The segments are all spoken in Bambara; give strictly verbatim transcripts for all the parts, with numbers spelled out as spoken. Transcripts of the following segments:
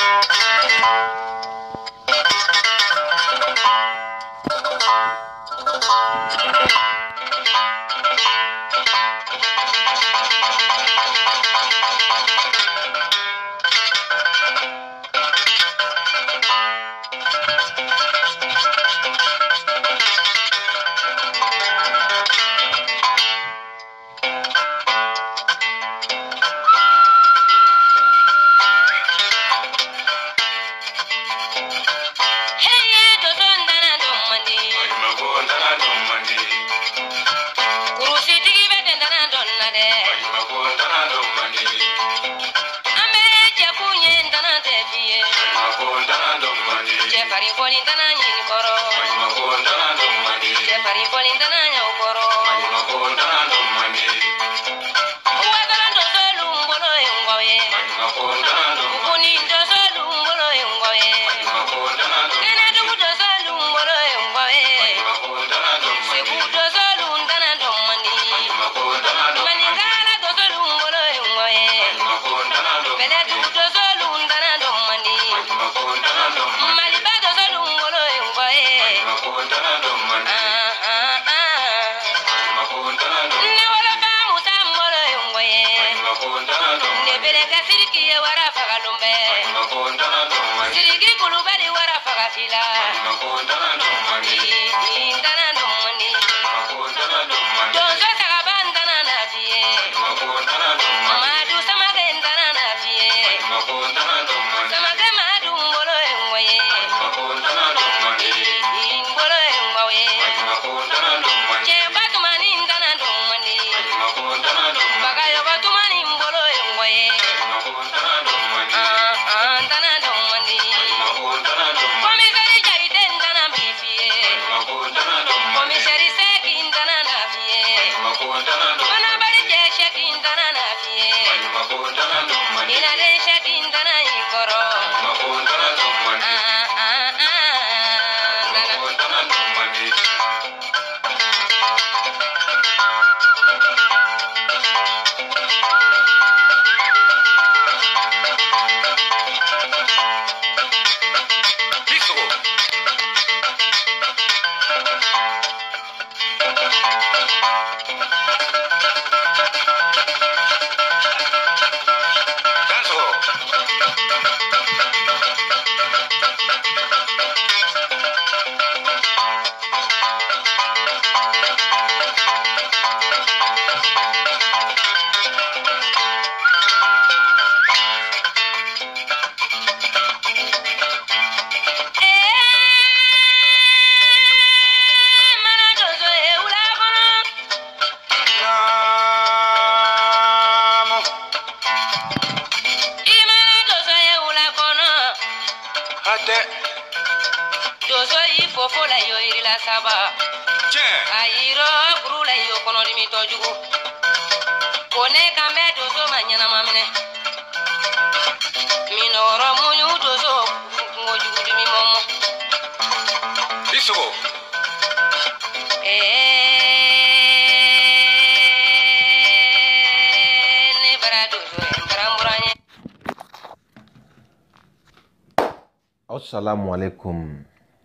Assalamu alaikum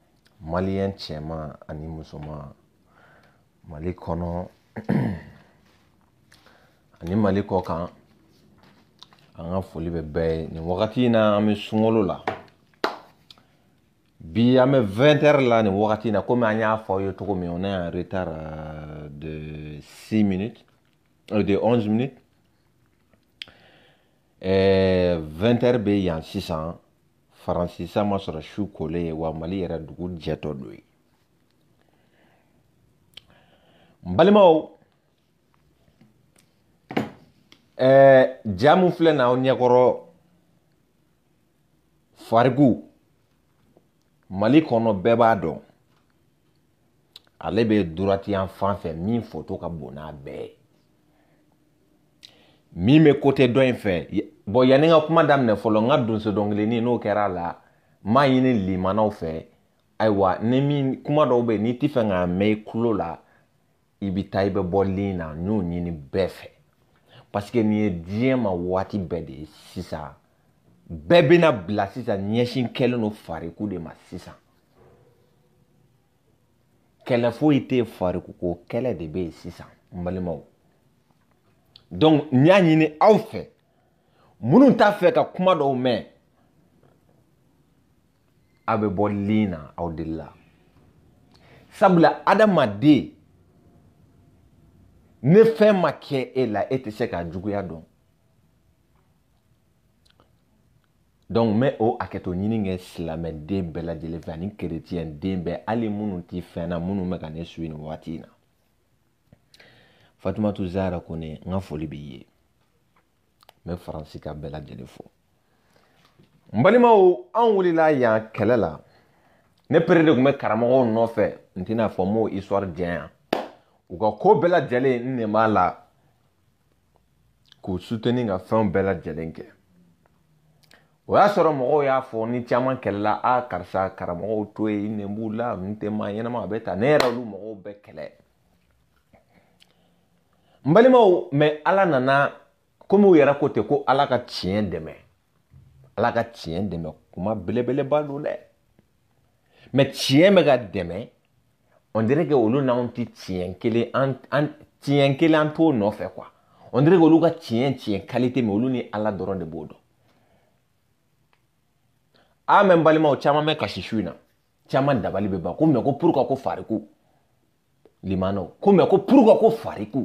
Malien Chema ani musoma Mali kono ani Mali ko kan anga foli be bay ni wakati na ami sungolo la bi ame vingt heures là ni wakati na comme anya fo yo to comme on est en retard euh, de six minutes euh, de onze minutes et vingt heures be yan six cents Faransisa ma sɔrɔ su kolen ye wa Mali yɛrɛ dugu jɛtɔ do ye n balimaw ɛɛ ja mun filɛ na aw ɲɛkɔrɔ farigu Mali kɔnɔ bɛɛ b'a dɔn ale bɛ droite yan fan fɛ min photo ka bon n'a bɛɛ min bɛ côté dɔ in fɛ bon yani nga kuma daminɛ fɔlɔ nga donso dɔnkilini n'o kɛra la ma ɲini limanaw fɛ ayiwa ni min kuma dɔw bɛ n'i ti fɛ k'a mɛn i kulo la i bi taa i bɛ bɔ lin na n'o ɲini bɛɛ fɛ parce que nin ye diɲɛ ma waati bɛɛ de ye sisan bɛɛ bɛna bila sisan ɲɛsin kɛlen no fariku de ma sisan. Kɛlɛ foyi tɛ fariku ko kɛlɛ de bɛ yen sisan n balimaw. Donc n y'a ɲini aw fɛ minnu t'a fɛ ka kuma dɔw mɛn a bɛ bɔ lin na aw de la. Sabula adamaden ne fɛn ma kɛ e la e tɛ se ka juguya dɔn. Donc mɛ o hakɛto ɲini kɛ silamɛden bɛɛ lajɛlen fɛ ani keretiyɛn den bɛɛ hali minnu tɛ fɛn na minnu bɛ ka ne su nin waati in na. Fatumatu Zahara Kone n ka foli b'i ye. N bɛ Faransi ka bɛɛ lajɛlen fɔ. N balimaw an wulila yan kɛlɛ la. Ne pere de tun bɛ karamɔgɔw nɔfɛ n tɛna fɔ n m'o histoire diyan. U ka ko bɛɛ lajɛlen n de b'a la k'u soutenir ka fɛnw bɛɛ lajɛlen kɛ. O y'a sɔrɔ mɔgɔw y'a fɔ ni caman kɛlɛla a karisa karamɔgɔw to yen n b'u la n tɛ maa ɲɛnama a bɛ taa ne yɛrɛ olu mɔgɔw bɛɛ kɛlɛ. N balimaw mais Ala nana komi u yɛrɛ ko ten ko Ala ka tiɲɛ dɛmɛ. Ala ka tiɲɛ dɛmɛ kuma belebeleba don dɛ. Mais tiɲɛ bɛ ka dɛmɛ on dirait que olu n'anw tɛ tiɲɛ kelen an an tiɲɛ kelen an t'o nɔfɛ quoi. On dirait que olu ka tiɲɛ tiɲɛ qualité mais olu ni Ala dɔrɔn de b'o dɔn. Ah mais n balimaw caman bɛ kasi su in na. Caman dabali bɛ ban ko mais ko pourquoi ko fariku. Limanaw ko mais ko pourquoi ko fariku.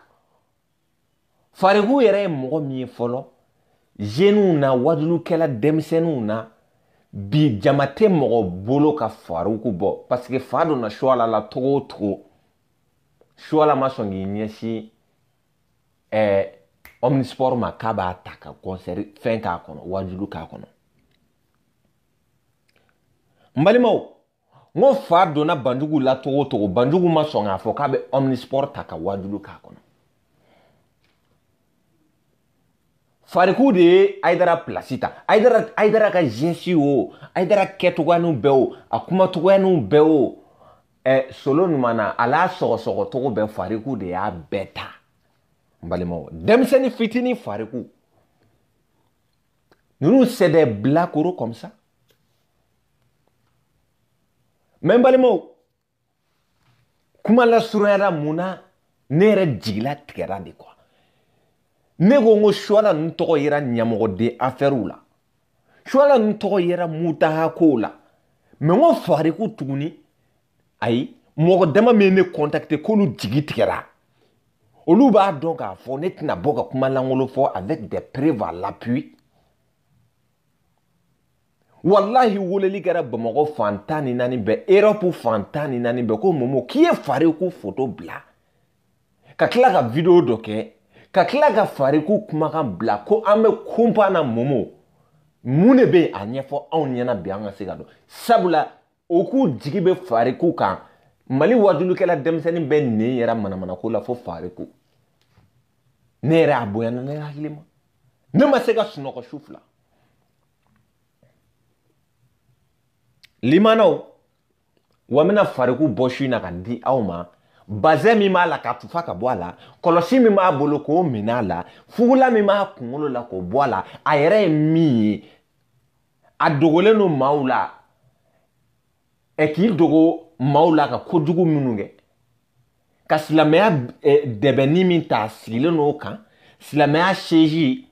Fariku yɛrɛ ye mɔgɔ min ye fɔlɔ jeunes na wajulukɛla denmisɛnninw na bi jama tɛ mɔgɔ bolo ka fariku bɔ parce que fa donna choix la la togo o togo choix la ma sɔn k'i ɲɛsin ɛɛ omnisport ma k'a b'a ta ka concert fɛn k'a kɔnɔ wajulu k'a kɔnɔ. N balimaw n ko fa donna banjugu la togo o togo banjugu ma sɔn k'a fɔ k'a bɛ omnisport ta ka wajulu k'a kɔnɔ. Fariku de ye Aidara place ta. Aidara Aidara ka geste o, Aidara kɛcogoyaninw bɛɛ o, a kumatogoyaninw bɛɛ o, ɛ solo ɲuman na a l'a sɔgɔsɔgɔ cogo bɛɛ Fariku de y'a bɛɛ ta. N balimaw denmisɛnnin fitinin Fariku. Ninnu c'est des bilakoro comme ça. Mais n balimaw kuma lasurunyara mun na ne yɛrɛ jigila tigɛra de quoi. Ne ko n ko Suwala ninnu tɔgɔ yera ɲɛmɔgɔden affaire la. Suwala ninnu tɔgɔ yera mutaha kow la. Mais n ko Fariku tuguni ayi mɔgɔ dama min ne contacté k'olu jigi tigɛra. Olu b'a dɔn k'a fɔ ne tɛna bɔ ka kuma lankolon fɔ avec des preuves à l'appui. Wallahi woleli kɛra Bamakɔ fan tan ni naani bɛɛ Europe fan tan ni naani bɛɛ ko Momo k'i ye Fariku photo bila ka tila ka vidéo dɔ kɛ ka tila ka Fariku kumakan bila ko an bɛ kumpa na Momo mun de bɛ a ɲɛfɔ anw ɲɛna bi an ka se ka dɔn sabula o k'u jigi bɛ Fariku kan Mali wajulukɛla denmisɛnnin bɛ nin yɛrɛ manamana ko la fo Fariku ne yɛrɛ a bonyana ne hakili ma ne ma se ka sunɔgɔ su fila. Limanaw wa mina Fariku bɔ su in na ka di aw ma bazɛn min b'a la k'a tufa ka bɔ a la kɔlɔsi min b'a bolo k'o minɛ a la fugula min b'a kunkolo la k'o bɔ a la a yɛrɛ ye min ye a dogolen don maaw la ɛ k'i dogo maaw la ka kojugu minnu kɛ ka silamɛya dɛbɛnni min ta a sigilen n'o kan silamɛya seji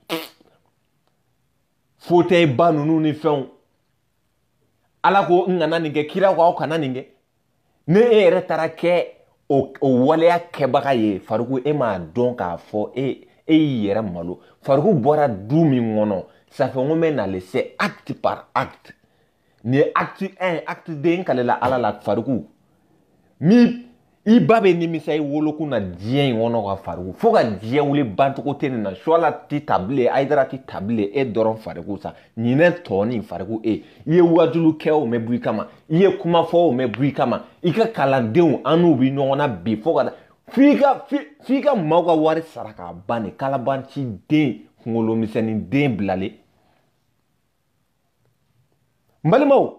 fauteuil ba ninnu ni fɛnw Ala ko n kana nin kɛ kira ko aw kana nin kɛ ne e yɛrɛ taara kɛ o waleya kɛbaga ye Fariku e m'a dɔn k'a fɔ e e y'i yɛrɛ malo Fariku bɔra du min kɔnɔ ça fait n ko bɛ nale c'est acte par acte nin ye acte un acte deux n kalela Ala la Fariku mi i ba bɛ nimisa i wolokun na diɲɛ in kɔnɔ ka Fariku fo ka diɲɛ wuli bancogo tɛ nin na Suwala tɛ ta bilen Aidara tɛ ta bilen e dɔrɔn Fariku sa ɲinɛ tɔ ni Fariku e i ye wajulu kɛ o mɛ bɔ i kama i ye kuma fɔ o mɛ bɔ i kama i ka kalandenw an n'u bɛ ɲɔgɔn na bi fo ka f'i ka f'i ka maaw ka wari sara k'a ban de kalabanci den kunkolo misɛnnin den bilalen n balimaw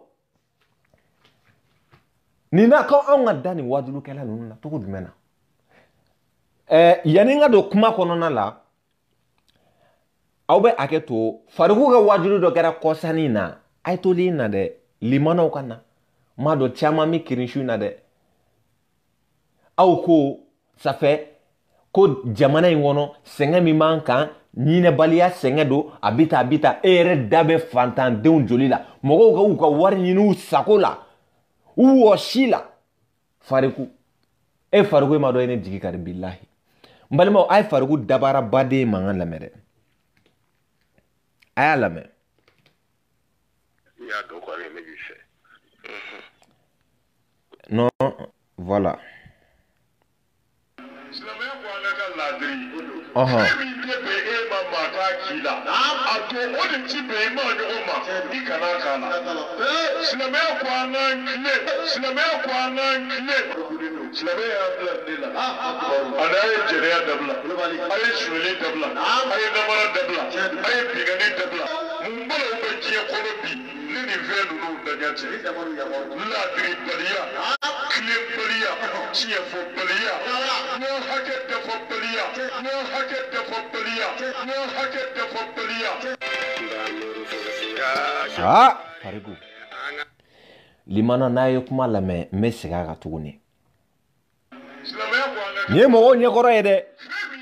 nin na ko anw ka da nin wajulukɛla ninnu na cogo jumɛn na ɛɛ yanni n ka don kuma kɔnɔna la aw bɛ hakɛ to Fariku ka wajulu dɔ kɛra kɔsani na a ye to li na dɛ limanaw ka na ma dɔ caman mi kirinsu na dɛ aw ko ça fait ko jamana in kɔnɔ sɛgɛn min b'an kan ɲinɛbaliya sɛgɛn don a bɛ ta a bɛ ta e yɛrɛ da bɛ fantandenw joli la mɔgɔw ka u ka wari ɲini u sago la u wɔsi la Fariku e Fariku e ma dɔn e ne jigi kari bilahi n balimaw a ye Fariku dabara baden mankan lamɛn dɛ a y'a lamɛn. Non, voilà. Uh-huh. Ah, Fariku. Limana n'a ye kuma lamɛn n bɛ segin a kan tuguni. Nin ye mɔgɔw ɲɛkɔrɔ ye dɛ.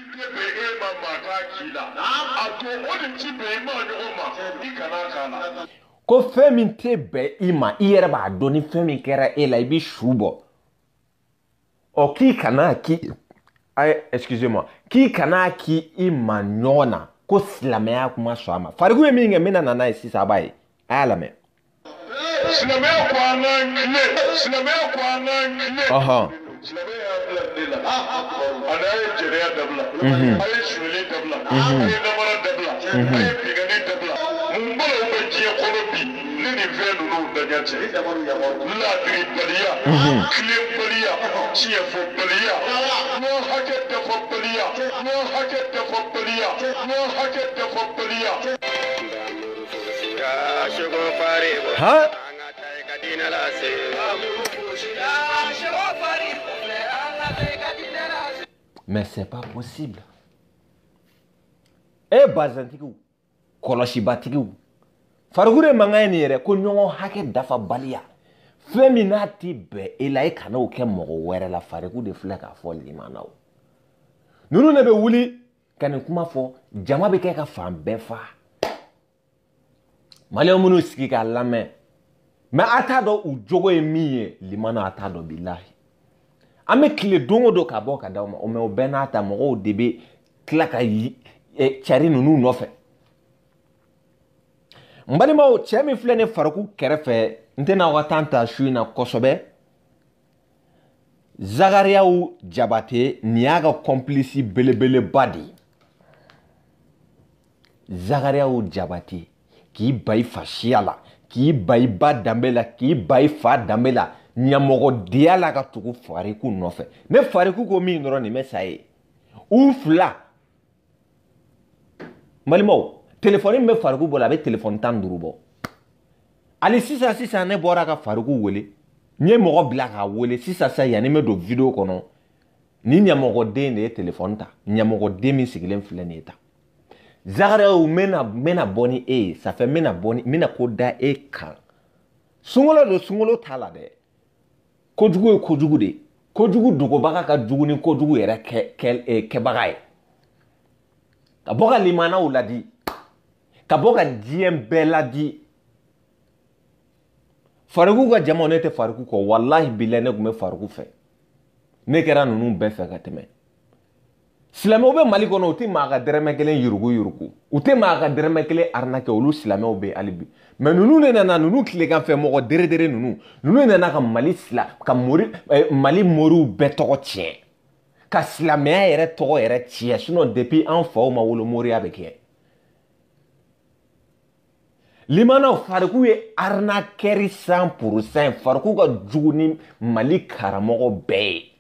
Ko fɛn min tɛ bɛn i ma i yɛrɛ b'a dɔn ni fɛn min kɛra e la i bɛ su bɔ. Ɔ k'i kana k'i ayi excusez-moi k'i kana k'i i ma ɲɔgɔn na ko silamɛya kuma sɔn a ma. Fariku ye min kɛ n bɛna na n'a ye sisan a b'a ye a y'a lamɛn. Silamɛya ko an k'an tile silamɛya ko an k'an tile. Ɔhɔn. Silamɛya bila ne la. A n'a ye jɛnɛya dabila. A ye suɲɛli dabila. A ye namara dabila. A ye bigani dabila. Mun bolo bɛ diɲɛ kɔnɔ bi ne ni fɛn ninnu daɲɛ cɛ. Ladiribaliya. Tilenbaliya. Tiɲɛfɔbaliya. Ɲɔgɔn hakɛ dafabaliya. Ɲɔgɔn hakɛ dafabaliya. Ɲɔgɔn hakɛ dafabaliya. Hein? Mais c'est pas possible. Eh bazantigiw, kɔlɔsibatigiw, Fariku de mankan ye nin yɛrɛ ko ɲɔgɔn hakɛ dafabaliya. Fɛn min n'a ti bɛn e la e kana o kɛ mɔgɔ wɛrɛ la Fariku de filɛ k'a fɔ limanaw. Ninnu de bɛ wuli ka nin kuma fɔ jama bɛ kɛ ka fan bɛɛ fa. Maliyɛn minnu sigi k'a lamɛn mais a t'a dɔn u jogo ye min ye limana a t'a dɔn bilahi. An bɛ tile don o don ka bɔ ka d'aw ma mais o bɛɛ n'a ta mɔgɔw de bɛ tila ka cari ninnu nɔfɛ. N balimaw cɛ min filɛ nin Fariku kɛrɛfɛ n tɛna aw ka temps ta su in na kosɛbɛ. Zakariaw Jabate nin y'a ka complice belebeleba de ye. Zakariaw Jabate k'i ba i fa siya la k'i ba i ba danbe la k'i ba i fa danbe la ɲɛmɔgɔdenya la ka tugu Fariku nɔfɛ. Ne Fariku ko min dɔrɔn nin bɛ sa ye. U fila. N balimaw téléphone min bɛ Fariku bolo a bɛ téléphone tan ni duuru bɔ. Hali sisan sisan ne bɔra ka Fariku wele. N ye mɔgɔ bila k'a wele sisan sisan yanni n bɛ don vidéo kɔnɔ. Ni ɲɛmɔgɔden de ye téléphone ta. Ɲɛmɔgɔden min sigilen filɛ nin ye tan. Zakariaw n bɛna bɔ ni e ye ça fait n bɛna bɔ ni n bɛna ko da e kan. Sunkalo don sunkalo t'a la dɛ. Kojugu ye kojugu de. Kojugu dogobaga ka jugu ni kojugu yɛrɛ kɛ kɛbaga ye. Ka bɔ ka limanaw ladi. Ka bɔ ka diɲɛ bɛɛ ladi. Fariku ka jama ne tɛ Fariku kɔ wallahi billahi ne tun bɛ Fariku fɛ. Ne kɛra ninnu bɛɛ fɛ ka tɛmɛ. Silamɛw bɛ Mali kɔnɔ u tɛ maa ka dɛrɛmɛ kelen yurugu yurugu. U tɛ maa ka dɛrɛmɛ kelen arnaquer olu silamɛw bɛ hali bi. Mais ninnu de nana ninnu tilegan fɛ mɔgɔ dere dere ninnu. Ninnu nana ka Mali sila ka mori Mali moriw bɛɛ tɔgɔ tiɲɛ. Ka silamɛya yɛrɛ tɔgɔ yɛrɛ tiɲɛ sinon depuis an faw ma wolo moriya bɛ kɛ. Limanaw Fariku ye arnaqueur cent pour cent. Fariku ka jugu ni Mali karamɔgɔ bɛɛ ye.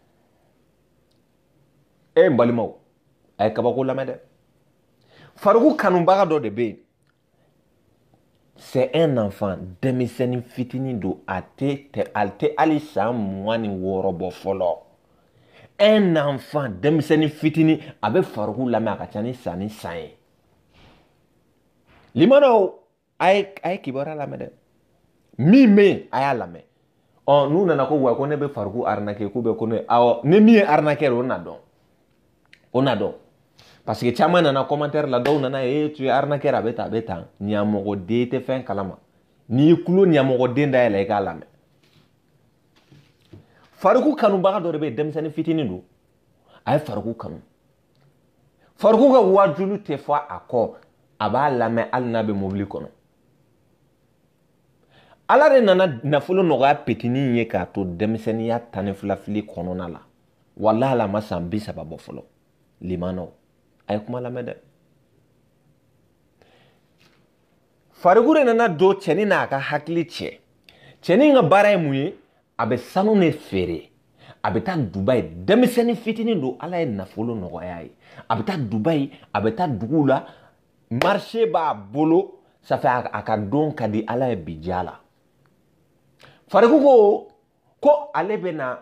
E n balimaw a ye kabako lamɛn dɛ. Fariku kanubaga dɔ de bɛ yen. C'est un enfant denmisɛnnin fitinin don a tɛ a tɛ hali san mugan ni wɔɔrɔ bɔ fɔlɔ. Un enfant denmisɛnnin fitinin a bɛ Fariku lamɛn a ka ca ni san ni san ye. limano ay ay kibara la mede mi me aya la me on nous nana ko wa ko ne be farku arnaquer ko be ko ne aw ne mi arnaquer on a don on a don parce que chama nana commentaire la do nana e tu es arnaquer abeta beta nyamogo de te fin kalama ni kulo nyamogo de nda ele ka la me farku kanu baga do be demsani fitini do ay farku kanu farku ga wajulu te fa akko aba la me alna be mobili kono ala re nana nafolo noga petini ye ka to demsani ya tanefla fili kono na la wallahi la masambi sababo folo limano ay kuma la mede farku re nana do cheni na ka hakli che cheni nga bara muye abe sanu ne fere abe ta Dubai demsani fitini do ala e nafolo noga yayi abe ta Dubai abe ta dugula marché ba bolo ça fait aka don kadi ala e bijala farku ko ko ale bena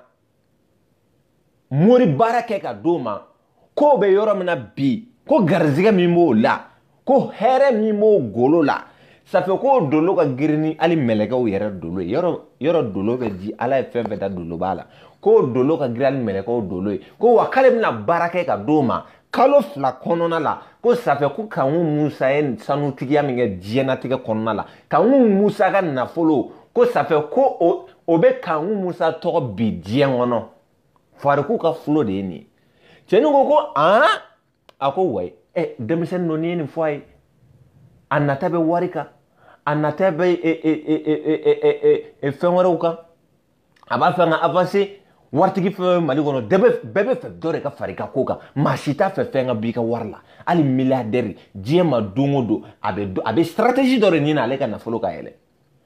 mori barake ka doma ko be yoro mina bi ko garziga mi mo la ko here mi mo golo la ça fait ko dolo ka girini ali meleka o yere dolo yoro yoro dolo be di ala e fembe da dolo bala ko dolo ka giral meleka o dolo ko wakale mina barake ka doma kalo fla konona la ko ça fait ko kanwu musa en sanu tigiya minge diena tige konona la kanwu musa ka nafolo ko ça fait ko o, o be kanwu musa to bi dien wono farku ka flo de ni chenu ko ah ako way eh demisen no ni ni foi anata be warika anata be e e e e e e e fenwara uka aba fanga avancer wartigi fe mali kono debe bebe fe dore ka farika koka mashita fe fenga bika warla ali milliardaire diema dungo do abe abe stratégie dore ni na le kana folo ka ele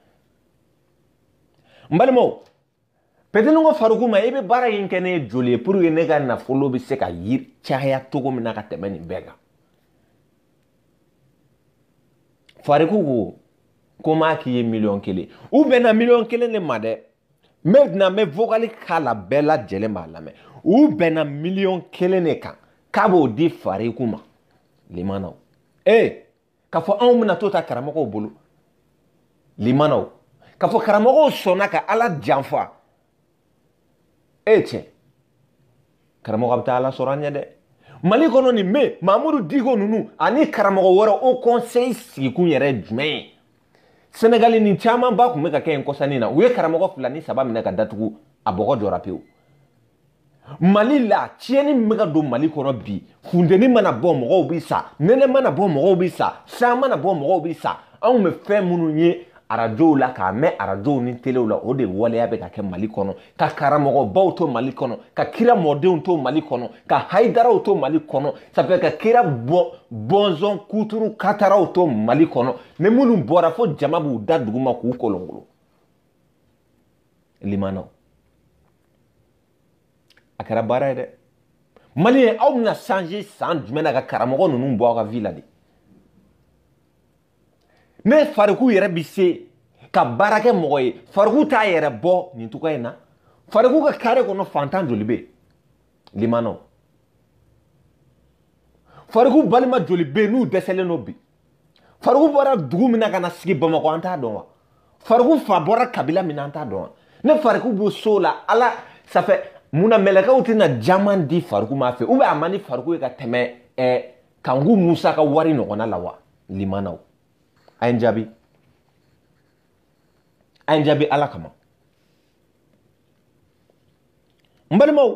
mbalmo peteno ngo faruku ma ebe bara yinkene jole pour ne ga na folo bi se ka yir chaya togo mina ka temeni bega faruku ko koma ki ye million kele ou bena million kele ne made maintenant me vogali kala bella jelema la me ou bena million kele ne kan kabo di faruku ma limana eh ka fo an muna tota karamako bolo limana ka fo karamako sonaka ala janfa eche karamoko abta ala soranya de mali kono ni me Mamadou Digo nunu ani karamoko wora au conseil siku yere jme Senegal ni chama ba ku meka ken kosani na uye karamoko fulani saba mina ka datugu aboko jora piu mali la tieni meka do mali kono bi fundeni mana bo mo bi sa nene mana bo mo bi sa sa mana bo mo bi sa an me fe munu nye arajo la ka me arajo ni tele la o de wale ya be ka ke mali kono ka karamogo bauto mali kono ka kira modern to mali kono ka haidara to mali kono ça fait ka kira bo bonzon kuturu katara to mali kono ne munu bora fo jamabu daduguma ku kolongolo limano akara bara de mali aw na changer sans jumena ka karamogo nunu bo ka villa de ne farku yere bise ka barake moye farku ta yere bo ni tuka ina farku ka kare kono fantan jolibe limano farku balima jolibe nu desele no bi farku bora dugu mina kana sigi bamako anta don farku fa bora kabila mina anta don ne farku bo sola ala ça fait muna meleka utina jaman di farku ma fe ube amani farku ka teme e kangu musa ka wari no kona lawa limano Ainjabi Ainjabi ala kama mbalimo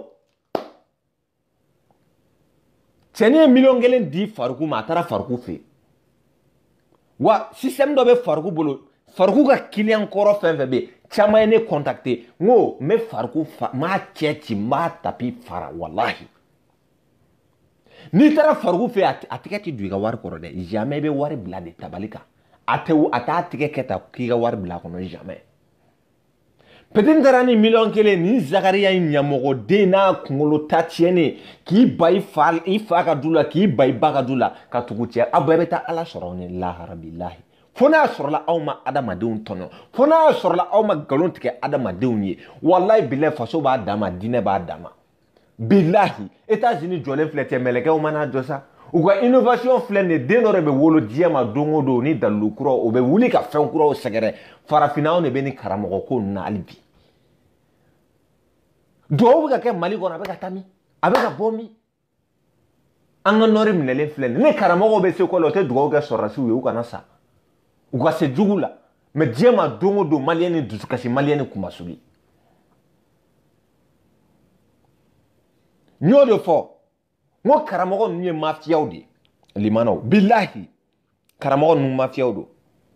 tene million gelen di faruku ma tara faruku fe wa système do be faruku bolo faruku ka client koro fen fe be chama ne contacter ngo me faruku fa, ma chechi ma tapi fara wallahi ni tara faruku fe atikati duiga war koro de jamais be war blade tabalika ate ata tike keta kiga war bla kono jamais peut-être darani million kele ni Zakaria nyamogo de na kungolo tatiene ki bay fal ifa ka dula ki bay baga dula ka tugutia abebeta ala sorone la harabillahi fona sorla awma adama deun tono fona sorla awma galon tike adama deun ye wallahi billahi faso ba dama dine ba dama billahi États-Unis jole flete meleke o mana josa u ka innovation filɛ nin ye den dɔ de bɛ wolo diɲɛ ma don o don ni dalilu kura o bɛ wuli ka fɛn kuraw sɛgɛrɛ farafinnaw de bɛ ni karamɔgɔ ko ninnu na hali bi duwawu bɛ ka kɛ Mali kɔnɔ a bɛ ka taa min a bɛ ka bɔ min an ka nɔri minɛlen filɛ nin ye ni karamɔgɔw bɛ se kɔ la o tɛ duwawu kɛ sɔrɔdasiw ye u kana sa u ka se jugu la mais diɲɛ ma don o don maliyɛn ni dusukasi maliyɛn ni kumasuli n y'o de fɔ n ko karamɔgɔ ninnu ye mafiyaw de ye limanaw bilahi karamɔgɔ ninnu mafiyaw don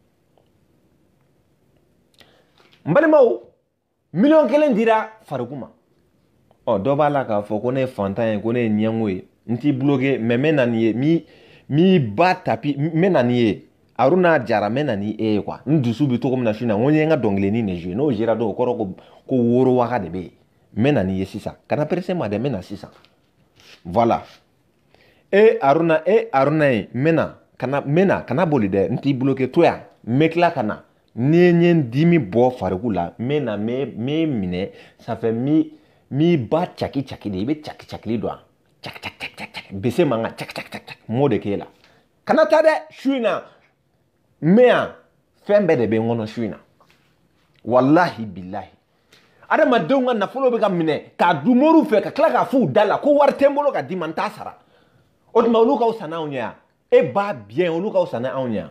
n balimaw miliyɔn kelen dira Fariku ma ɔ dɔ b'a la k'a fɔ ko ne ye fantan ye ko ne ye ɲɛngo ye n t'i bloqué mais n bɛ na nin ye mi mi ba tapi n bɛ na nin ye Aruna Jara n bɛ na ni e ye quoi n dusu bɛ cogo min na su in na n ko n ye n ka dɔnkilinin de joué n'o jouera don o kɔrɔ ko ko woro waga de bɛ yen n bɛ na ni ye sisan kana pressé ma dɛ n bɛ na sisan voilà e Aruna e Aruna ye n bɛ na kana n bɛ na kana boli dɛ n t'i bloqué to yan n bɛ tila ka na ni n ye n dimi bɔ Fariku la n bɛ na n bɛ minɛ ça fait mi mi ba caki caki de i bɛ caki cakili dɔn caki caki caki caki bese mankan caki caki caki n m'o de k'e la kana taa dɛ su in na n bɛ yan fɛn bɛɛ de bɛ n kɔnɔ su in na walahi bilahi adamadenw ka nafolo bɛ ka minɛ k'a du moriw fɛ ka tila k'a f'u da la ko wari tɛ n bolo ka d'i ma n t'a sara o tuma olu ka fisa n'anw ye yan e b'a bien olu ka fisa n'anw ye yan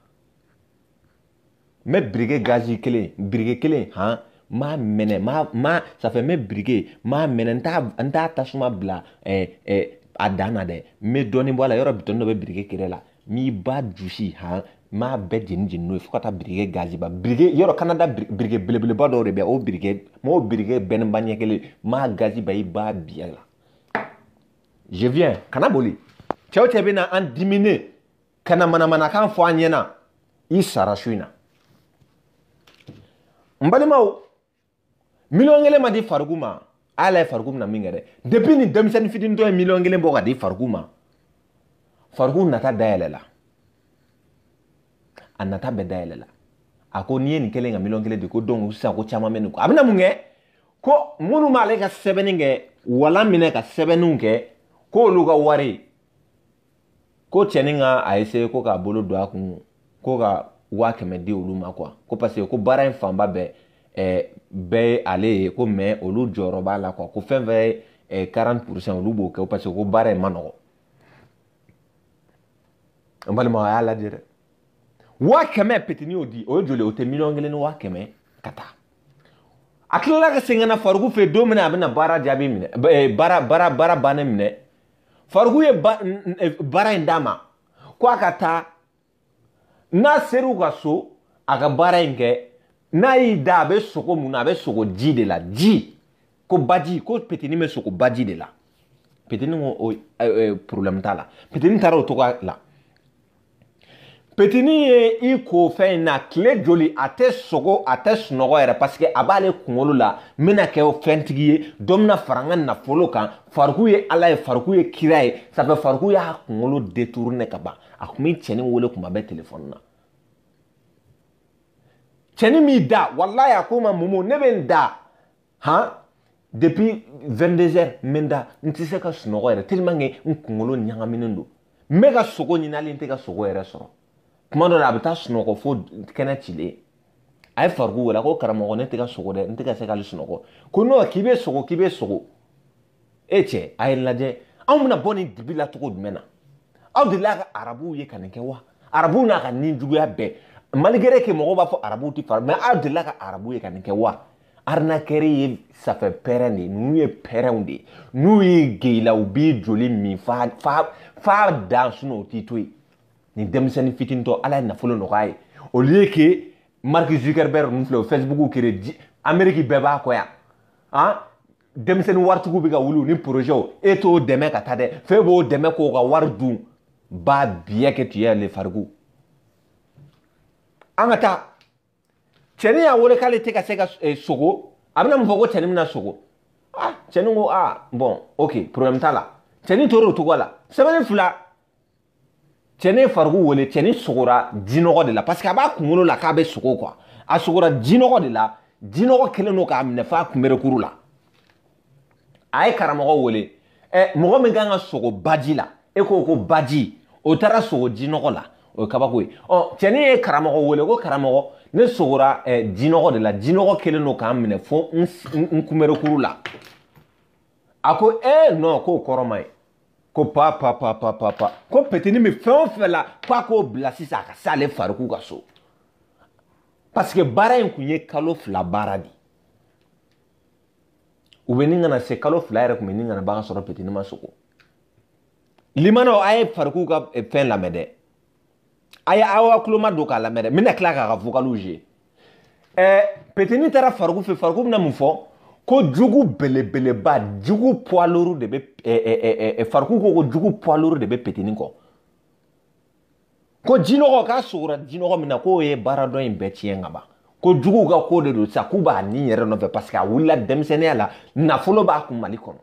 n bɛ birike gazi kelen birike kelen han n b'a minɛ n b'a ça fait n bɛ birike n b'a minɛ n t'a n t'a tasuma bila ɛɛ ɛɛ a dan na dɛ n bɛ dɔɔnin bɔ a la yɔrɔ bitɔn dɔ bɛ birike kɛrɛ la n b'i ba jusi han n b'a bɛɛ jeni jeni n'o ye fo ka taa birike gazi ba birike yɔrɔ Canada birike belebeleba dɔw de bɛ o birike m'o birike bɛnnen ba ɲɛ kelen n b'a gazi ba i b'a biyɛ la je viens kana boli cɛw cɛ bɛ na an dimine ka na manamanakan fɔ an ɲɛna i sara su in na n balimaw miliyɔn kelen ma di Fariku ma ala ye Fariku bɛna min kɛ dɛ depuis ni denmisɛnnin fitinitɔ ye miliyɔn kelen bɔ ka di Fariku ma Fariku nata dayɛlɛ la a nata bɛɛ dayɛlɛ la a ko n'i ye nin kelen ka miliyɔn kelen di ko donc sisan ko caman bɛ nin kɔ a bɛna mun kɛ ko minnu b'ale ka sɛbɛnni kɛ walan minɛ ka sɛbɛnniw kɛ k'olu ka wari ko cɛnin ka a essayer ko k'a bolo don a kun ko ka waa kɛmɛ di olu ma quoi ko parce que ko baara in fanba bɛɛ ɛɛ bɛɛ ye ale ye ko mais olu jɔyɔrɔ b'a la quoi ko fɛn fɛn ye ɛɛ quarante pourcent olu b'o kɛ parce que ko baara in ma nɔgɔ n balima a y'a lajɛ dɛ waa kɛmɛ petini y'o di o ye joli o tɛ miliyɔn kelen ni waa kɛmɛ ka taa a tilala ka segin ka na Fariku fɛ don min na a bɛna baara jaabi minɛ baara baara baara bannen minɛ Fariku ye baara in d'a ma ko a ka taa n'a ser'u ka so a ka baara in kɛ n'a y'i da a bɛ sogo mun na a bɛ sogo ji de la ji ko baji ko petini bɛ sogo baji de la petini ko o problème t'a la petini taara o cogoya la petini ye i ko fɛn in na tile joli a tɛ sogo a tɛ sunɔgɔ yɛrɛ parce que a b'ale kunkolo la n bɛna kɛ fɛntigi ye dɔ bɛna fara n ka nafolo kan Fariku ye ala ye Fariku ye kira ye ça fait Fariku y'a kunkolo détourné ka ban a tun bɛ cɛnin wele kuma bɛɛ téléphone na cɛnin m'i da walayi a ko ma Momo ne bɛ n da han depuis vingt-deux heures n bɛ n da n tɛ se ka sunɔgɔ yɛrɛ tellement que n kunkolo ɲagaminen don n bɛ ka sogo ɲini hali n tɛ ka sogo yɛrɛ sɔrɔ kuma dɔ la a bɛ taa sunɔgɔ fo kɛnɛ cilen a ye Fariku wele a ko karamɔgɔ ne tɛ ka sogo dɛ n tɛ ka se k'ale sunɔgɔ ko non k'i bɛ sogo k'i bɛ sogo e cɛ a ye lajɛ anw bɛna bɔ nin dibi la cogo jumɛn na aw delila ka arabuw ye ka nin kɛ wa arabuw n'a ka nin juguya bɛɛ malgré que mɔgɔw b'a fɔ arabuw tɛ fara mais aw delila ka arabuw ye ka nin kɛ wa arnaqueur ye safɛ pɛrɛn de ye ninnu ye pɛrɛnw de ye n'u ye geyila u b'i joli min fa fa fa dan sinɔn o t'i to yen ni denmisɛnnin fitinitɔ ala ye nafolo nɔgɔya ye au lieu que Mark Zuckerberg ninnu filɛ o Facebook kere Amérique bɛɛ b'a kɔ yan han denmisɛnnin waritigiw bɛ ka wuli u ni projets e t'o dɛmɛ ka taa dɛ f'e b'o dɛmɛ k'o ka wari dun ba bien que tu es le Fariku an ka taa cɛnin y'a wele k'ale tɛ ka se ka sogo a bɛna mun fɔ ko cɛnin bɛna sogo ah cɛnin ko ah bon ok problème t'a la cɛnin tora o cogo la semaine fila cɛnin ye Fariku wele cɛnin sogora jinɔgɔ de la parce que a b'a kunkolo la k'a bɛ sogo quoi a sogora jinɔgɔ de la jinɔgɔ kɛlen don k'a minɛ f'a kunberekuru la a ye karamɔgɔ wele ɛ mɔgɔ min kan ka sogo baji la e ko ko baji o taara sogo jinɔgɔ la o ye kabako ye ɔ cɛnin ye karamɔgɔ wele ko karamɔgɔ ne sogora eh, jinɔgɔ de la jinɔgɔ kelen don k'an minɛ fo n kunbɛrekuru la a ko eh non k'o kɔrɔ ma ye ko pa pa pa pa pa pa ko petini min fɛn o fɛn la k'a k'o bila sisan a ka s'ale fariku ka so parce que baara in kun ye kalo fila baara de u bɛ ni kana se kalo fila yɛrɛ kun bɛ ni kana bagan sɔrɔ petini ma sogo limanaw a ye fariku ka fɛn lamɛn dɛ a ye aw kuloma don k'a lamɛn dɛ n bɛna tila k'a ka vocaliw jouer ɛɛ petini taara fariku fɛ fariku bɛna mun fɔ ko jugu belebeleba jugu poids lourd de bɛ ɛɛ fariku ko ko jugu poids lourd de bɛ petini kɔ ko jinɔgɔ k'a sogora jinɔgɔ min na k'o ye baara dɔ in bɛɛ tiɲɛ ka ban ko juguw ka ko de don sa k'u b'a ni yɛrɛ nɔfɛ parce que a wulila denmisɛnninya la nafolo b'a kun Mali kɔnɔ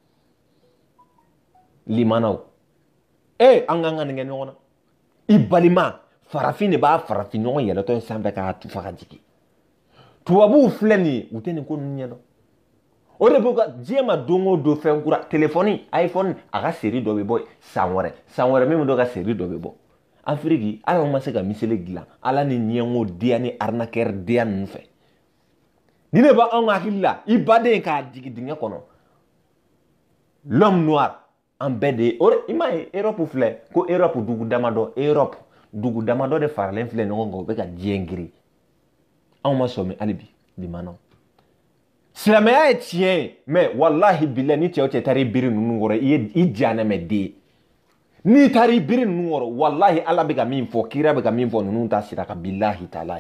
limanaw eh an kan ka nin kɛ ɲɔgɔn na i balima farafin de b'a farafin ɲɔgɔn yɛlɛtɔ in sanfɛ k'a tufa ka jigin tubabuw filɛ nin ye u tɛ nin ko ninnu ɲɛdɔn o de b'u ka diɲɛ ma don o don fɛn kura telefɔni iphone a ka seri dɔ bɛ bɔ san wɛrɛ san wɛrɛ min bɛ dɔ ka seri dɔ bɛ bɔ afiriki ala ma se ka miseli dilan ala ni ɲɛngo diya ni arnaqueur diya ninnu fɛ ni ne b'a anw hakili la i baden k'a jigin dingɛ kɔnɔ l'homme noir an bɛɛ de ye o i m'a ye Europe filɛ ko Europe dugu damadɔ Europe dugu damadɔ de faralen filɛ ɲɔgɔn kan u bɛ ka diɲɛ girin anw ma sɔmi hali bi limanaw silamɛya ye tiɲɛ ye mais wallahi billahi ni cɛ o cɛ taara i biri ninnu kɔrɔ i ye i jahanɛmɛ den n'i taara i biri ninnu kɔrɔ wallahi ala bɛ ka min fɔ kira bɛ ka min fɔ ninnu ta sira kan billahi taalahi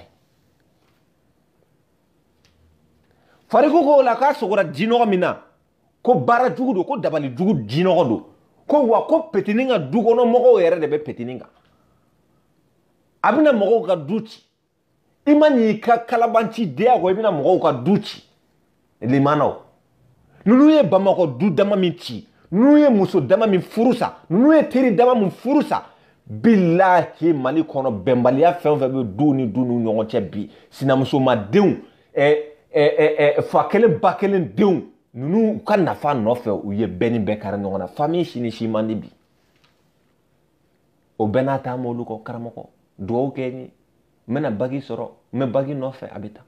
fariku ko la k'a sogora jinɔgɔ min na ko baara jugu don ko dabali jugu jinɔgɔ don ko wa ko petini ka du kɔnɔ mɔgɔw yɛrɛ de bɛ petini kan a bɛna mɔgɔw ka du ci i ma n'i ka kalabanci diya kɔ i bɛna mɔgɔw ka du ci limanaw ninnu ye bamakɔ du dama min ci ninnu ye muso dama min furu sa ninnu ye teri dama min furu sa billahi Mali kɔnɔ bɛnbaliya fɛn o fɛn bɛ du ni du ni ɲɔgɔn cɛ bi sinamusomadenw ɛ ɛ ɛ fa kelen ba kelen denw ninnu ka nafa nɔfɛ u ye bɛɛ ni bɛɛ kari ɲɔgɔn na famille sini si man di bi o bɛɛ n'a ta m'olu kɔ karamɔgɔ dugawu kɛ n ye n bɛna bagi sɔrɔ n bɛ bagi nɔfɛ a bɛ taa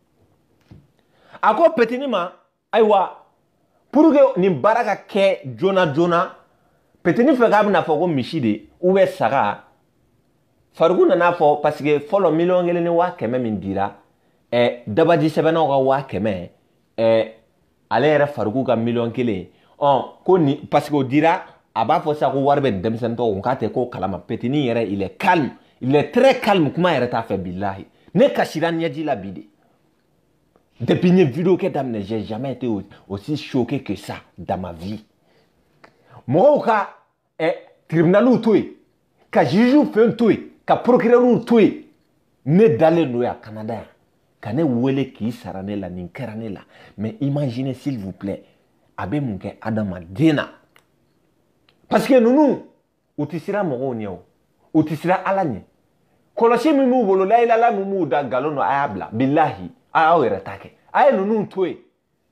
a ko petini ma ayiwa pour que nin baara ka kɛ joona joona petini fɛ k'a bɛna fɔ ko misi de ou bien saga fariku nana fɔ parce que fɔlɔ miliyɔn kelen ni waa kɛmɛ min dira ɛ dabaji sɛbɛnnaw ka waa kɛmɛ ɛ ale yɛrɛ fariku ka miliyɔn kelen ɔ ko ni parce que o dira a b'a fɔ sa ko wari bɛ denmisɛnnin tɔw k'a tɛ ko kalama petini yɛrɛ il est calme il est très calme kuma yɛrɛ t'a fɛ billahi ne kasira ɲɛji la bi de depuis une vidéo que daminɛ j'ai jamais été aussi choqué que ça dans ma vie mɔgɔw ka eh, tribunaliw to yen ka jugew fɛn to yen ka procureur to yen ne dalen don yan Canada yan ka ne wele k'i sara ne la nin kɛra ne la mais imaginez s'il vous plaît a bɛ mun kɛ adamaden na parce que ninnu u tɛ siran mɔgɔw ɲɛ o u tɛ siran Ala ɲɛ kɔlɔsi min b'u bolo layilala min b'u da nkalon na a y'a bila billahi aw yɛrɛ ta kɛ a ye ninnu to yen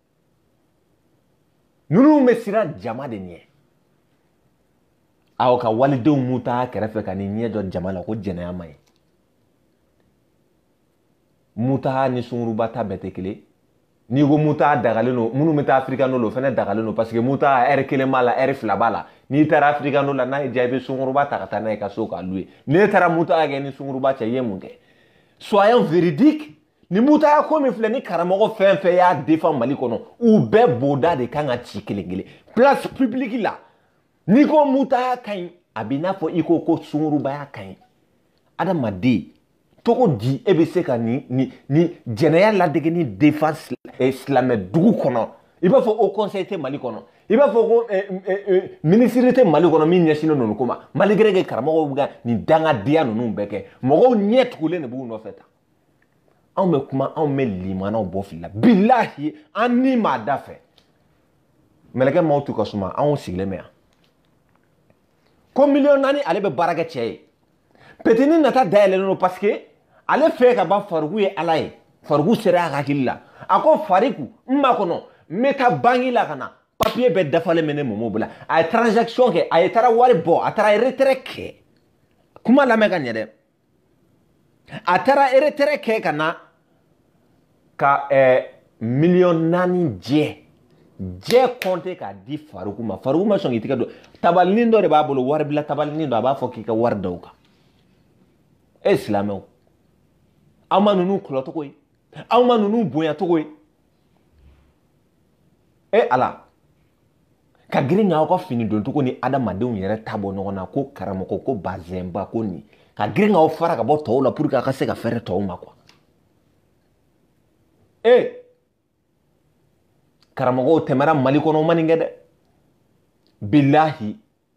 ninnu bɛ siran jama de ɲɛ aw ka walidenw m'u ta kɛrɛfɛ ka nin ɲɛ jɔ jama la ko jɛnɛya man ɲi muta ni sunguruba ta bɛɛ tɛ kelen n'i ko muta dagalen don minnu bɛ taa afirikano la o fana dagalen don parce que muta ɛri kelen b'a la ɛri fila b'a la n'i taara afirikano la n'a y'i diya i bɛ sunguruba ta ka taa n'a ye ka so k'a louer n'e taara muta kɛ ni sunguruba cɛ i ye mun kɛ soyons véridiques ni muta ko min filɛ ni karamɔgɔ fɛn fɛn y'a défend Mali kɔnɔ u bɛɛ boda de kan ka ci kelen kelen place publique la n'i ko muta ka ɲi a b'i n'a fɔ i ko ko sungurubaya ka ɲi adamaden togo di e bɛ se ka ni ni ni jɛnɛya ladege ni défense silamɛ dugu kɔnɔ i b'a fɔ au conseil tɛ Mali kɔnɔ i b'a fɔ ko ministre tɛ Mali kɔnɔ min ɲɛsinnen don nin ko ma malgré que karamɔgɔw bɛ ka nin dangadenya ninnu bɛɛ kɛ mɔgɔw ɲɛ tugulen de b'u nɔfɛ tan anw bɛ kuma anw bɛ limanaw bɔ fili la bilahi an ni maa da fɛ mɛlɛkɛ maaw t'u ka suma anw sigilen bɛ yan ko miliyɔn naani ale bɛ baara kɛ cɛ ye petini nata dayɛlɛlen don parce que ale fɛ ka ban fariku ye Ala ye fariku sera a hakili la a ko fariku n ma kɔnɔ n bɛ taa bangi la ka na papier bɛ dafalen mɛ ne Momo bolo a ye transaction kɛ a ye taara wari bɔ a taara retrait kɛ kuma lamɛn ka ɲɛ dɛ a taara retrait kɛ ka na ka ɛɛ miliyɔn naani jɛ jɛ compter k'a di Faruku ma Faruku ma sɔn k'i tigɛ don tabalinin dɔ de b'a bolo wari bila tabalinin dɔ a b'a fɔ k'i ka wari da o kan e silamɛw aw ma ninnu kɔlɔ cogo ye aw ma ninnu bonya cogo ye e Ala ka girin k'aw ka fini don cogo ni adamadenw yɛrɛ ta bɔ ɲɔgɔn na ko karamɔgɔ ko bazɛnba ko nin ka girin k'aw fara ka bɔ tɔw la pour que a ka se ka fɛrɛ tɔw ma quoi e karamɔgɔw tɛmɛra Mali kɔnɔ o ma nin kɛ dɛ bilahi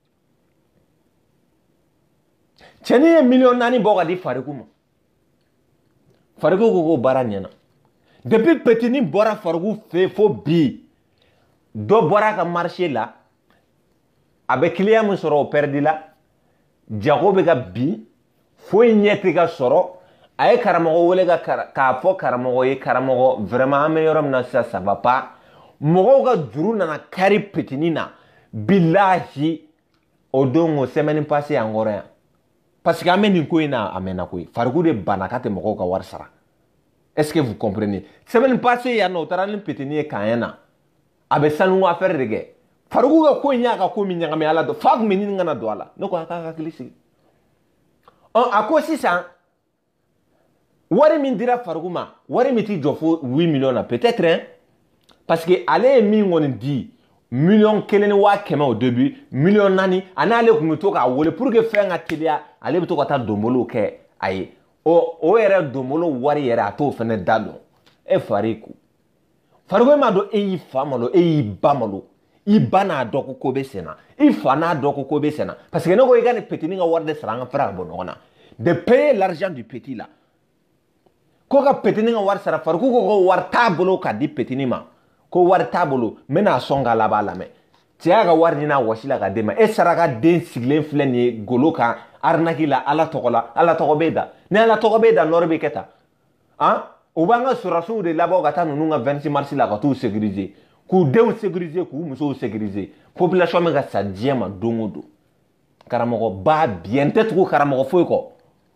cɛnin ye miliyɔn naani bɔ ka di Fariku ma Fariku ko ko baara ɲɛna depuis petini bɔra Fariku fɛ fo bi dɔ bɔra ka marché la a bɛ client min sɔrɔ o perdu la jago bɛ ka bin foyi ɲɛ tɛ ka sɔrɔ a ye karamɔgɔ wele ka k'a fɔ karamɔgɔ ye karamɔgɔ vraiment an bɛ yɔrɔ min na sisan ça va pas mɔgɔw ka juru nana kari petini na bilahi o don o semaine passée an kɔrɔ yan parce que an bɛ nin ko in na a mɛnna koyi Fariku de banna k'a tɛ mɔgɔw ka wari sara est-ce que vous comprenez semaine passée yan nɔ o taara ni petini ye Kaɲɛ na a bɛ sanu affaire de kɛ Fariku ka ko in y'a ka ko min ɲagami ala dɔn f'a kun bɛ ɲini kana don a la ne ko a k'a hakili sigi ɔ a ko sisan wari min dira Fariku ma wari min t'i jɔ fo huit millions na peut-être hein parce que ale ye min kɔni di miliyɔn kelen ni waa kɛmɛ au début miliyɔn naani ani ale kun bɛ to k'a wele pour que fɛn ka teliya ale bɛ to ka taa donbolow kɛ a ye o o yɛrɛ donbolo wari yɛrɛ a t'o fɛnɛ da dɔn e Fariku Fariku e m'a dɔn e y'i fa malo e y'i ba malo i ba n'a dɔn ko ko bɛ sen na i fa n'a dɔn ko ko bɛ sen na parce que ne ko i ka nin petini ka wari de sara an ka fɛrɛ ka bɔ ɲɔgɔn na de payer l'argent du petit là ko ka petini ka wari sara Fariku ko ko wari t'a bolo k'a di petini ma ko wari t'a bolo n bɛna sɔn k'a la b'a lamɛn cɛ y'a ka wari ɲini a wɔsi la ka d'e ma e saraka den sigilen filɛ nin ye golo kan arnaque la ala tɔgɔ la ala tɔgɔ b'e da ni ala tɔgɔ b'e da nɔrɔ bɛ kɛ tan han u b'an ka sɔrɔsiw de labɔ ka taa ninnu ka vingt-six mars la ka t'u sécuriser k'u denw sécuriser k'u musow sécuriser population bɛ ka sa diɲɛ ma don o don karamɔgɔ ba biɲɛ tɛ tugu karamɔgɔ foyi kɔ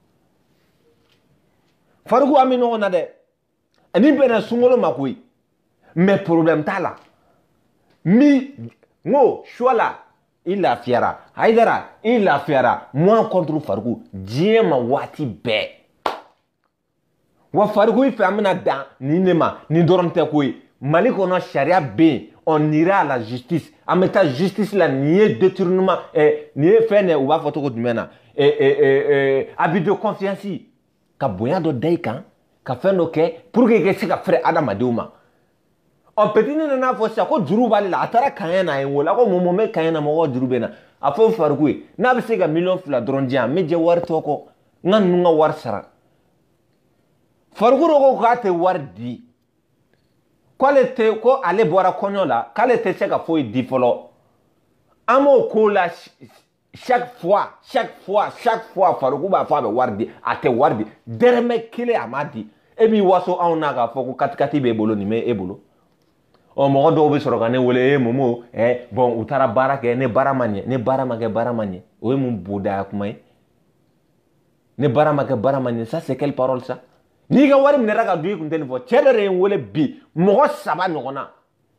Fariku an bɛ ɲɔgɔn na dɛ ani bɛnna sunkalo ma koyi mais problème t'a la mi n ko choix la i lafiyara Haidara i lafiyara moi contre Fariku diɲɛ ma waati bɛɛ wa Fariku i fɛ an bɛna dan nin de ma nin dɔrɔn tɛ koyi Mali kɔnɔ sariya bɛ yen on ira à la justice an bɛ taa justice la nin ye détournement ɛ nin ye fɛn de u b'a fɔ cogo jumɛn na ɛ ɛ ɛ abus de confiance ka bonya dɔ da i kan ka fɛn dɔ kɛ pour que i ka se ka fɛrɛ adamadenw ma ɔ petini nana fɔ sisan ko juru b'ale la a taara Kaɲɛ na a ye n wele a ko Momo n bɛ Kaɲɛ na mɔgɔw juru bɛ na a fɔ Fariku ye n'a bɛ se ka miliyɔn fila dɔrɔn di yan n bɛ jɛ wari tɔ kɔ n ka ninnu ka wari sara Fariku de ko k'a tɛ wari di k'ale tɛ ko ale bɔra kɔɲɔ la k'ale tɛ se ka foyi di fɔlɔ an b'o ko la chaque fois chaque fois chaque fois Fariku b'a fɔ a bɛ wari di a tɛ wari di dɛrɛmɛ kelen a ma di e b'i waso anw na k'a fɔ ko katikati b'e bolo nin bɛ e bolo ɔ mɔgɔ dɔw bɛ sɔrɔ ka ne wele e Momo ɛ bɔn u taara baara kɛ ne baara ma ɲɛ ne baara ma kɛ baara ma ɲɛ o ye mun bodaya kuma ye ne baara ma kɛ baara ma ɲɛ ça c'est quelle parole ça n'i ka wari minɛra ka dun i kun tɛ nin fɔ cɛ dɔ de ye n wele bi mɔgɔ saba ɲɔgɔn na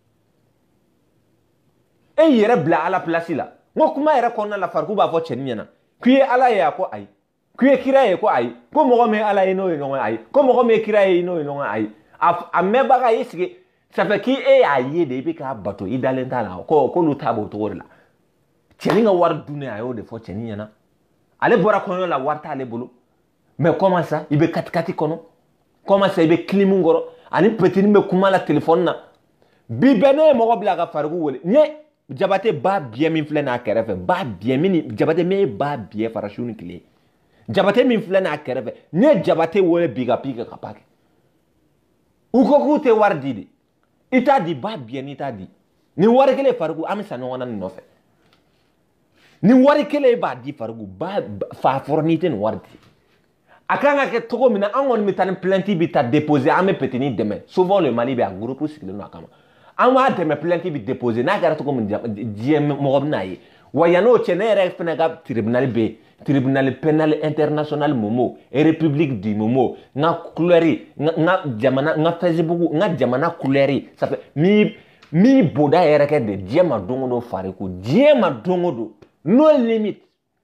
e yɛrɛ bila ala place la n ko kuma yɛrɛ kɔnɔna la Fariku b'a fɔ cɛnin ɲɛna k'i ye ala ye a ko ayi k'i ye kira ye ko ayi ko mɔgɔ min ye ala ye n'o ye ɲɔgɔn ye ayi ko mɔgɔ min ye kira ye n'o ye ɲɔgɔn ye ayi a mɛnbaga y'i sigi ça fait k'i e y'a ye de i bɛ k'a bato i dalen t'a la ko k'olu ta b'o cogo de la cɛnin ka wari dunnen a y'o de fɔ cɛnin ɲɛna ale bɔra kɔɲɔ la wari t'ale bolo mais comment ça i bɛ katikati kɔnɔ comment ça i bɛ kilimu kɔrɔ ani petini bɛ kuma la téléphone na bi bɛɛ ne ye mɔgɔ bila ka Fariku wele n ye Jabate ba biɲɛ min filɛ n'a kɛrɛfɛ ba biɲɛ min Jabate min ye ba biɲɛ fara su ni tile Jabate min filɛ n'a kɛrɛfɛ n ye Jabate wele bi ka pique ka pake u ko k'u tɛ wari di de i t'a di ba biɲɛ n'i t'a di nin wari kelen Fariku an bɛ sa ɲɔgɔn na nin nɔfɛ nin wari kelen b'a di Fariku ba fa fɔra n'i tɛ nin wari di a kan ka kɛ cogo min na an kɔni bɛ taa ni plainte bɛ taa déposer an bɛ petini dɛmɛ souvent le Mali bɛ a groupe sigilen don a kama an b'a dɛmɛ plainte bi déposer n'a kɛra cogo min diɲɛ mɔgɔ bɛna ye wa yan'o cɛ ne yɛrɛ fɛnɛ ka tribunal bɛ tribunal pénal international momo et république du momo nga couleur nga jamana nga Facebook nga jamana couleur ça fait mi mi boda yɛrɛ kɛ de diɲɛ ma don o don fariku diɲɛ ma don o don no limite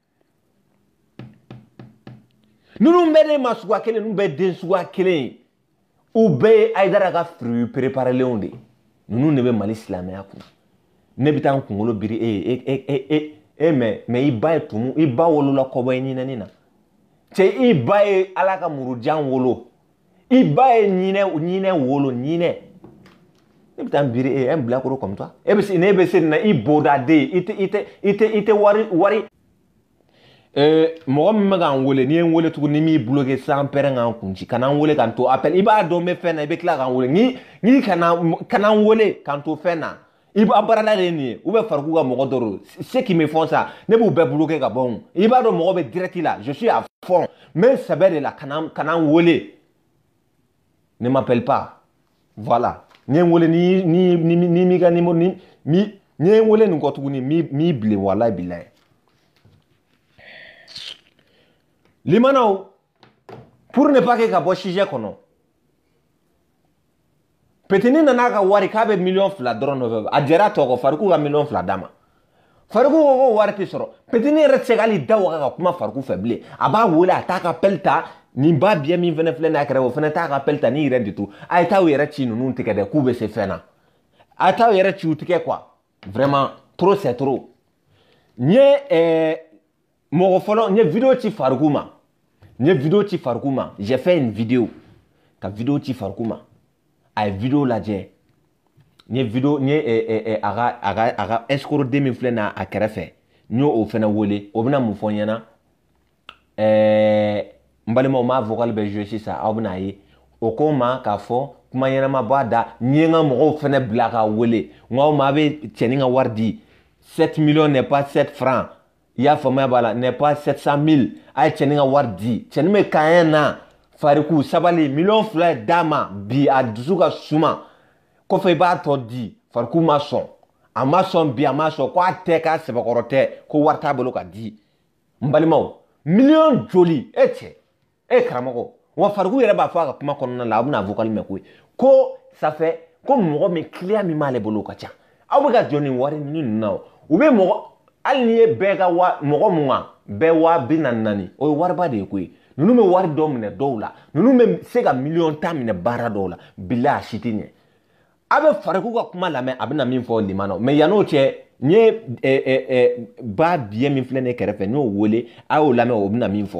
nunu bɛ de ma suguya kelen nunu bɛ den suguya kelen u bɛɛ Aidara ka fruit préparelenw de nunu ne bɛ Mali silamɛya kun ne bɛ taa n kunkolo biri e e e e e mais mais i ba ye tumu i ba wolola kɔbɔ ye ɲinɛni na cɛ i ba ye Ala ka murujan wolo i ba ye ɲinɛ ɲinɛ wolo ɲinɛ ne bɛ taa n biri e un bilakoro comme toi e bɛ se ne bɛ se nin na i boda de i tɛ i tɛ i tɛ i tɛ wari wari mɔgɔ min bɛ k'an wele n'i ye n wele tuguni ni m'i bloqué san pɛrɛn k'an kunci ka na n wele k'an to appel i b'a dɔn n bɛ fɛn na i bɛ tila k'an wele n'i n'i kana kana n wele k'an to fɛn na i b'a baarada de ye nin ye ou bien Farikou ka mɔgɔ dɔ don ceux qui me font ça ne b'u bɛɛ bloqué ka bɔ i b'a dɔn mɔgɔ bɛ direct la je suis à fond mais sɛbɛ de la kana kana n wele ne m'appelle pas voilà n'i ye n wele ni ni ni ni mi ka numéro ni mi n'i ye n wele nin kɔ tuguni mi mi bilen walayi bilayi Limanaw pour ne pas que ka bɔ sujet kɔnɔ Petini nana ka wari k'a bɛ million fila dɔrɔn nɔfɛ a jɛra tɔ kɔ Farikou ka million fila d'a ma Farikou ko ko wari tɛ sɔrɔ Petini yɛrɛ tɛ se k'ale da waga ka kuma Farikou fɛ bilen a b'a wele a t'a ka appel ta nin ba biɲɛ min fɛnɛ filɛ n'a kɛrɛfɛ o fɛnɛ t'a ka appel ta ni yɛrɛ de to a ye taa u yɛrɛ ci ninnu tigɛ dɛ k'u bɛ se fɛn na a ye taa u yɛrɛ ci u tigɛ quoi vraiment trop c'est trop n ye ɛɛ mɔgɔ fɔlɔ n ye vidéo ci Farikou ma n ye vidéo ci Farikou ma j'ai fait une vidéo ka vidéo ci Farikou ma a ye vidéo lajɛ n ye vidéo n ye ɛ ɛ a ka a ka a ka escroquerie min filɛ na a kɛrɛfɛ n y'o o fɛnɛ wele o bɛna mun fɔ n ɲɛna ɛɛ n balimaw m'a vocal bɛ jouer sisan aw bɛna ye o ko n ma k'a fɔ kuma ɲɛnama b'a da n ye n ka mɔgɔw fɛnɛ bila ka wele n k'aw ma a bɛ cɛnin ka wari di sept millions n'est pas sept francs i y'a faamuya b'a la n'est pas sept cent mille a ye cɛnin ka wari di cɛnin bɛ kan na Farikou sabali million fila d'a ma bi a dusu ka suma kɔfɛ i b'a tɔ di Farikou ma sɔn a ma sɔn bi a ma sɔn ko a tɛ k'a sɛbɛkɔrɔ tɛ ko wari t'a bolo ka di n balimaw million joli e cɛ e karamɔgɔ wa Farikou yɛrɛ b'a fɔ a ka kuma kɔnɔna la a bɛna vocal mɛn koyi ko ça fait ko mɔgɔ min client min b'ale bolo o ka ca aw bɛ ka jɔ nin wari ɲini ninnu na u bɛ mɔgɔ hali n'i ye bɛɛ ka wa mɔgɔ mun kan bɛɛ wa bi naani naani o ye wariba de ye koyi ninnu bɛ wari dɔ minɛ dɔw la ninnu bɛ se ka million tan minɛ baara dɔw la bilahi a si tɛ ɲɛ a bɛ Farikou ka kuma lamɛn a bɛna min fɔ Limanaw mais yan'o cɛ n ye ɛ ɛ ɛ ba biɲɛ min filɛ ne kɛrɛfɛ n y'o wele a y'o lamɛn o bɛna min fɔ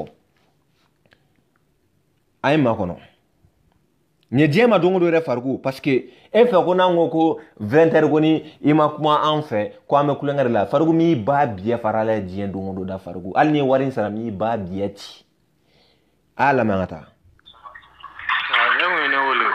a ye makɔnɔ n ye diɲɛ ma don o don yɛrɛ Farikou parce que e fɛ ko n'an ko ko vingt heures ko ni i ma kuma an fɛ ko an bɛ kulonkɛ de la Farikou m'i ba biɲɛ farala ye diɲɛ don o don da Farikou hali n'i ye wari in sara m'i ba biɲɛ ci a y'a lamɛn an ka taa. ne mun ye ne wele.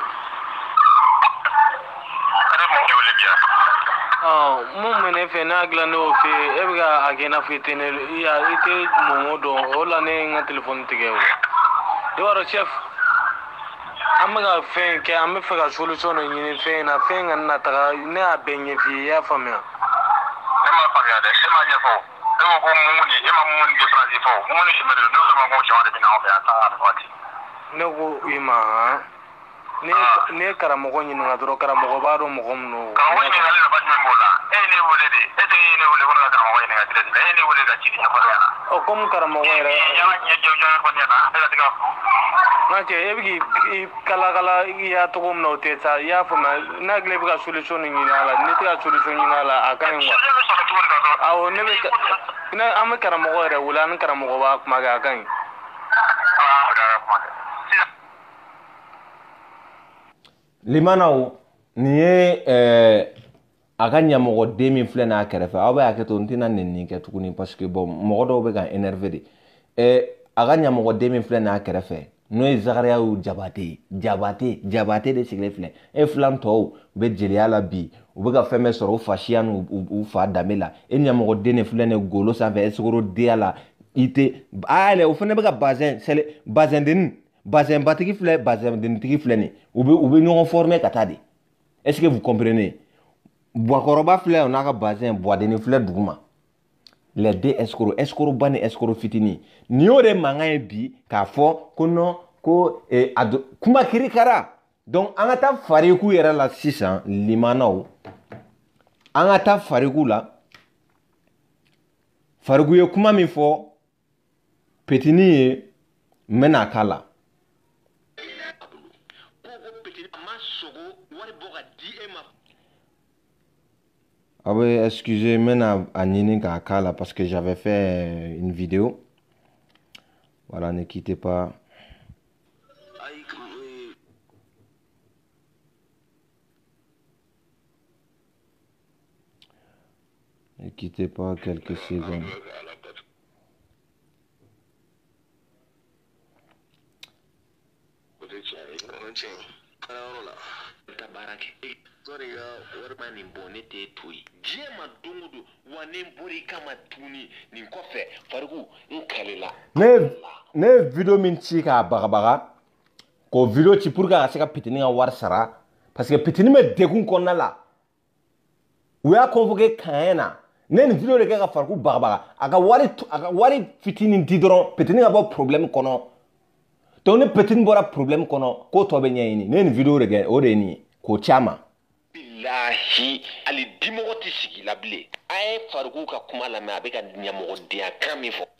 mun bɛ ne fɛ n'a dilan ne y'o fɛ e bɛ ka a kɛ i n'a fɔ i tɛ ne i tɛ mɔmɔ dɔn o la ne ye n ka telefɔni tigɛ o. i b'a dɔn chef an bɛ ka fɛn kɛ an bɛ fɛ ka solution dɔ ɲini fɛn in na fɛn in ka na taga ne y'a bɛɛ ɲɛf'i ye i y'a faamuya. e ma faamuya dɛ e ma ɲɛfɔ e ko ko mun ni e ma mun ni différence fɔ mun ni sɛmɛ de n'o sɔrɔ ko jɔn de bɛ n'anw fɛ yan san ka waati. ne ko i ma ne ne ye karamɔgɔ ɲininka dɔrɔn karamɔgɔ b'a dɔn mɔgɔ min don. karamɔgɔ ɲininkali nafa jumɛn b'o la e ye ne wele de e tɛ ne wele ko ne ka karamɔgɔ ɲininka direct la e ye ne wele ka ci di ɲɛfɔ ne ɲɛna. ɔ komi karamɔgɔ yɛrɛ. yala ɲɛ jɛ jɔn ɲɛfɔ ne ɲɛna e ka se ka fɔ. n ka cɛ e bɛ k'i kala kala i y'a cogo min na o tɛ sa i y'a faamuya n'a dilan i bɛ ka solution nin ɲini a la ne tɛ ka solution ɲini a la a ka ɲi quoi. awɔ ne bɛ ne an bɛ karamɔgɔ yɛrɛ wele an ni karamɔgɔ b'a kuma kɛ a ka ɲi. Limanaw nin ye ɛɛ a ka ɲɛmɔgɔ den min filɛ n'a kɛrɛfɛ aw bɛ hakɛ to n tɛna nɛni kɛ tuguni parce que bon mɔgɔ dɔw bɛ ka énervé de ɛɛ a ka ɲɛmɔgɔ den min filɛ n'a kɛrɛfɛ n'o ye Zakariaw Jabate Jabate Jabate de sigilen filɛ e filan tɔw u bɛ jeliya la bi u bɛ ka fɛn bɛɛ sɔrɔ u fa siya n'u u fa danbe la e ɲɛmɔgɔ den de filɛ nin golo sanfɛ escroc denya la i tɛ a yɛlɛ o fana bɛ ka bazɛn sɛlɛ bazɛn denni bazɛn batigi filɛ bazɛn denitigi filɛ nin u bɛ u bɛ ɲɔgɔn former ka taa de est-ce que vous comprenez Boakoroba filɛ o n'a ka bazin boadenni filɛ duguma les deux escrocs escroc ba ni escroc fitini ni y'o de mankan ye bi k'a fɔ ko non ko eh, ado, kuma kirikara donc an ka taa fariku yɛrɛ la sisan limanaw an ka taa fariku la fariku ye kuma min fɔ petini ye n bɛna k'a la. Ah oui, excusez, maintenant à Nininka Kala parce que j'avais fait une vidéo. Voilà, ne quittez pas. Ne quittez pas quelques secondes. ne ne video min ci ka bagabaga ko video ci pour ka se ka petini ka wari sara parce que petini me dekun konna la u y'a convoqué kayena ne ni video de kɛ ka fariku bagabaga aka wari aka wari fitini di dɔrɔn petini ka bɔ problème kɔnɔ donc ne petini bɔra problème kɔnɔ ko tɔ bɛ ɲɛɲini ne ni video de kɛ o de ye nin ye k'o ci a ma. Bilahi ali dimɔgɔ tɛ sigi la bilen a ye fariku ka kuma lamɛn a bɛ ka ɲɛmɔgɔdenya kan min fɔ.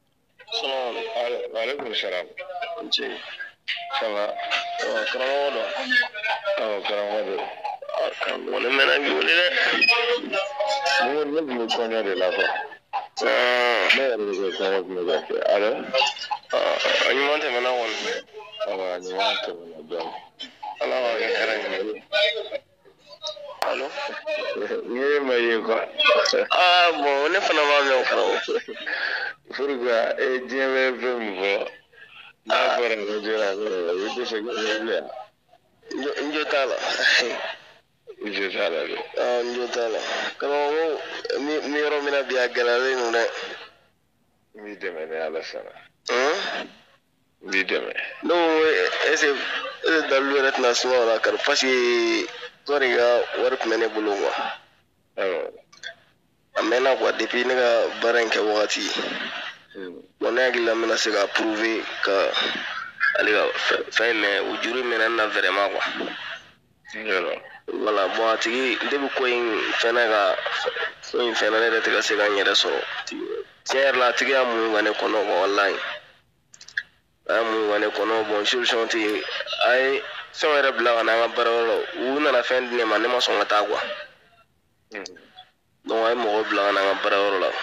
Alaikum salam. Ça va? Karamɔgɔ dɔ. Awɔ karamɔgɔ dɔ. Wale mɛna bi wale dɛ. Ne ne tun bɛ kɔɲɔ de la quoi. Ne yɛrɛ de bɛ kɔɲɔ tun bɛ ka kɛ. Allo? A ɲuman tɛmɛna kɔni. Awɔ a ɲuman tɛmɛna dɔɔni. Ala k'a kɛ hɛrɛ ɲuman. Allo? Ni ma ye quoi. Ah bon ne fana b'a mɛn karamɔgɔ. Pourquoi e diɲɛ bɛ fɛn min fɔ n'a fɔra ko jɔra i tɛ se ka wele yan n jo t'a la i jo t'a la dɛ n jo t'a la karamɔgɔ n bɛ yɔrɔ min na bi a gɛlɛyalen don dɛ n b'i dɛmɛ ni ala sara n b'i dɛmɛ ne ko est-ce que dalu yɛrɛ tɛna suma o la kari parce que dɔ de ka wari tun bɛ ne bolo quoi awɔ a mɛnna quoi depuis ne ka baara in kɛ wagati bon ne hakili la n bɛna se ka prouver ka ale ka fɛn mɛn o juru mɛnna n na vraiment quoi voilà bon a tigi depuis ko in fɛnɛ ka ko in fɛnna ne yɛrɛ tɛ ka se ka n yɛrɛ sɔrɔ tiɲɛ yɛrɛ la a tigi y'a mun ka ne kɔnɔ quoi walahi a y'a mun ka ne kɔnɔ bon solution tɛ yen a ye fɛn yɛrɛ bila ka na an ka baarayɔrɔ la u nana fɛn di ne ma ne ma sɔn ka taa quoi donc a ye mɔgɔ bila ka na an ka baarayɔrɔ la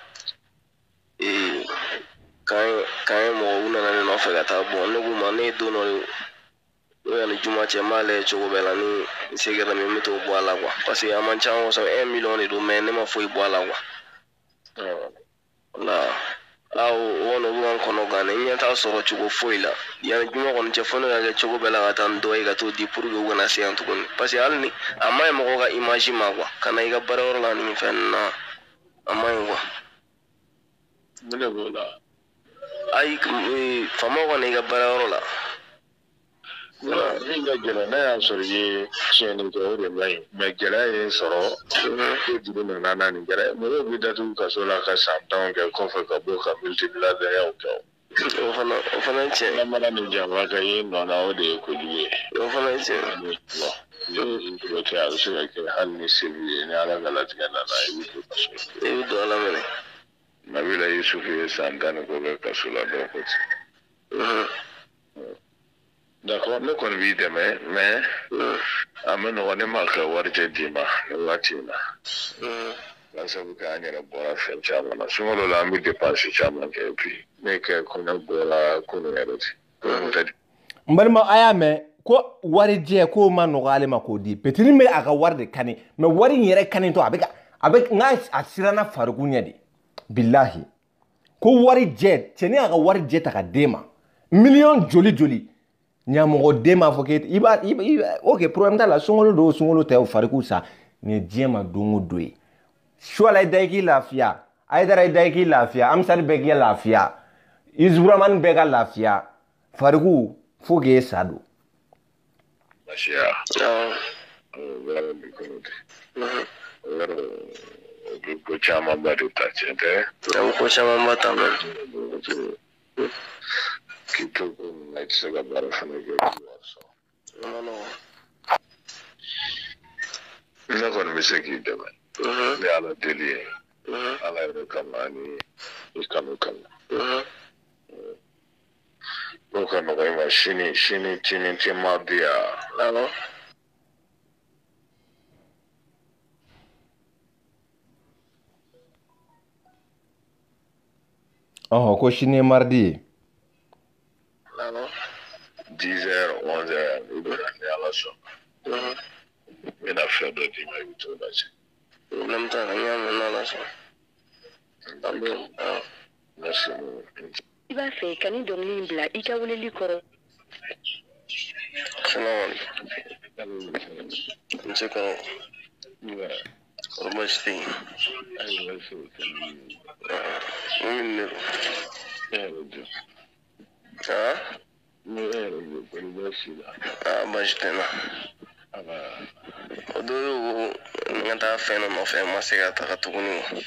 ee k'an ye mɔgɔ u nana ne nɔfɛ ka taa bon ne k'u ma ne ye don dɔ o yanni juma cɛ n b'a lajɛ cogo bɛɛ la ni n se kɛra min n bɛ t'o bɔ a la quoi parce que a man ca kosɛbɛ un million de don mais ne ma foyi bɔ a la quoi voilà a o kɔni o bɛ ka n kɔnɔ gan ne ɲɛ t'a sɔrɔ cogo foyi la yanni juma kɔni cɛ fo ne ka kɛ cogo bɛɛ la ka taa n dɔ ye ka t'o di pour que u kana se yan tuguni parce que hali ni a ma ɲi mɔgɔ ka image ma quoi ka na i ka baarayɔrɔ la nin fɛn ninnu na a ma ɲi quoi. Ne de b'o la. Ayi faamaw kɔni i ka baarayɔrɔ la. Min ka gɛlɛn n'a y'a sɔrɔ i ye tiɲɛni kɛ o de ma ɲi mais gɛlɛya ye n sɔrɔ ko juru nana n'a nin kɛra mɔgɔw bɛ datugu kaso la ka san tan kɛ kɔfɛ ka bɔ ka multimilliardaires kɛ o fana o fana ye tiɲɛ ye. N'a ni janfa kɛ i nɔ na o de ye kojugu ye. O fana ye tiɲɛ ye. N tulo tɛ a bɛ se ka kɛ hali ni seli ye ni ala ka latigɛ nana i bɛ to kaso la. I bɛ don ala minɛ. Nabila Yusufu ye san tan ni kɔ kɛ kaso la dɔw ko ten. D'accord ne kɔni b'i dɛmɛ mais a ma nɔgɔn ne ma ka warijɛ d'i ma nin waati in na. Ka sabu kɛ an yɛrɛ bɔra fɛn caman na sunkalo la an bɛ dépense caman kɛ puis ne kɛ kɔɲɔ bɔra kunun yɛrɛ ten. N balima a y'a mɛn ko warijɛ k'o ma nɔgɔ ale ma k'o di petini bɛ a ka wari de kani mais wari in yɛrɛ kani tɔ a bɛ ka a bɛ n ka a siranna farigun ɲɛ de bilahi ko warijɛ cɛni a ka warijɛ ta ka d'e ma miliyɔn joli joli. Ɲamɔgɔ den m'a fɔ k'e i b'a i b'a ok problème t'a la sunkalo don sunkalo tɛ o fariku sa nin ye diɲɛ ma don o don ye suwala i da i k'i lafiya Aidara i da i k'i lafiya Amsari bɛɛ k'i lafiya Izuburamani bɛɛ ka lafiya fariku fo k'e sa don. Basiya wala ni ko mhm wala ko chama ba do ta chete na ko chama ba ta ba kito ko night saga bara fana ge so no no na ko mi se ki de ba mhm ya ala deli mhm ala ro kamani ikano kan mhm ko kan ga ma shini shini chini chima dia no Oh, ko shine mardi. Nano. dix heures, onze heures, il doit aller à la chambre. Il a fait d'autres images autour de ça. Problème t'as rien maintenant la chambre. Merci. Il va faire quand il donne une blague, il a voulu lui corrompre. Salam alaikum. Monsieur Karo. Ouais. Comment je t'ai? Aïe, ouais, c'est oui, ah, ah, bah, je t'ai là. Ah, bah, au on a fait un enfant, moi, c'est à ta tournée.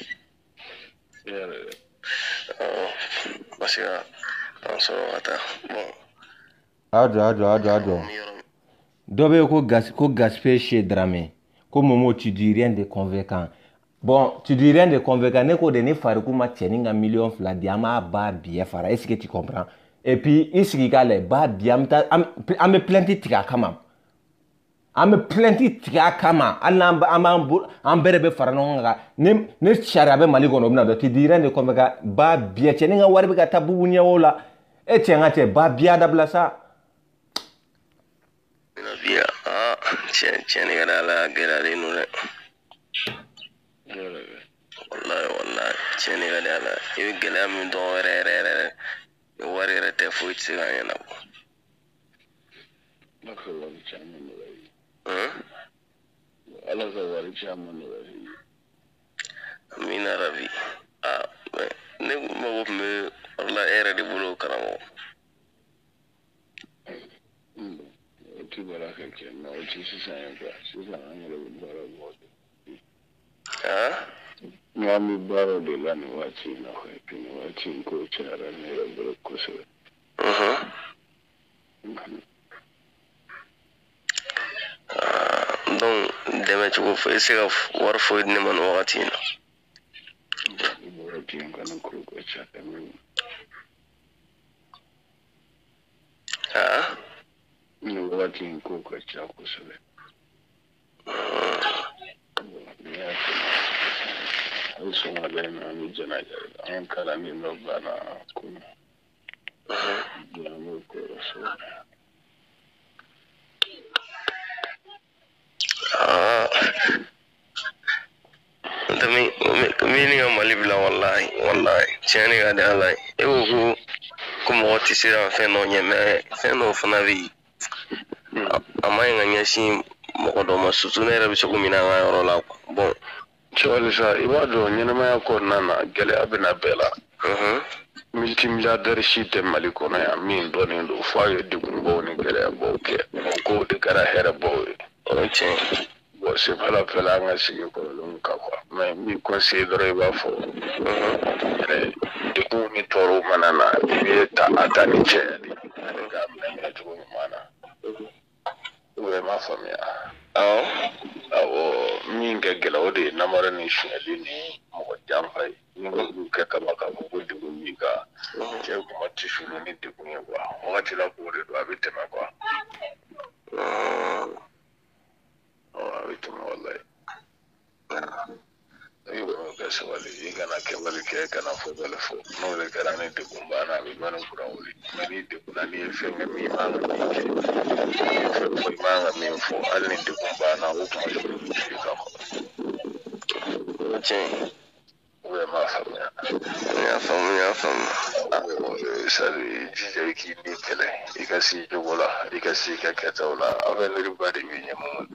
Oh, bah, c'est à on se retard. Bon. Ado, ado, ado, ado. Dobe ko gas, ko gaspé chez Dramé. Ko momo tu dis rien de convaincant. Bon, tu dis rien de convaincant. Ne ko de ne fari kuma tiening un million fla diama ba bien fara. Est-ce que tu comprends? Et puis ici gale ba diamta am me plainte tika kama. Am me plainte tika kama. Alla am am berebe fara no nga. Ne ne charabe mali gono na do tu dis rien de convaincant ba bien tiening wari be ka tabu nya wola. E tienga te ba bien dabla ça. Bien, ah, tiens, tiens, les gars, là, gars, là, nous, là. Wallahi, wallahi, tiens, les gars, là, il y a des gars, mais dans le ré, ré, ré, il y a des gars, qui font des gars, là. Hein? Allah, ça va, les chamans, là. Mina Ravi. Ah, mais, ne vous me, Allah, est de boulot, carrément. Tu vois là quelqu'un, non, tu sais ça, c'est ça, on est le barreau. Ah? Moi, je barreau de la nuit, tu n'as pas pu nous watcher une coach à la nuit, le coach. Donc, demain, tu vas faire ça, voir faut une main au ratin. Ah? Ni wakati nkuko cha kusebe. Aisha malena ni jana jana. Ankara ni nobana kuna. Ya muko so. Ah. Tami mimi ni malibla wallahi wallahi. Chani ga da Allah. Ewo ko kuma wati sira fe no nyeme fe no fanavi. Amai nganya shi mokodo masutu na rabi soko mina ngayoro la bon choli sa ibado nyina ma ko nana gele abina bela mhm multimilliardaire shi te maliko na ya min do ni do fa ye digun bo ni gele bo ke ko de kara hera bo oche bo se fala fala nga shi ko lo ka ko mais mi considère ba fo mhm de ko ni toro manana bi ta atani che nga mna to mana we ma famia aw aw minga gela ode namara ni shali ni mo jamfai ngo ke kama kama ko de minga je ko mati shulu ni de ko ngwa wakati la ko de do abite ma kwa ah abite ma wallahi ayo ga sawali yiga na ke wali ke kana fo bele fo no le kana ni de ko bana bi bana ko rawli mani de ko ni fe mi ma manga minfo alni de kumbana ukuma ka ko che we ma famia ya famia famia sari jije ki ni kele ikasi jogola ikasi ka ketola aven everybody we nyamo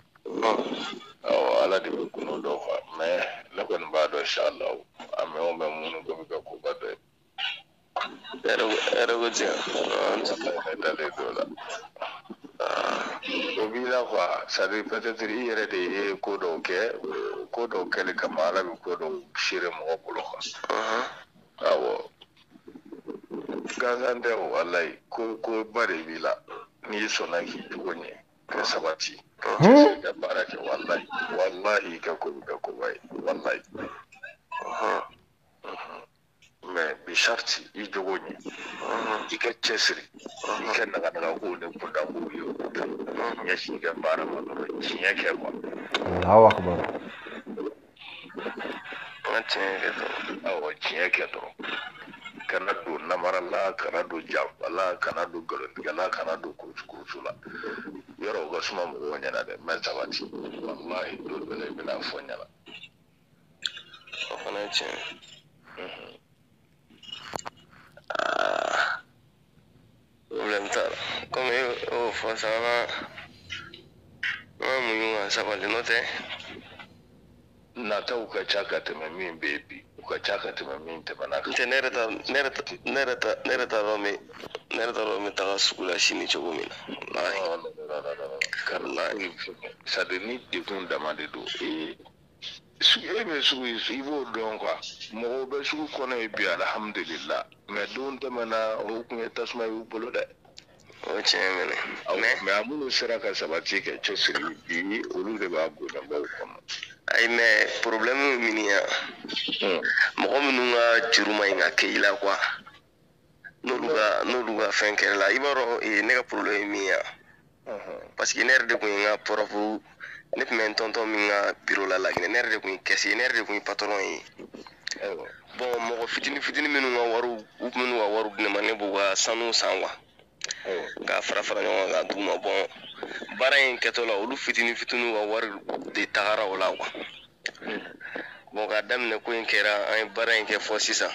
aw ala de ko no do fa mais la ko ba do inshallah ame o me munu ko ka ko ba de ero ero go je on sa ta de dola. la quoi ça veut peut-être il y a des codes ok code ok les kamala mi code shire mo bolo quoi ah wo gazande wallahi ko ko bare bila ni sona ki tugonye ka sabati da baraka wallahi wallahi ka ko ka ko bai wallahi aha mais bi sharti i jogonye i ka cesri i ka naga naga ko ne kunda ko yo ya shi ga bara ma no shi ya ke ko Allahu akbar ante ga awo shi ya ke to kana do namarala kana do jambala kana do golondala kana do kuchula yoro go suma mo wonya na de mesabati wallahi do bele bina fonya la ofana che ah problem ta comme o fo ça va ma mu yunga sabati note na ta uka chaka te min baby uka chaka te min te manaka te nereta nereta nereta nereta romi nereta romi ta sukula shini chogomina wallahi kallahi sadeni de kun damande do e su e be su su bo don quoi mo be su kono e bi alhamdulillah mais don te mana o kun tasma yu bolo de o chemene mais mais amuno seraka sabati ke chesiri bi olu de ba go na ba ko ay mais problème minia mo ko minunga juruma inga keila kwa no luga no luga fenker la ibaro e nega problème mia parce que ner de ko inga profu net men tonton minga bureau la la ner de ko kesi ner de ko patron yi bon mo ko fitini fitini minunga waru u minunga waru ne mané buga sanu sanwa ga fara fara nyonga ga duma bon bara en ketola olu fitini fitinu wa war de tagara wala kwa bon ga damne ko en kera ay bara en ke fo sisa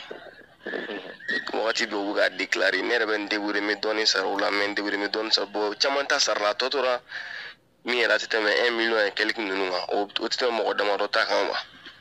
wakati do ga déclarer ne reben de wure mi doni sar wala men de wure mi don sa bo chamanta sarla totora mi era tete me un million et quelques nunga o o tete mo ko dama do takamba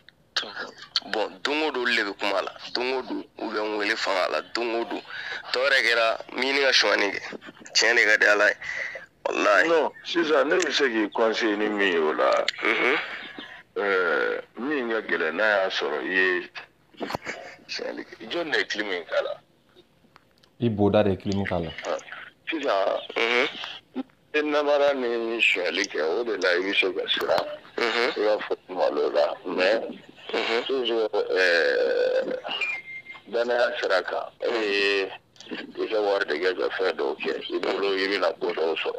bon dongo do lebe kumala dongo do u be ngwele fala dongo do tore gera mini ga shwani ge chene ga dala wallahi no sisa ne bi se ki conseil ni mi wala mhm euh mi nga gele na ya soro ye chene jonne climin kala ibo da de climin kala sisa mhm inna mara ni shwali ke o de la yi so ga sira mhm ya fo malola mais mhm toujours euh dana siraka eh déjà war de gaga fa do ke idolo yimi na ko do so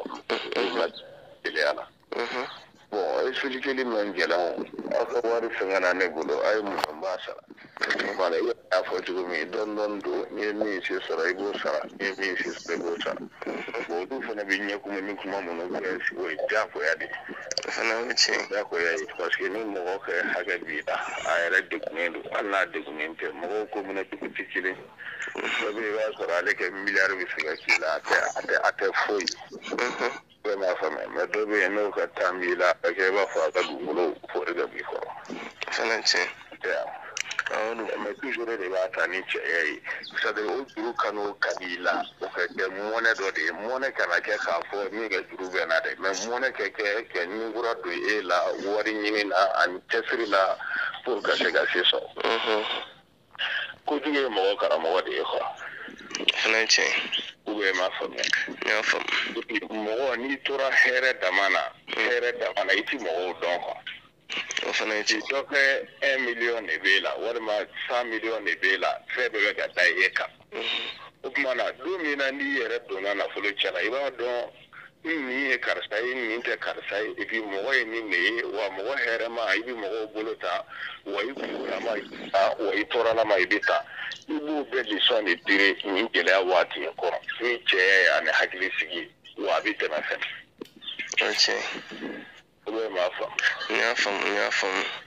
ileana mhm bon expliquer li man gela aka war fengana ne gulo ay mu mbasa bala ya fo tugo mi don don do ni mi ci sara ibo sara ni mi ci sara sara bo du fana bi nyaku mi kuma mo no ga ci o ja ko ya di fana wuce da ko ya yi parce que ni mo ko haga bi da ay ra document Allah document mo ko mo na tuku tikile so be wa sara le ke milliard bi figa kila ate ate ate foi mhm be ma fa me me do be no ka tambila ke ba fa ka du mo fo ga bi ko fana ce ya awonu me toujours de ba ta ni che yi so de o duru kanu kabila o ka de mo ne do de mo ne kana ke ka fo ni ga duru be na de me mo ne ke ke ke ni gura do e la wori ni na an tesri la pour ka se ga se so mhm ko duge mo ka ra mo de ko fana ce ube ma fa me ya fa mo ni tora here damana here damana iti mo don ko ofana ci doke un million e bela warma cent million e bela febe ga da yeka o kuma na do mi na ni yere do na na folo chala iba do ni e karsa ni te karsa e bi mo e ni ne wa mo here ma ibi mo bolota wa ibu na ma wa itora na ma ibita ibu be di so ni dire ni gele awati ko ni che ya ne hakili sigi wa bi te na fe okay ube ma fa nya fa nya fa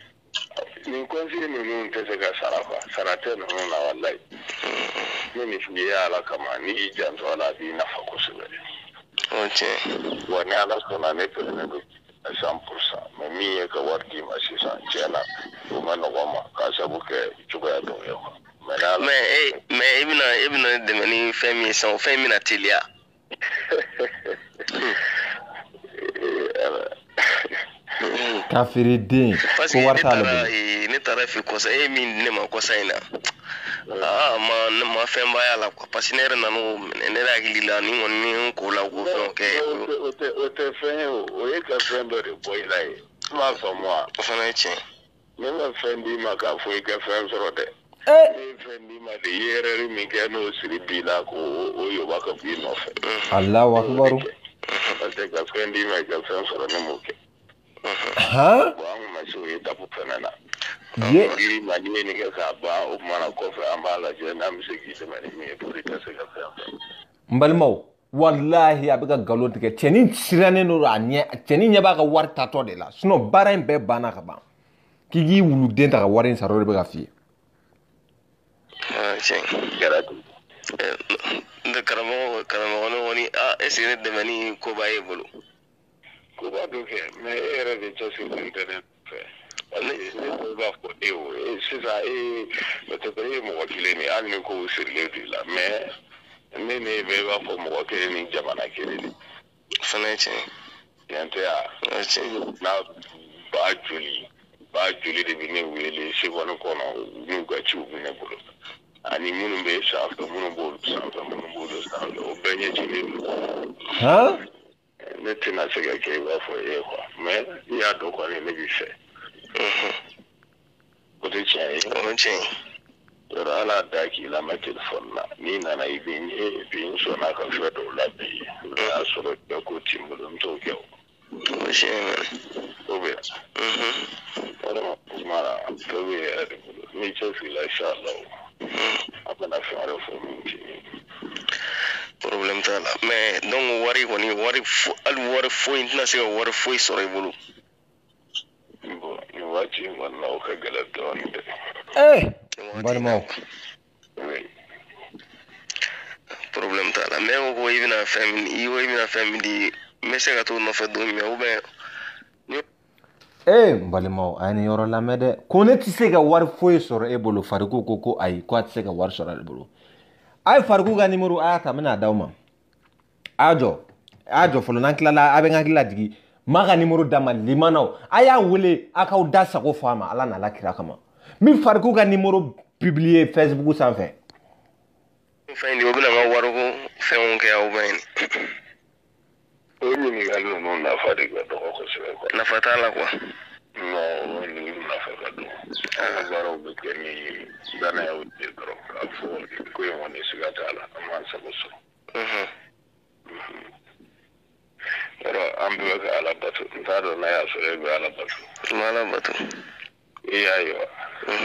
ni konsi ni mun te se ga sarafa sarate no na wallahi ni ni fi ya ala kama ni jan so ala bi na fa ko se okay wa ne ala so na ne pe ne do cent pour cent mais mi e ka warti ma six cents chela o ma no ma ka sabu ke chuba ya do yo mais eh mais ibna ibna de mani fami son fami na tilia kafiri den ko warta la ne tara fi ko sa e min ne ma ko sa ina ah ma ma fɛn ba ya la ko parce que ne yɛrɛ nanu ne da hakili la ni ŋɔni ko la ko fɛn kɛ o tɛ o tɛ fɛn ye o ye ka fɛn dɔ de bɔ i la ye m'a faamu wa o fana ye tiɲɛ ne ma fɛn d'i ma k'a fɔ i ka fɛn sɔrɔ dɛ ne ye fɛn d'i ma de i ye erreur min kɛ n'o siri b'i la ko o yoba ka b'i nɔfɛ Allahu akbar parce que ka fɛn d'i ma i ka fɛn sɔrɔ ne m'o kɛ ha bon an ma se o étape fɛnɛ na ye i ma ni ne kɛ k'a ban o kumana kɔfɛ an b'a lajɛ n'an bɛ se k'i dɛmɛ ni min ye pour i ka se ka fɛn fɛ n balimaw wallahi a bɛ ka nkalon tigɛ cɛnin sirannen don a ɲɛ cɛnin ɲɛ b'a ka wari tatɔ de la sinon baara in bɛɛ banna ka ban k'i k'i wuluden ta ka wari in sara o de bɛ ka f'i ye tiɲɛ kɛra ten n tɛ karamɔgɔ karamɔgɔ ne kɔni ah est ce que ne dɛmɛ ni koba y'e bolo koba dɔ kɛ mais e yɛrɛ de cɛsirilen tɛ ne fɛ ne ne b'a fɔ e o sisan e peut-être e ye mɔgɔ kelen de hali ni kow sirilen don i la mais ne ne bɛ b'a fɔ mɔgɔ kelen ni jamana kelen de fana ye tiɲɛ tiɲɛ tɛ wa tiɲɛ n'a ba joli ba joli de bɛ ne wele seconde kɔnɔ n'u ka ciw bɛ ne bolo ani minnu bɛ sanfɛ minnu b'olu sanfɛ minnu b'olu sanfɛ o bɛɛ ɲɛcilen don ne tɛna se ka kɛ i b'a fɔ e quoi mais i y'a dɔn kɔni ne b'i fɛ o tɛ tiɲɛ ye o ye tiɲɛ ye yɔrɔ ala da k'i lamɛn telefɔni na n'i nana i bɛ n bi n sɔnna ka fɛn dɔw labɛn ye o y'a sɔrɔ bɛɛ ko ti n bolo n t'o kɛ o o tiɲɛ ye o bɛ yan vraiment kumara bɛɛ bɛ yɛrɛ de bolo n'i cɛsirila inshallah a bɛna fɛn wɛrɛ fɔ min t'i ye problème t'a la mais donc wari kɔni wari hali wari foyi n tɛna se ka wari foyi sɔrɔ i bolo bon nin waati in kɔni na o ka gɛlɛn dɔɔnin dɛ eh n balimaw problème t'a la mais ko i bɛna fɛn min i ko i bɛna fɛn min di n bɛ se ka t'o nɔfɛ don min ou bien eh n balimaw a ye nin yɔrɔ lamɛn dɛ ko ne tɛ se ka wari foyi sɔrɔ e bolo Fariku ko ko ayi ko a tɛ se ka wari sɔrɔ ale bolo a ye Fariku ka numéro a y'a ta n bɛna d'aw ma a y'a jɔ a y'a jɔ fɔlɔ n'an tilala a bɛ n hakili lajigi n m'a ka numéro d'a ma limanaw a y'a wele a k'aw da sago fɔ a ma ala n'ala kira kama min Fariku ka numéro publier Facebook sanfɛ fɛn di o bɛna n ka wariko fɛnw kɛ aw bɛ yen o ɲininkali ninnu nafa de ka dɔgɔ kosɛbɛ quoi nafa t'a la quoi non o ninnu nafa ka dɔgɔ an ka baaraw bɛ kɛ ni danayaw de dɔrɔn k'a fɔ ko in kɔni siga t'a la an m'an sago sɔrɔ yɔrɔ an bɛɛ bɛ ka ala bato n t'a dɔn n'a y'a sɔrɔ e bɛ ala bato n bɛ ala bato i y'a ye wa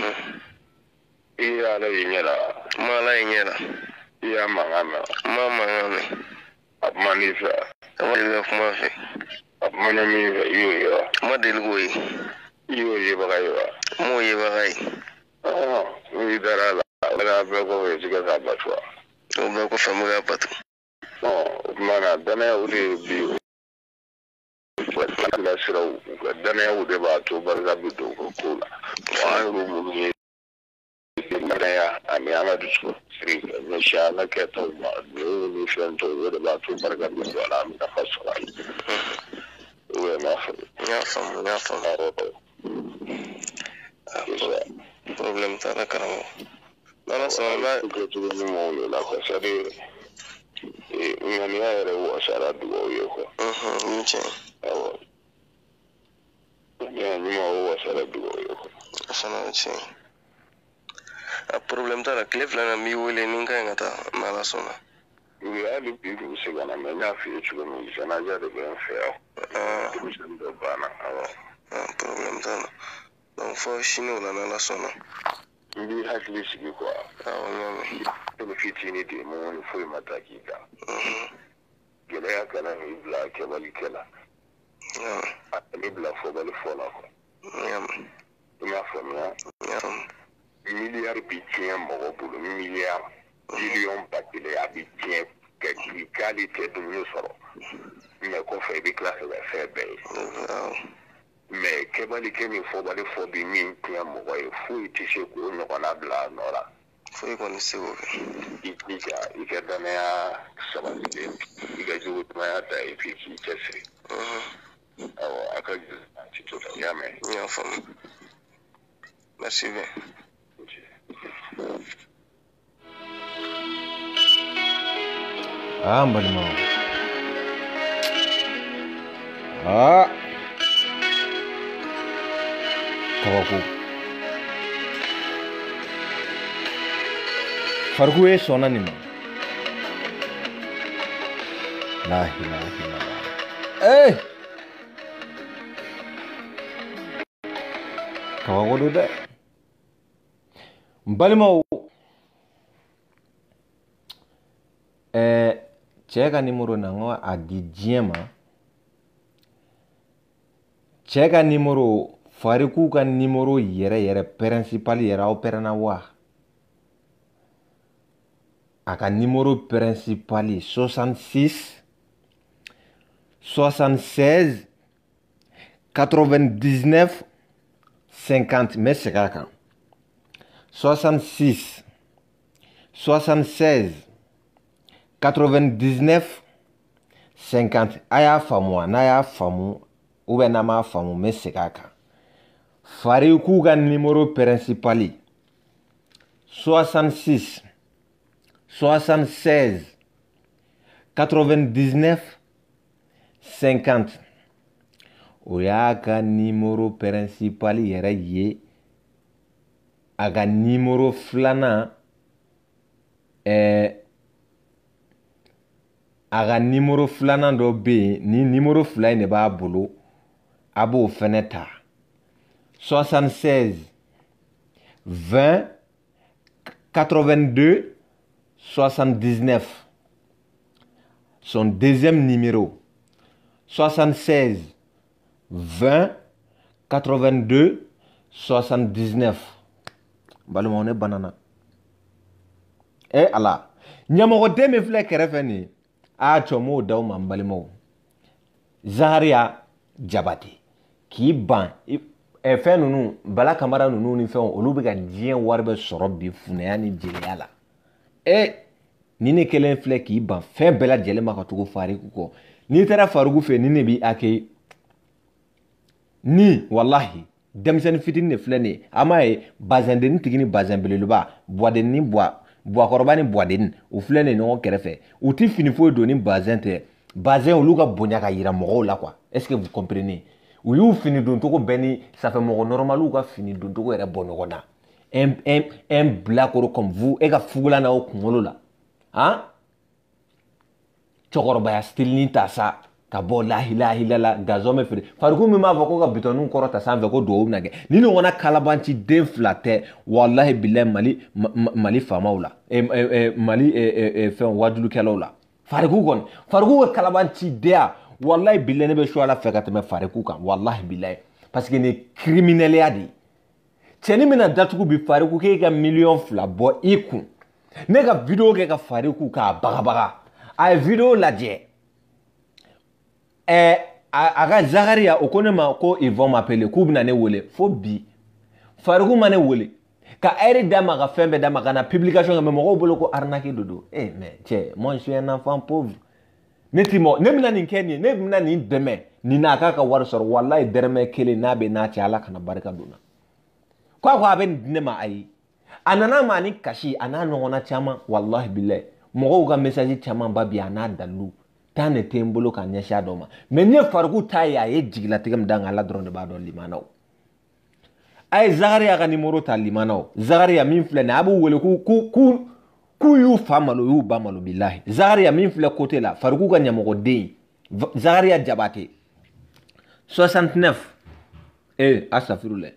i ye ala ye ɲɛ la n ma ala ye ɲɛ la i y'a mankan mɛn n ma mankan mɛn a kuma n'i fɛ a ma deli ka kuma fɛ a kuma na min fɛ i y'o ye wa n ma deli k'o ye i y'o yebaga ye wa n m'o yebaga ye n'i dara a la ala bɛɛ kɔfɛ i tɛ kɛ k'a bato wa o bɛɛ kɔfɛ n bɛ k'a bato o tuma na danayaw de bi ala siraw u ka danayaw de b'a to barika bɛ don u ka kow la an y'olu minnu ye danaya ani an ka dusukun siri ka ɲɛsin an ka kɛtaw ma ni fɛn tɔw o de b'a to barika bɛ don a la an bɛ nafa sɔrɔ a la o ye n'a faamu n y'a faamu n y'a faamu problème t'a la karamɔgɔ n'ala sɔnna n'a kɛ cogo ɲumanw de la quoi c'est à dire ŋaniya yɛrɛ wasara dugawu ye quoi ni tiɲɛ awɔ ŋaniya ɲuman o wasara dugawu ye quoi a fana ye tiɲɛ a problème t'a la tile filanan n b'i wele ni n ka ɲi ka taa n'ala sɔnna hali bi dugu se ka na mɛ n y'a f'i ye cogo min jɛnaja de bɛ n fɛ yan denmisɛnnin dɔ banna awɔ problème t'a la donc fɔ sini o la n'ala sɔnna n b'i hakili sigi quoi awɔ n y'a mɛn e bɛ fitinin de ye mun ni foyi ma taa k'i kan gɛlɛya kana n'i bila kɛbalikɛ la a n'i bila fɔbali fɔ la quoi n y'a mɛn i m'a faamuya n y'a faamu miliyari bi tiɲɛ mɔgɔ bolo miliyari miliyɔn ba kelen a bi tiɲɛ ka jigi k'ale tɛ dumuni sɔrɔ mɛ kɔfɛ i bɛ tila ka kɛ fɛn bɛɛ ye mɛ kɛbalikɛ ni fɔbali fɔ bi min tiɲɛ mɔgɔ ye foyi tɛ se k'o ɲɔgɔnna bila a nɔ la foyi kɔni se k'o kɛ i jija i ka danaya sabatilen i ka jugutumaya ta et puis k'i cɛsiri awɔ a ka ka tu to ya me ni enfant merci bien ah mbalima ah kabako farku e sona ni ma la ilaha illallah eh kabako do de mbalima eh cheka numero nango a di diema cheka numero fariku ka numero yere yere principal yere operana wa aka numero principal soixante-six soixante-seize quatre-vingt-dix-neuf cinquante mais c'est quand soixante-six soixante-seize quatre-vingt-dix-neuf cinquante aya famu na ya famu ou bien na ma famu mais c'est quand fariku ka numero principal soixante-six soixante-seize quatre-vingt-dix-neuf cinquante oya ka numero principal yere ye aga numero flana eh aga numero flana do be ni numero fly ne ba bolo abo feneta soixante-seize vingt quatre-vingt-deux soixante-dix-neuf son deuxième numéro soixante-seize vingt quatre-vingt-deux soixante-dix-neuf balmo on est banana eh ala nyamo deme fle kerefeni a chomo daw man balmo Zaria Jabate ki ban e fe nunu bala kamara nunu ni fe olu be ga dien warbe soro bi funaya ni jeliala e ni ne kelen fle ki ban fe bela jele makatugo fariku ko ni tara farugu fe ni ne bi ake ni wallahi demsen fitin ne flene ama e bazenden tigini bazembeleluba boaden ni boa boa korbani boaden u flene no kerefe u ti fini fo do ni bazente bazen olu ka bonya ka yira mogo la quoi est-ce que vous comprenez ou you fini don toko beni ça fait mogo normal ou ka fini don toko ere bono na un un un black comme vous e ka fugula na o kungolo la hein chokorba ya style ni tasa ka bo la ilaha illallah gazome fere faruku mi ma vako ka bitonu korota sanve ko do nage ni no wana kalabanci den flate wallahi billahi mali mali famaula e mali e e fe wadulu kelawla faruku kon faruku kalabanci dia wallahi billahi ne be shwala fe ka teme faruku kan wallahi billahi parce que ne criminel yadi teni mina datuku bi faruku ke ga million fla bo iku ne ga video ke ka faruku ka baga baga ay video la je eh aga Zakaria okonema ko ils vont m'appeler kubna ne wole fo bi faruku mane wole ka eri dama ga fembe dama kana publication ga mo bolo ko arnaque dodo eh mais che moi je suis un enfant pauvre netimo ne mina ni kenye ne mina ni deme ni na ka ka war sor wallahi derme kele na be na ci ala kana barka duna kwa kwa ben dinema ayi anana mani kashi anana ngona chama wallahi billahi mo ga message chama babi ana dalu tane tembolo ka nyesha doma mais ne faruku taya ye jigla tigam danga ala dron de ba don limanaw ay Zakaria ga numéro ta limanaw Zakaria min fle na abu wele ku ku ku ku yu famalo yu bamalo billahi Zakaria min fle côté là faruku ga nyamo de Zaria Jabate soixante-neuf eh asafirule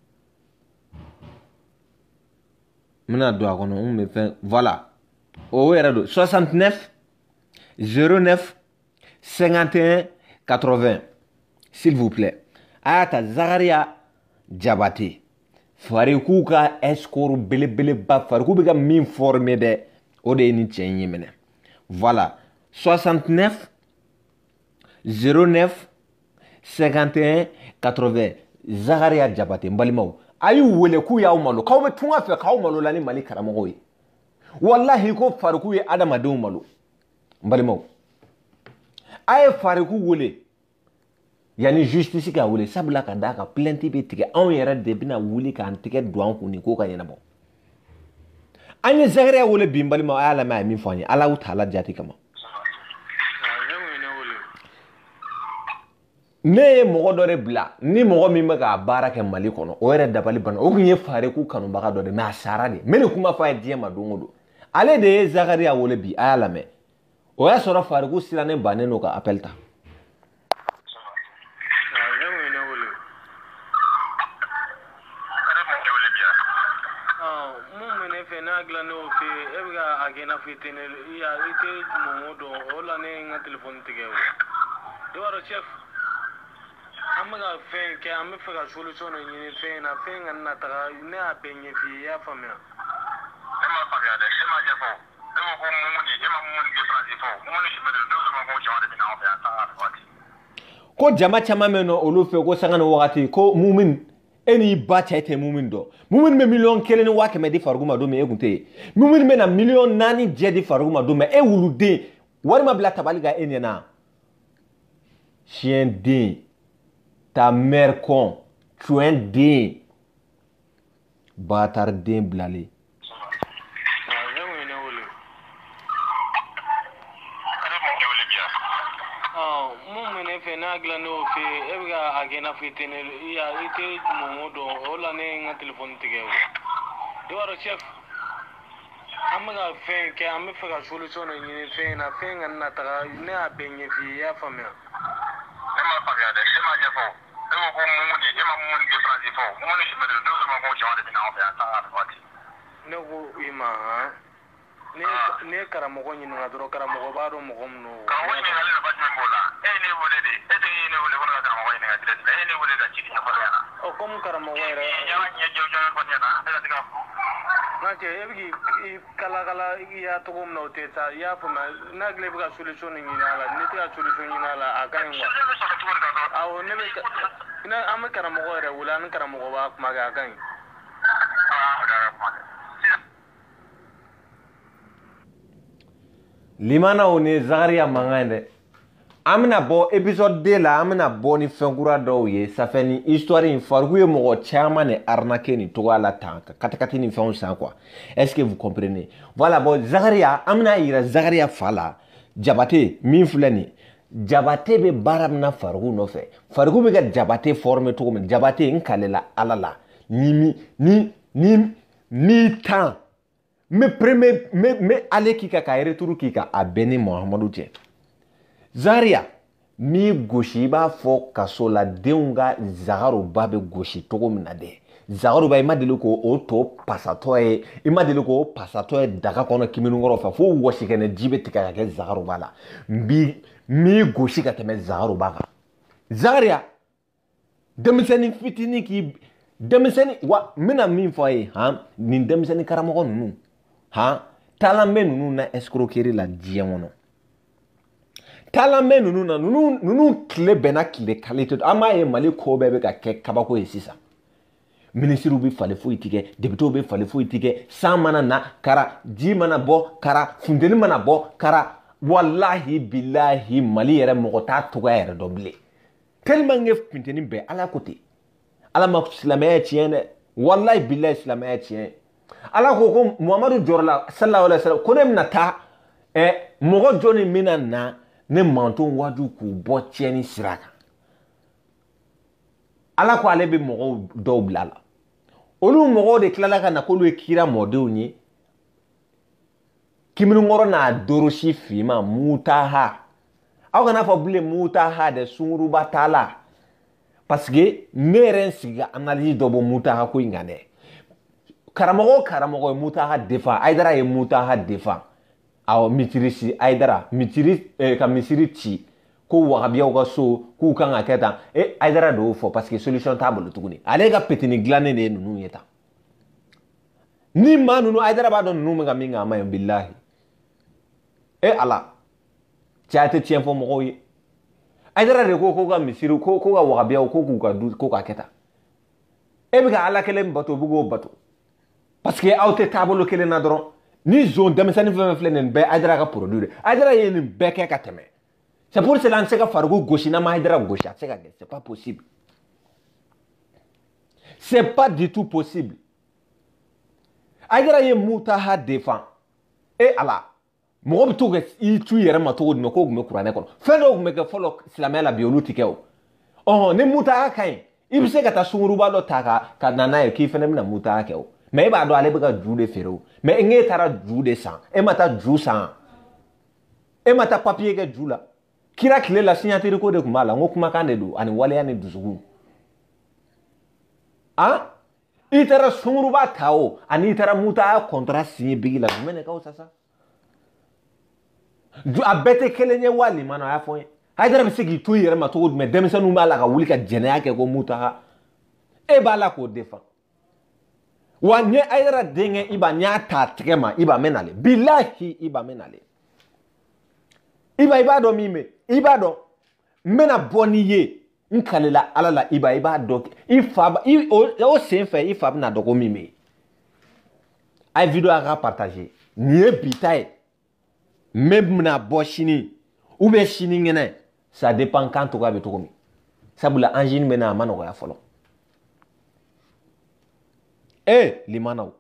mena do akono on me fait voilà oh era do soixante-neuf zéro neuf cinquante et un quatre-vingts s'il vous plaît ata Zakaria Jabate fariku ka escort bele bele ba fariku be ga min formé de o de ni tchenye mene voilà soixante-neuf zéro neuf cinquante et un quatre-vingts Zakaria Jabate mbalimaw ayu wele ku ya umalo kawbe tunga fe kaw malo lani mali karamo yi wallahi ko fariku ye adama de umalo mbalimaw ay fariku wele yani justice ka wele sabula ka da ka plainte be tigɛ anw yɛrɛ de bɛna wuli k'an tigɛ don an kun ni ko ka ɲɛnabɔ an ye Zakariya wele bi n balima a y'a lamɛn a ye min fɔ an ye Alahu Taala jati kama ne ye mɔgɔ dɔ de bila ni mɔgɔ min bɛ k'a baara kɛ Mali kɔnɔ o yɛrɛ dabali banna o kun ye Fariku kanubaga dɔ de mais a sara de mais ne kuma fɔ a ye diɲɛ ma don o don ale de ye Zakariya wele bi a y'a lamɛn o y'a sɔrɔ Fariku sirannen bannen n'o ka appel ta chef I'm going to think I'm going to solution in anything I think and not a napping if you have for me. Ko jama chama meno olufe ko sangana wakati ko mumin eni ba chaite mumin do mumin me million kelen wa keme di faruguma do me egunte mumin me na million nani je di faruguma do me e wulude wari ma bla tabali ga eni na chien din ta mère con tu es din batar din blale Naglano fi ebga agena fitene ya ite momodo ola ne nga telephone tige wo waro chef amaga fen ke amme faga solution ni fen na fen na taga ne abenye fi ya famia ema faga de sema je fo ema ko mumuni ema mumuni de franci fo mumuni shi mere do ma ko jawade bina o ya ta fati ne go ima ne ne karamogo ni nga dro karamogo ba do mo gomno ka woni ne ngale ba jembola e ne wode de e de ne wode wona karamogo ni nga de e ne wode da chiti ko yana o kom karamogo re ya ya jo jo ko yana da diga na ke ebi kala kala ya to gomno te ta ya fuma na gle ba solution ni ala ne ta solution ni ala akan wa awo ne be na am karamogo re wala na karamogo ba kuma ga kan limana one Zakariya mangande amina bo episode deux la amina bo ni fenkura do ye ça fait ni histoire in Fariku ye mogo chama ne arnaquer ni to ala tanka katakati ni fenw san quoi est-ce que vous comprenez voilà bon Zakariya amina ira Zakariya fala Jabate min fulani Jabate be baram na Fariku no fe Fariku be ga Jabate former to men Jabate nkalela alala ni mi ni ni ni tan me premier me me ale kika ka retour kika a beni Muhammadu je Zakariya mi goshi ba fo kaso la deunga Zakaru ba be goshi togo mina de Zakaru ba imadele ko o to pasato e imadele ko pasato e daga kono kiminu ngoro fa fo woshi kene jibe tika ka Zakaru bala mi mi goshi ka teme Zakaru ba ka Zakariya demiseni fitini ki demiseni wa mina min fo e ha ni demiseni karamogo nunu ha talambe nunu na escroquerie la diamono talambe nunu na nunu nunu kle bena kle qualité ama e mali ko bebe ka ke kabako e sisa ministre bi fale fo itike député bi fale fo itike samana na kara ji mana bo kara fundeli mana bo kara wallahi billahi mali yere mo ta to ga yere doble tellement ngef pinteni be ala côté ala ma islamaya tiene wallahi billahi islamaya tiene ala ko ko Muhammadu jorla sallallahu alaihi wasallam ko dem nata e mogo joni mina na ne manto wadu ku bo tieni siraka ala ko ale be mogo do blala olu mogo de klala kana ko lu kira modo ni kiminu ngoro na doroshi fima mutaha aw kana fa bule mutaha de sunguru batala parce que neren siga analyse do bo mutaha ko ingane karamogo karamogo mutaha defa aidara ye mutaha defa aw mitirisi aidara mitiri eh, ka misiri ci ko wagabiya ka so ku kan ka keta e aidara do fo parce que solution table tuguni ale ga petini glane ne nunu yeta ni ma nunu aidara ba don nunu ga minga ma billahi e ala chaate tien fo mo yi aidara de ko ko ga misiri ko ko ga wagabiya ko ku ka du ko ka keta e bi ga ala kele mbato bugo bato parce que auto table kele na doron ni zone demisani fle fle nen be aidara ka produire aidara ye ni beke ka teme C'est pour cela que Fargo gauche n'a pas gauche. C'est pas possible. C'est pas du tout possible. Aïdara ye Moutaha défend. Et Allah. Moi, je trouve que si tu es un matou de me couper me couper d'accord. Fais-le me que follow Islamel la biologique. Oh, ne Moutaha kain. Il sait que ta sunguruba lo taka kanana e qui fait même na Moutaha keo. Mais il va doit aller bega jude féro. Mais il est à jude sang. Et mata jou sang. Et mata papier que jula. Kira kile la signature ko de kumala ngokuma kandedu ani wale yani dusugu. Ah? Itara sunguruba tao ani itara Moutaha contrat signé bigi la mene ka sasa. Du abete kelenye wali mano ya fo. Haidara bisigi tu yere ma to me demisa nu mala ka wuli ka jene yake ko Moutaha. E bala ko defa. Wa nye aidara denge iba nya ta trema iba menale. Billahi iba menale. Iba iba do mime. Iba do mena boniye. Nkalela alala iba iba do. Ifab i o senfe ifab na do ko mime. Ay video a partager. Nye bitaye. Même na bochini ou be chini ngene ça dépend quand to ga be to komi sabula angine mena mano ya folo eh limanaw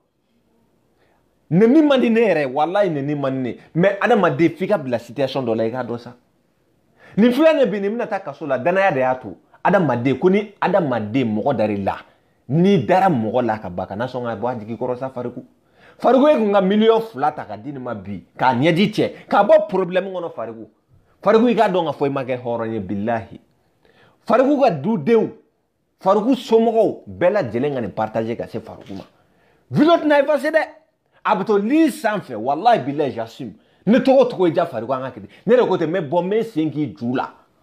ne mi mandi ne re wallahi ne ni manni mais adama de fika la situation do la ga do ça ni fiya ne bi ni mina ta kaso la dana ya da ya to adama de kuni adama de mo dari la ni dara mo la ka baka na so nga bo jiki koro sa fariku Fargo e nga million flata ka dini ma bi ka nyedi che ka bo problem ngono Fargo Fargo ga do nga foy mage horonye billahi Fargo ga du dew Fargo somogo bela jelenga ni partager ka se Fargo ma vilot na efase de abto li sanfe wallahi billahi j'assume ne to to ja Fargo nga kidi ne re kote me bo me sengi jula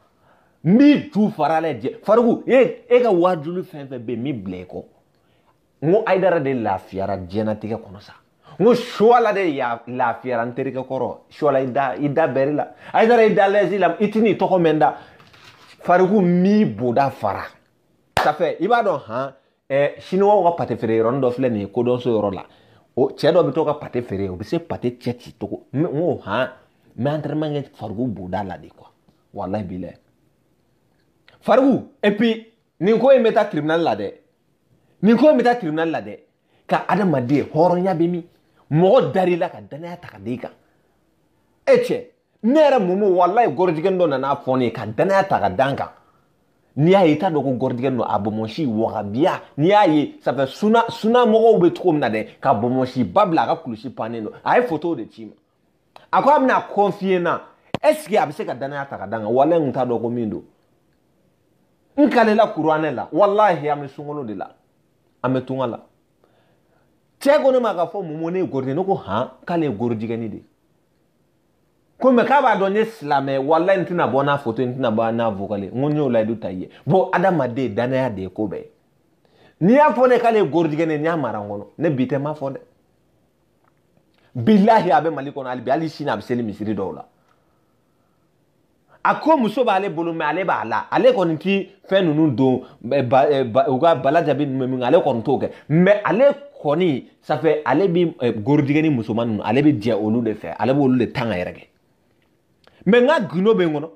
mi ju farale je Fargo e e ga wajulu fenfe be mi bleko ngo aidara de la fiara jenatika kono sa ngo shoala de ya la fiara anterika koro shoala ida ida berila aidara ida lezilam itini toko menda Fargo mi boda fara ça fait iba don ha eh chinois wa pate fere rondo fle ni ko don so yorola o chedo bi to ka pate fere o bi se pate chechi toko ngo ha me entraînement ngi Fargo boda la di quoi wallahi billah Fargo et puis ni ko e meta criminal la de ni ko meta tribunal la de ka adama de horonya bemi mo dari la ka dana ta ka dika eche nera mumu wallahi gordigen do na foni ka dana ta ka danka ni ayi ta do ko gordigen no abomoshi wagabia ni ayi ça fait suna suna mo be trom na de ka bomoshi babla ka kulushi paneno ay photo de chima akwa amna confier na est-ce que abise ka dana ta ka danga wallahi nta do ko mindo nkalela kuranela wallahi amesungolo de la ametungala chego ne maga fo mumone gorde no ko ha kale gordiga ni de ko me ka ba donye slame wallahi ntina bona photo ntina ba na vokale ngonyo la du taye bo adama de dana ya de ko be ni ya fo ne kale gordiga ne nya mara ngono ne bite ma fo de billahi abe maliko na albi ali shina abseli misiri dola ako muso ba ale bolo me ale ba la ale ko nti fe nunu do uga balaja bi me ale ko nto ke mais ale ko ni ça fait ale bi gordigani muso manu ale bi dia olu de fe ale bo olu de tanga yerege mais nga gino be ngono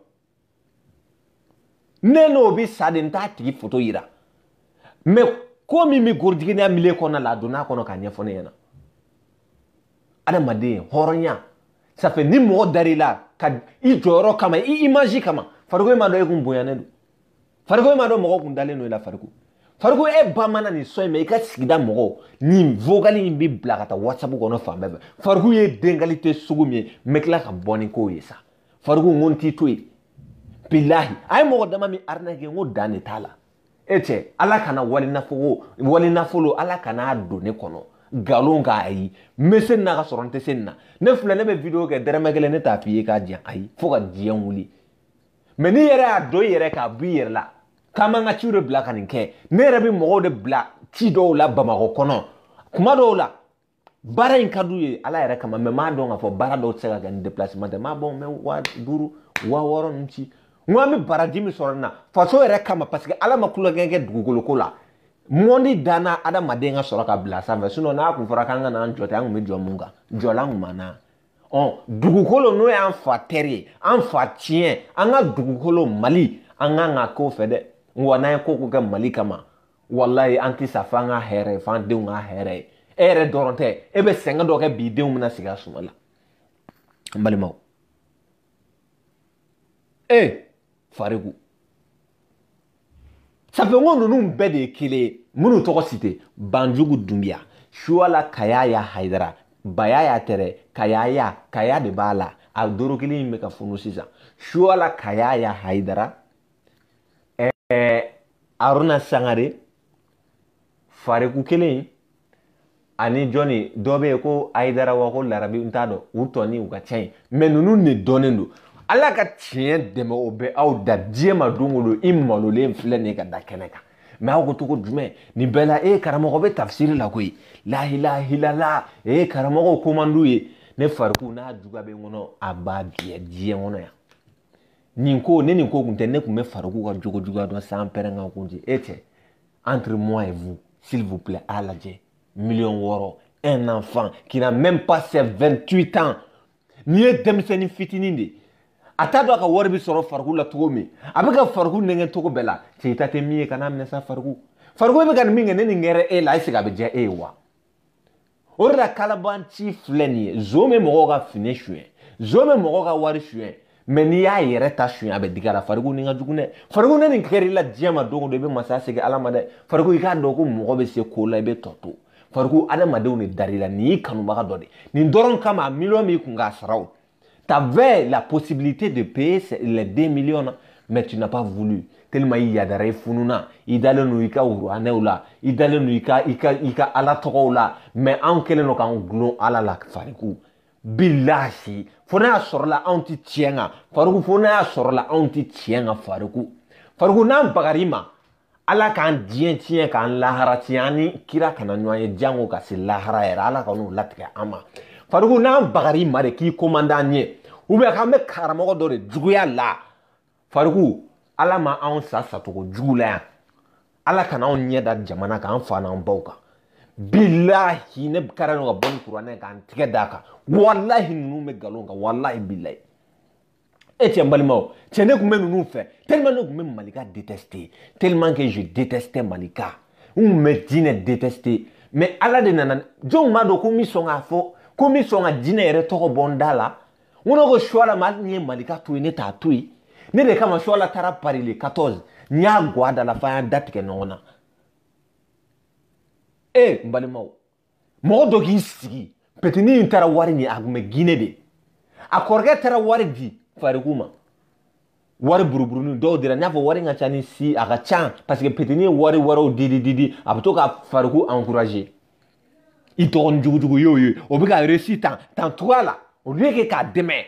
neno bi sadin ta tigi photo yira mais ko mi mi gordigani amile ko na la do na ko no ka nyefo ne yana ada made horonya ça fait ni mo dari la ka i joro kama i image kama Fargo ma do e kun boyane do Fargo ma do mo kun dale no la Fargo Fargo e ba mana ni so me ka sigida mo ni vogali bi blakata WhatsApp ko no fambe Fargo ye dengalite sugumi mekla ka boni ko yesa Fargo ngonti toyi billahi ay mo dama mi arnage ngo dani tala eche ala kana wali nafo wali nafolo ala kana do ne kono galon ka ayi mesen na ka soronte senna ne fula ne be video ke deremegele ne ta fiye ka dian ayi fo ka dian wuli mais ni yere a do yere ka bu yere la kama nga chiure bla kan ke ne rebi mo de bla ti do la bamako kono kuma do la bara in kaduye ala yere kama me ma do nga fo bara do tsega ga déplacement ma bon me wa duru wa woro nti ngwa mi bara jimi sorona faso yere kama parce que ala makula genge dugugolo kola mondi dana ada madenga soroka bla sa sinon na ku fora kanga na njote angu mi jomunga jola ngumana ɔn dugukolo n'o y'an fa tɛri ye an fa tiɲɛ an ka dugukolo Mali an kan ka k'o fɛ dɛ wa n'an ye ko ko kɛ Mali kama walayi an ti sa f'an ka hɛrɛ f'an denw ka hɛrɛ ye e yɛrɛ dɔrɔn tɛ e bɛ sɛgɛn dɔ kɛ bi denw bɛna sigi a suma la n balimaw e Farigu safe n ko ninnu bɛɛ de ye kelen ye minnu tɔgɔ site Banjugu Dunbiya Suwala Kayaya Haidara Bayaya tɛrɛ Kayaya Kaya de b'a la a doro kelen in bɛ ka funu sisan Suwala Kayaya Haidara ɛɛ Aruna Sangare Farigu kelen ani jɔnni dɔ bɛ yen ko Haidara wa ko Larabi n t'a dɔn u tɔ ni u ka ca yen mais ninnu de dɔnnen don Ala ka tiɲɛ dɛmɛ o bɛ aw da diɲɛ ma don o don i malolen filɛ nin ye ka da kɛnɛ kan mais aw ko cogo jumɛn nin bɛɛ la e karamɔgɔ bɛ tafsiri la koyi la ilaha illallah e karamɔgɔ komando ye ne Farigu n'a juga bɛ n kɔnɔ a b'a biyɛ diɲɛ kɔnɔ yan nin ko ne nin ko kun tɛ ne kun bɛ Farigu ka jogo juguya dɔn san pɛrɛn kan kun tɛ e cɛ entre moi et vous s'il vous plaît a lajɛ million wɔɔrɔ un enfant qui n'a même pas ses vingt-huit ans ni ye denmisɛnnin fitinin de a t'a dɔn a ka wari bɛ sɔrɔ Farigu la cogo min a bɛ ka Farigu nɛgɛn cogo bɛɛ la cɛ i ta tɛ min ye kana minɛ sa Farigu Farigu bɛ ka nin min kɛ ne nin kɛra e la est-ce que a bɛ diya e ye wa o de la kalabanci filɛ nin ye zo bɛ mɔgɔw ka fini suɲɛ zo bɛ mɔgɔw ka wari suɲɛ mais n'i y'a yɛrɛ ta suɲɛ a bɛ digi a la Farigu nin ka jugu dɛ Farigu ne nin kɛra i la diɲɛ ma don o don i bɛ masaya segin Ala ma dɛ Farigu i k'a dɔn ko mɔgɔ bɛ se ko la i bɛ tɔ to Farigu adamadenw de dar'i la nin y'i kanubaga dɔ de nin dɔrɔn kama million b'i kun k'a sara o t'avais la possibilité de payer les deux millions mais tu n'as pas voulu tellement i yadara i fununa i dalen no i ka wuranɛw la i dalen no i ka i ka i ka Ala tɔgɔw la mais anw kɛlen no k'anw gulon Ala la Farigu bilahi fo n'a y'a sɔrɔ la anw ti tiɲɛ kan Farigu fo n'a y'a sɔrɔ la anw ti tiɲɛ kan Farigu Farigu n'an bagar'i ma Ala k'an diɲɛ tiɲɛ k'an lahara tiɲɛ an ni kira kana ɲɔgɔn ye jango ka se lahara yɛrɛ Ala ka n'o latigɛ an ma Farigu n'an bagar'i ma de k'i commandant ye ou bien k'an bɛ karamɔgɔ dɔ de juguya la Farigu Ala ma anw sa satogo jugu la yan Ala kana anw ɲɛ da jamana kan an fa n'an baw kan bilahi ne kɛra no ka bɔ ni kuranɛ k'an tigɛ d'a kan wallahi ninnu bɛ nkalon kan wallahi bilahi e cɛ n balimaw cɛ ne tun bɛ ninnu fɛ tellement ne tun bɛ Malika détester tellement que je détestais Malika n tun bɛ diinɛ détester mais Ala de nana jɔnw b'a dɔn ko n bɛ sɔn k'a fɔ ko n bɛ sɔn ka diinɛ yɛrɛ tɔgɔ bɔ n da la n ko Suwala ma hali ni ye Malika to yen ne t'a to yen ne de kama Suwala taara Paris le quatorze n y'a gɔ a da la f'a y'an datigɛ ɲɔgɔn na e n balimaw mɔgɔ dɔ k'i sigi petini in taara wari ɲini a tun bɛ Guinée de a kɔrɔkɛ taara wari di Farigu ma wari buruburuni dɔw dira n y'a fɔ wari ka ca ni si a ka ca parce que petini ye wari wɛrɛw di di di di a bɛ to ka Farigu encourager i dɔgɔnin jugujugu y'o ye o bɛ ka réussi tan tan cogoya la au lieu que k'a dɛmɛ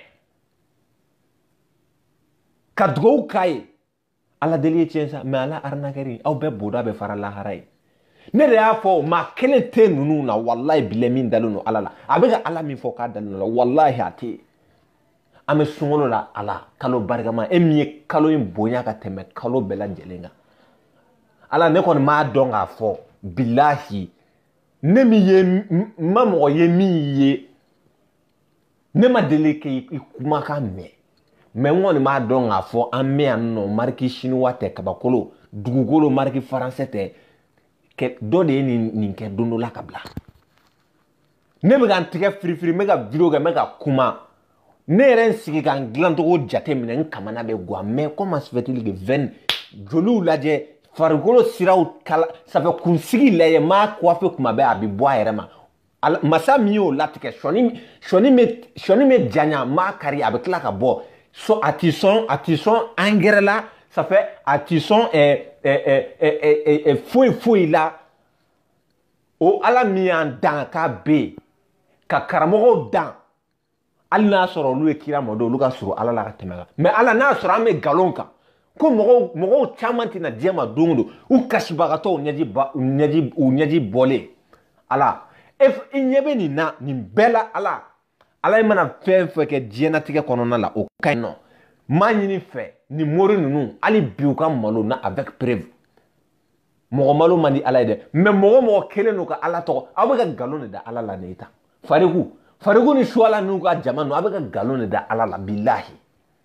ka dugawu k'a ye Ala deli ye tiɲɛ sa mais Ala arnaqueur aw bɛɛ boda bɛ fara lahara ye ne de y'a fɔ maa kelen tɛ ninnu na wallahi bilahi min dalen don Ala la a bɛ ka Ala min fɔ k'a dalen don wallahi a tɛ an bɛ sunkalo la Ala kalo barikama e min ye kalo in bonya ka tɛmɛ kalo bɛɛ lajɛlen kan Ala ne kɔni m'a dɔn k'a fɔ bilahi ne min ye n ma mɔgɔ ye min ye ne ma deli k'i kumakan mɛn mais n kɔni m'a dɔn k'a fɔ an bɛ yan nɔ mariki chinois tɛ kabakolo dugukolo mariki faransɛ tɛ dɔ de ye nin kɛ don dɔ la ka bila ne bɛ ka n tigɛ firifiri n bɛ ka video kɛ n bɛ ka kuma ne yɛrɛ n sigi ka n dilancogo jate minɛ n kamana bɛ guwa mais comment se fait-il que veine joliw lajɛ farikolo siraw kala sanfɛ kunsigi lajɛ m'a coiffé kuma bɛɛ a bɛ bɔ a yɛrɛ ma masa min y'o latigɛ sɔni sɔni bɛ sɔni bɛ janya m'a kari a bɛ tila ka bɔ so a ti sɔn a ti sɔn angɛrɛ la sanfɛ a ti sɔn foyi foyi la o Ala min y'an dan k'a bɛ yen ka karamɔgɔw dan hali n'a sɔrɔ olu ye kira mɔdenw olu ka surun Ala la ka tɛmɛ kan mais Ala n'a sɔrɔ an bɛ nkalon kan ko mɔgɔw mɔgɔw caman tɛna diɲɛ ma don o don u kasibagatɔw ɲɛji ba u ɲɛji u ɲɛji bɔlen Ala e i ɲɛ bɛ nin na nin bɛɛ la Ala Ala in mana fɛn fɛn kɛ diɲɛlatigɛ kɔnɔna la o ka ɲi nɔ m'a ɲini fɛ nin mori ninnu hali bi u ka malo na avec preuve mɔgɔ malo man di Ala ye dɛ mais mɔgɔ mɔgɔ kelen n'o ka Ala tɔgɔ aw bɛ ka nkalon de da Ala la nin ta Farigu farigu ni shuala nu ka jama no abeka galon da ala la billahi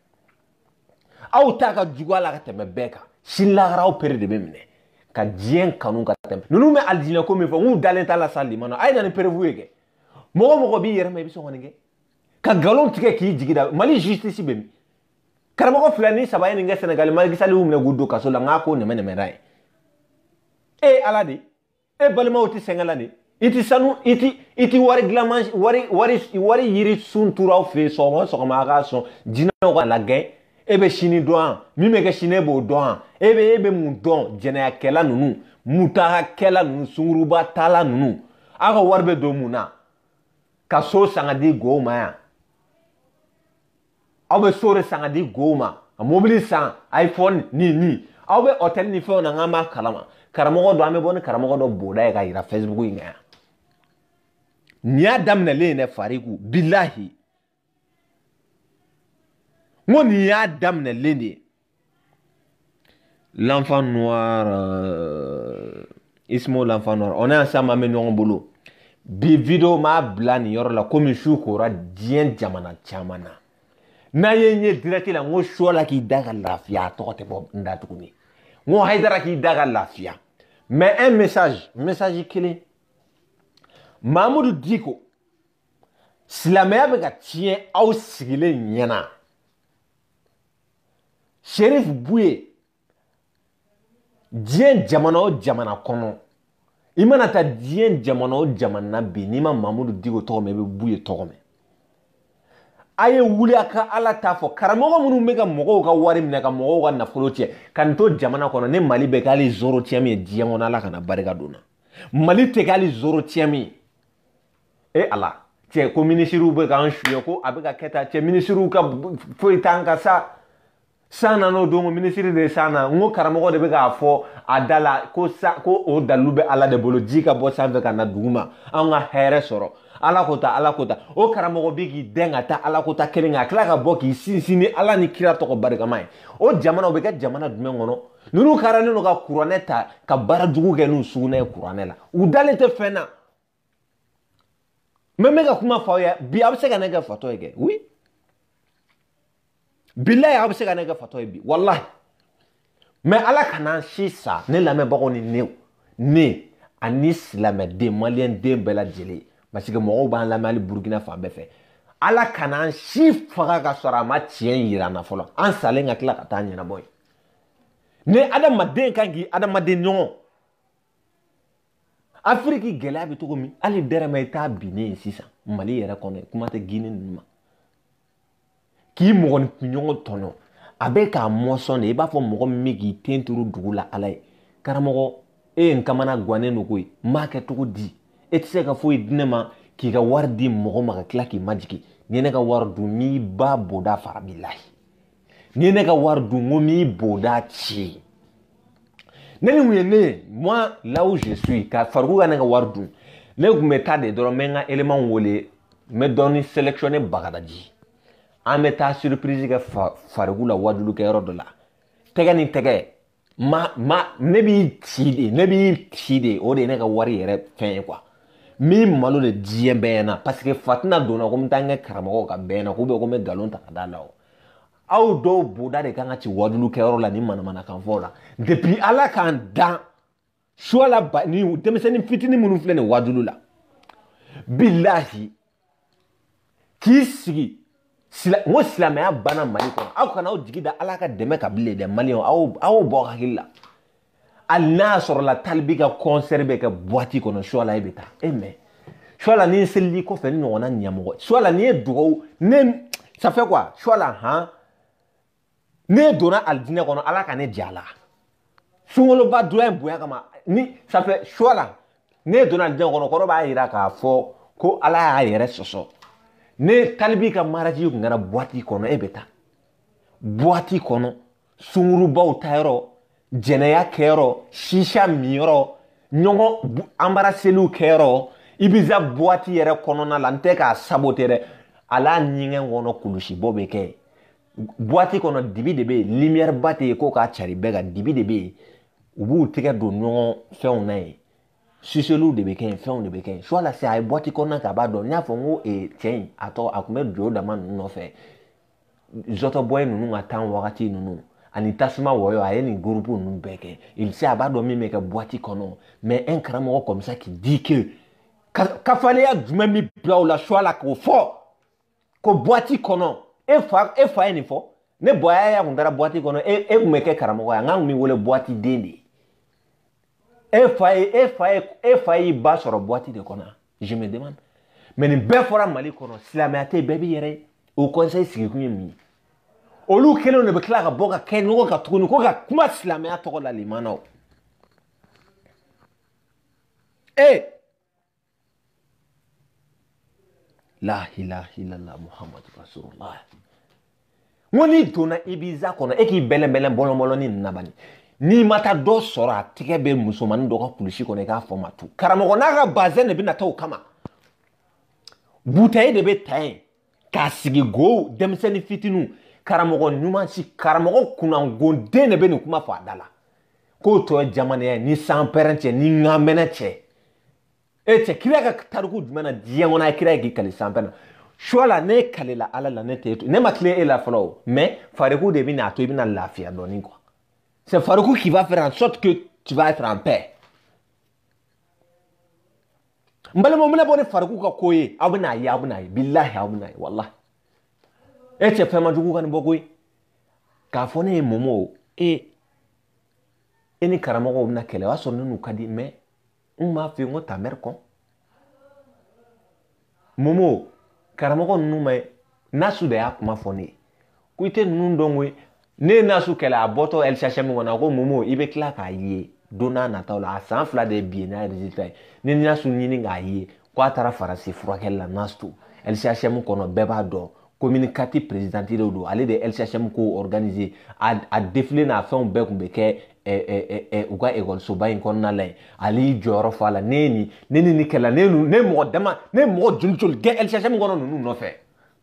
aw ta ka jugala ka teme beka shinla garaw pere de bemne ka dien kanu ka teme nunu me aljina ko mi fo ngu dalen ta la sali mano ay nan pere vuege mo mo ko bi yere me bi so ngone ka galon tike ki jigida mali justice bemi karama ko flani sabay ni nga Senegal mali gisali umne guddo ka so la ngako ne mene meray e aladi e balma oti sengalani iti sanu iti iti wari glamange wari wari wari yiri sun turaw fe so mo so ma ga so jina ko la gay e be shini doan mi me ga shine bo doan e be e be mu don jena ya kela nunu muta kela nunu sunguruba tala nunu aga warbe do muna ka so sangadi go ma abe sore sangadi go ma mobile sang iPhone ni ni abe hotel ni fe na ngama kalama karamo do ame boni karamo do boda ga ira Facebook inga ni adam na le ne farigu billahi mon ni adam na le ne l'enfant noir euh, Ismo l'enfant noir on est ensemble ame non bolo bi video ma blani yor la comme shukura dien jamana chamana na yenye direct la ngo shola ki daga lafia to te bo ndatukuni ngo haidara ki daga lafia. Mais un message, un message clé. Mamoudou Diko, si la mère veut tient au sigilé nyana. Shérif Bouye, dien jamano jamana kono. Imana ta dien jamano jamana binima Mamoudou Diko to me Bouye to me. Aye wuli aka ala tafo karamogo munu mega mogo ka wari mneka mogo ka nafolo tie kanto jamana kono ne mali be kali zoro tiami diango na la kana barika duna mali te kali zoro tiami e ala tie ko ministru be kan shuye ko abeka keta tie ministru ka foi tanga sa sana no dongo ministru de sana ngo karamogo de be ka fo adala ko sa ko o dalube ala de bolo jika bo sanve kana duma anga here soro ala kota ala kota o karamogo bigi denga ta ala kota kelinga kla ka boki sinsini ala ni kira to ko barika mai o jamana obeka jamana dume ngono nunu karane no ka kuraneta ka bara dugu ke nu suguna kuranela udalete fena meme ka kuma fawya bi abse ka nega fato ege oui billahi abse ka nega fato bi wallahi mais ala kana shisa ne la me bako ni ne ne anis la me de malien de bela jeli parce que mo ban la mali Burkina fa be fe ala kana shi faga ka sora ma tien yira na folo an sale nga kla ka tanya na boy ne adam maden kangi adam maden nyon Afrique gela bi to mi ali dere may ta bine sisa mali yera kono kuma te gine numa ki mo gon pinyon tono abe ka moson e ba fo mo mi gi tenturu dugula alay karamo e nkamana gwane no koy market ko di etse ka fo idinema ki ga wardi mo ma ka klaki majiki ni ne ka wardu mi ba boda farabillahi ni ne ka wardu ngomi boda chi nani muyene moi là où je suis ka fargu ga ne ka wardu ne ku meta de doro menga élément wolé me doni sélectionner bagadaji en meta surprise ga fargu la wadulu ke rodo la tegani tege ma ma ne bi tide ne bi tide o de ne ka wari yere fen quoi mi malo le diembena parce que fatna dona ko mtanga karamo ka bena ko be ko me galon ta kadala o aw do boda de kanga ci wadulu kero la ni mana mana kan fola depuis ala kan dan shola ba ni demeseni fitini munu flene wadulu la billahi kisigi sila mo silama ya bana mali ko aw kana o digida ala ka deme ka bile de mali aw aw bo hakilla al nasr la talbiga conserver ka boîte ko no shola ebita e mais shola ni seli ko fe ni wona nyamo shola ni dugo ne ça fait quoi shola ha ne dona aldine kono ala ka ne diala sungolo ba doyen boya kama ni ça fait shola ne dona aldine kono ko ba ira ka fo ko ala ya yere soso ne talbiga maraji ngara boîte kono ebita boîte kono sunguru baw tayro jeneya kero shisha miro nyongo ambara selu kero ibiza boîte yere kono na lante ka sabotere ala nyinge wono kulushi bobe ke boîte kono dibi debe lumière bate ko ka chari bega dibi debe ubu tege do nyongo few nay suselu de bɛ kɛ yen fɛnw de bɛ kɛ yen soit la c'est a ye boîte kɔnɔna k'a b'a dɔn n y'a fɔ n ko ee cɛ in a tɔ a tun bɛ jo dama ninnu nɔfɛ zɔtɔbɔye ninnu ka tan wagati ninnu ani tasuma wɔyɔ a ye nin groupe ninnu bɛɛ kɛ il sait a b'a dɔn min bɛ kɛ boîte kɔnɔ mais un karamɔgɔ comme ça qui dit que kafaleya jumɛn bi bila o la soit la k'o fɔ ko boîte kɔnɔ e fa e fa ye nin fɔ ne bɔya ya kun taara boîte kɔnɔ e e kun bɛ kɛ karamɔgɔ ye n kan kun bɛ wele boîte den de e fa ye e fa ye e fa y'i ba sɔrɔ boîte de kɔnɔ je me demande mais nin bɛɛ fɔra Mali kɔnɔ silamɛya tɛ bɛɛ b'i yɛrɛ ye o conseil sigikun ye min ye olu kelenw de bɛ tila ka bɔ ka kɛ ɲɔgɔn kan tuguni ko ka kuma silamɛya tɔgɔ la limanaw e la ilaha illallah muhammadu rasulullah n ko n'i donna Ibiza kɔnɔ e k'i bɛlɛn-bɛlɛn bɔlɔn-bɔlɔnni ninnu na bani n'i ma taa dɔ sɔrɔ a tɛgɛ bɛ musomanin dɔ ka kulusi kɔnɔ i k'a fɔ ma tu karamɔgɔ n'a ka bazɛn de bɛ na taa o kama butayi de bɛ ta yen k'a sigi go denmisɛnnin fitininw karamɔgɔ ɲuman si karamɔgɔ kunnangonden de bɛ nin kuma fɔ a da la k'o tɔ ye jamanaya ni sanpɛrɛn cɛ ni ŋamɛnɛ cɛ e cɛ kira ka tariku jumɛn na diɲɛ kɔnɔ a ye kira ye k'i kali sanpɛrɛn soit la ne kalela ala la ne tɛ ne ma tilen e la fɔlɔ o mais fariku de bɛ na to i bɛna lafiya dɔɔnin quoi c'est Farkou qui va faire en sorte que tu vas être en paix. Mbalimo mena bone Farkou ka koye abuna ya abuna billahi abuna wallahi e che fema jugu kan bokoy ka fone momo e eni karamogo na kele wa sonu nu kadi mais on m'a fait ngo ta mère kon momo karamogo nu mai nasu de ya kuma fone kuite nu ndongwe ne nasu kele a boto el chachem ngona ko momo ibe kla ka ye dona na taw la san fla de bien na résultat ne nasu nyini nga ye ko atara farasi furakel la nastu el chachem kono beba do communicatif présidentiel do aller de el chachem ko organiser a, a défilé na fond be kumbe ke e e e uga école so bayin kon na lay ali joro fala neni neni ni kala nenu ne mo dama ne mo junjul ge el chachem kono nu no fe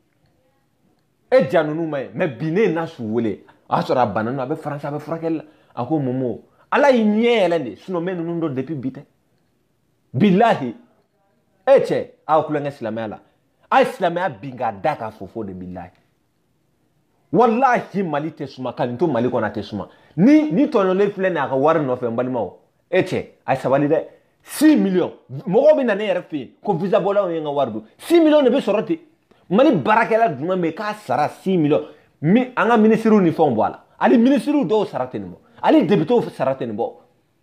e janunu may me bine nasu wele asora banana abe France abe frakel ako momo ala yinyele ne suno menu ndo depuis bite billahi eche a kulenga islamela a islamela binga daka fofo de billahi wallahi mali te suma kan to mali kona te suma ni ni tono le flene aka war no fe mbalima o eche ay sabali de six millions mogo bi na ne refi ko visa bola o nga wardu six millions ne be soroti mali barakela duma me ka sara six millions mi anga ministre ni fon boala ali ministre do sarateni mo ali député sarateni bo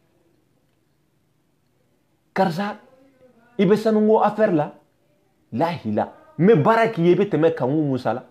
karza ibe sanungo affaire la la hila me baraki yebe teme kangu musala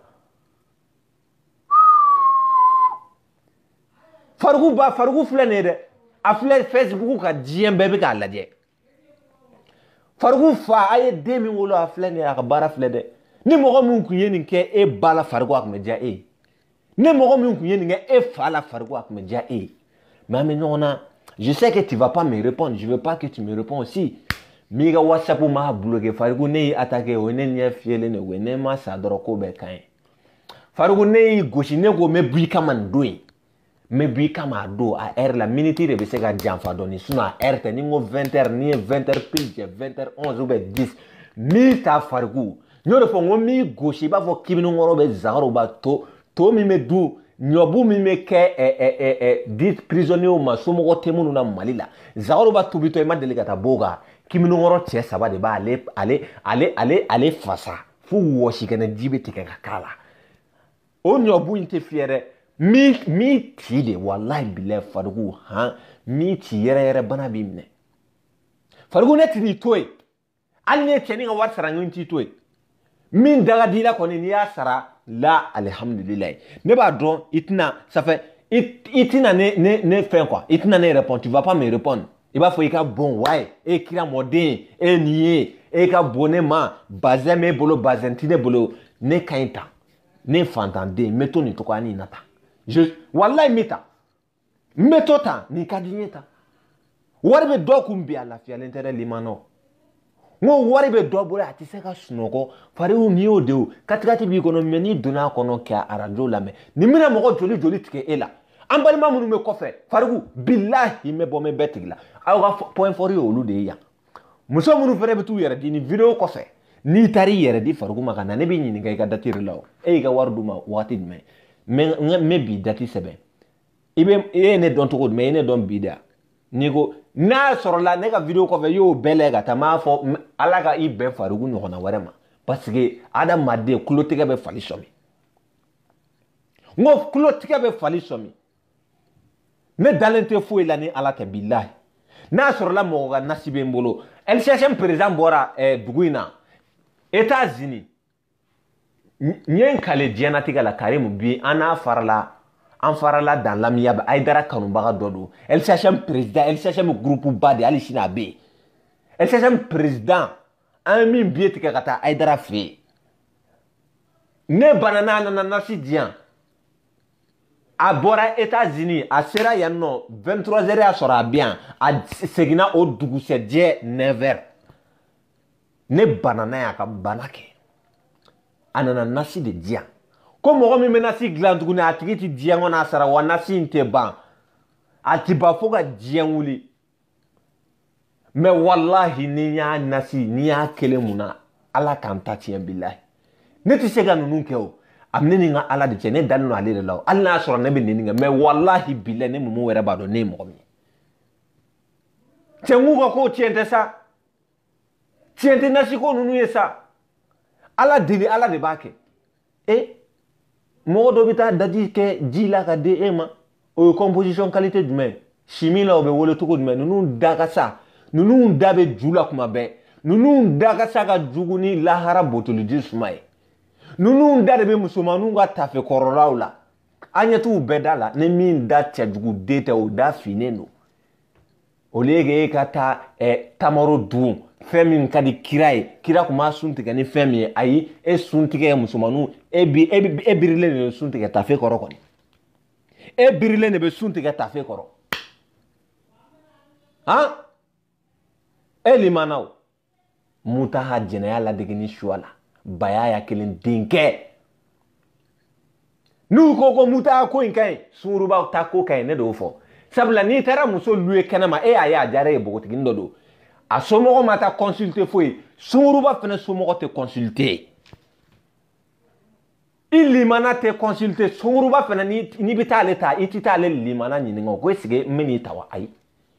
Farkou ba Farkou flene de a flene Facebook ka diem bebe ka laje Farkou fa aye demi wolo a flene a bara flede ni mogo mun kunye ni ke e bala Farkou ak media e ne mogo mun kunye ni e fa la Farkou ak media e mais maintenant je sais que tu vas pas me répondre je veux pas que tu me réponds aussi miga WhatsApp ma bloqué Farkou ne attaquer o ne nya fiele ne we ne ma sa doro ko be kan Farkou ne goshi ne ko me bui kama ndoi me bui kama do a air la minute de be se ga janfa doni suna a air te ni ngo vingt heures ni vingt heures pile vingt heures onze ou be dix mi ta Farkou nyoro fo ngo mi goshi ba fo kibinu ngoro be zaro ba to to mi me du nyobu mi me ke e e e e dit prisonnier ma somo ko temunu na malila zaro ba tubito e ma delikata boga kiminu ngoro che saba de ba ale ale ale ale ale fasa fu woshi kana jibe tike kakala o nyobu inte fiere mi mi ti de wallahi billahi Farkou ha mi ti yere yere bana bimne Farkou net ni toy alne teni ga wat sarangin ti toy min daga dila ko ni ya sara la alhamdulillah ne ba don itna ça fait it, itina ne ne ne fait quoi itna ne répond tu vas pas me répondre il va faut ka bon ouais et kira modin et nié et ka bonema bazeme bolo bazentine bolo ne kainta ne fantande meto ni to kwa ni nata je wallahi meta meto ta ni kadinyeta warbe dokumbi ala fi à l'intérieur limano ngo wari be dobura ati seka sunoko fari u ni odeo katikati bi kono meni dona kono ka arajo lame ni mina moko joli joli tike ela ambalima munu me kofe Farkou billahi me bo me betigla awa point for you olu de ya muso minnu fɛnɛ bɛ t'u yɛrɛ di ni video kɔfɛ n'i taara i yɛrɛ di Faruku ma ka na ne bɛ ɲininka i ka date la o e y'i ka wari d'u ma waati jumɛn mɛ n bɛ bi date sɛbɛn i bɛ e ye ne dɔn cogo jumɛn e ye ne dɔn bi da n'i ko n'a sɔrɔla ne ka video kɔfɛ i y'o bɛɛ lajɛ ka taa m'a fɔ ala ka i bɛn Faruku ɲɔgɔnna wɛrɛ ma parce que adamaden tulotigɛ bɛ fali sɔmi n ko tulotigɛ bɛ fali sɔmi ne dalen tɛ foyi la ni ala tɛ bilahi n'a sɔrɔla mɔgɔ ka nasi bɛ n bolo L C H M président bɔra dugu in na États-Unis n ye n kale diɲɛnatigɛ la Karimu bi an n'a farala an farala dans l'amiable Aïdara kanubaga dɔ don L C H M président L C H M groupe ba de hali sini a bɛ yen L C H M président an ye min biye tigɛ ka taa Aïdara fɛ yen ne banana a nana nasi di yan a bɔra États-Unis a sera yan nɔ vingt-trois heures y'a sɔrɔ a bɛ yan a seginna o dugusɛjɛ neuf heures ne banana y'a ka bana kɛ a nana nasi de di yan ko mɔgɔ min bɛ nasi dilan tuguni a tigi tɛ diɲɛ kɔnɔ a sara wa nasi in tɛ ban a tɛ ban fo ka diɲɛ wuli mais wallahi ni y'a nasi ni y'a kelen mun na ala k'an ta tiɲɛ bilahi ne tɛ se ka ninnu kɛ o a bɛ ne ni n ka ala de cɛ ne dalen don ale de la o hali n'a sɔrɔ ne bɛ nin kɛ mais wallahi bilahi ne mumu wɛrɛ b'a dɔn ne ye mɔgɔ min ye cɛ n k'u ka kow tiɲɛ tɛ sa tiɲɛ tɛ nasi ko ninnu ye sa ala deli ala de b'a kɛ e mɔgɔ dɔ bɛ taa daji kɛ ji la ka di e ma o ye composition qualité jumɛn chimie la o bɛ wele cogo jumɛn ninnu da ka sa ninnu da bɛ ju la kuma bɛɛ ninnu da ka sa ka jugu ni lahara botoliji suma ye ninnu da de bɛ musomaninw ka tafe kɔrɔlaw la an ɲɛ t'u bɛɛ da la ni min da cɛjugu den tɛ o da finnen don au lieu que e ka taa tamaro dun fɛn min ka di kira ye kira tun b'a sun tigɛ ni fɛn min ye ayi e sun tigɛ ye musomaninw e bi e birilen de bɛ sun tigɛ tafe kɔrɔ kɔni e birilen de bɛ sun tigɛ tafe kɔrɔ han e limanaw Mutaha jɛnɛya ladege ni suwa la baya ya kelen denkɛ n'u ko ko Mutaha ko in ka ɲi sungurubaw ta ko ka ɲi ne de y'o fɔ sabula n'i taara muso luwe kɛnɛma e y'a ye a diyara e ye bogotigini dɔ don a somɔgɔ ma taa consulter foyi sunguruba fɛnɛ somɔgɔ tɛ consulter i limana tɛ consulter sunguruba fɛnɛ n'i bɛ taa ale ta i tɛ taa ale limana ɲininka ko est-ce que n bɛ n'i ta wa ayi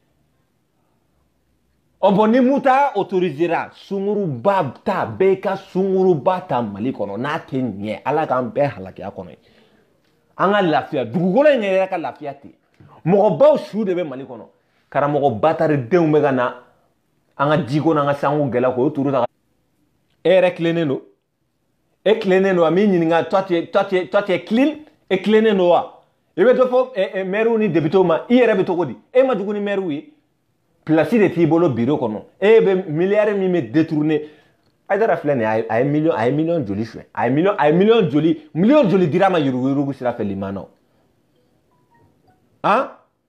o bon ni Mutaha autorisera sunguruba ta bɛɛ ka sunguruba ta Mali kɔnɔ n'a tɛ ɲɛ ala k'an bɛɛ halakiya kɔnɔ an ka lafiya dugukolo in yɛrɛ ka lafiya ten mɔgɔbaw su de bɛ Mali kɔnɔ karamɔgɔ bataridenw bɛ ka na an ka jiko n'an ka sanko gɛlɛ k'o turu ta e yɛrɛ tilennen don e tilennen don a m'i ɲininka toi tu es toi tu es toi tu es clean e tilennen don wa i bɛ to fɔ maires ni députés ma i yɛrɛ bɛ cogo di e ma jugu ni maires ye place de t'i bolo bureau kɔnɔ e bɛ miliyari min bɛ détourner Aïdara filɛ nin ye a ye miliyɔn a ye miliyɔn joli suɲɛ a ye miliyɔn a ye miliyɔn joli miliyɔn joli dira a ma yuruguyurugu sira fɛ limanaw han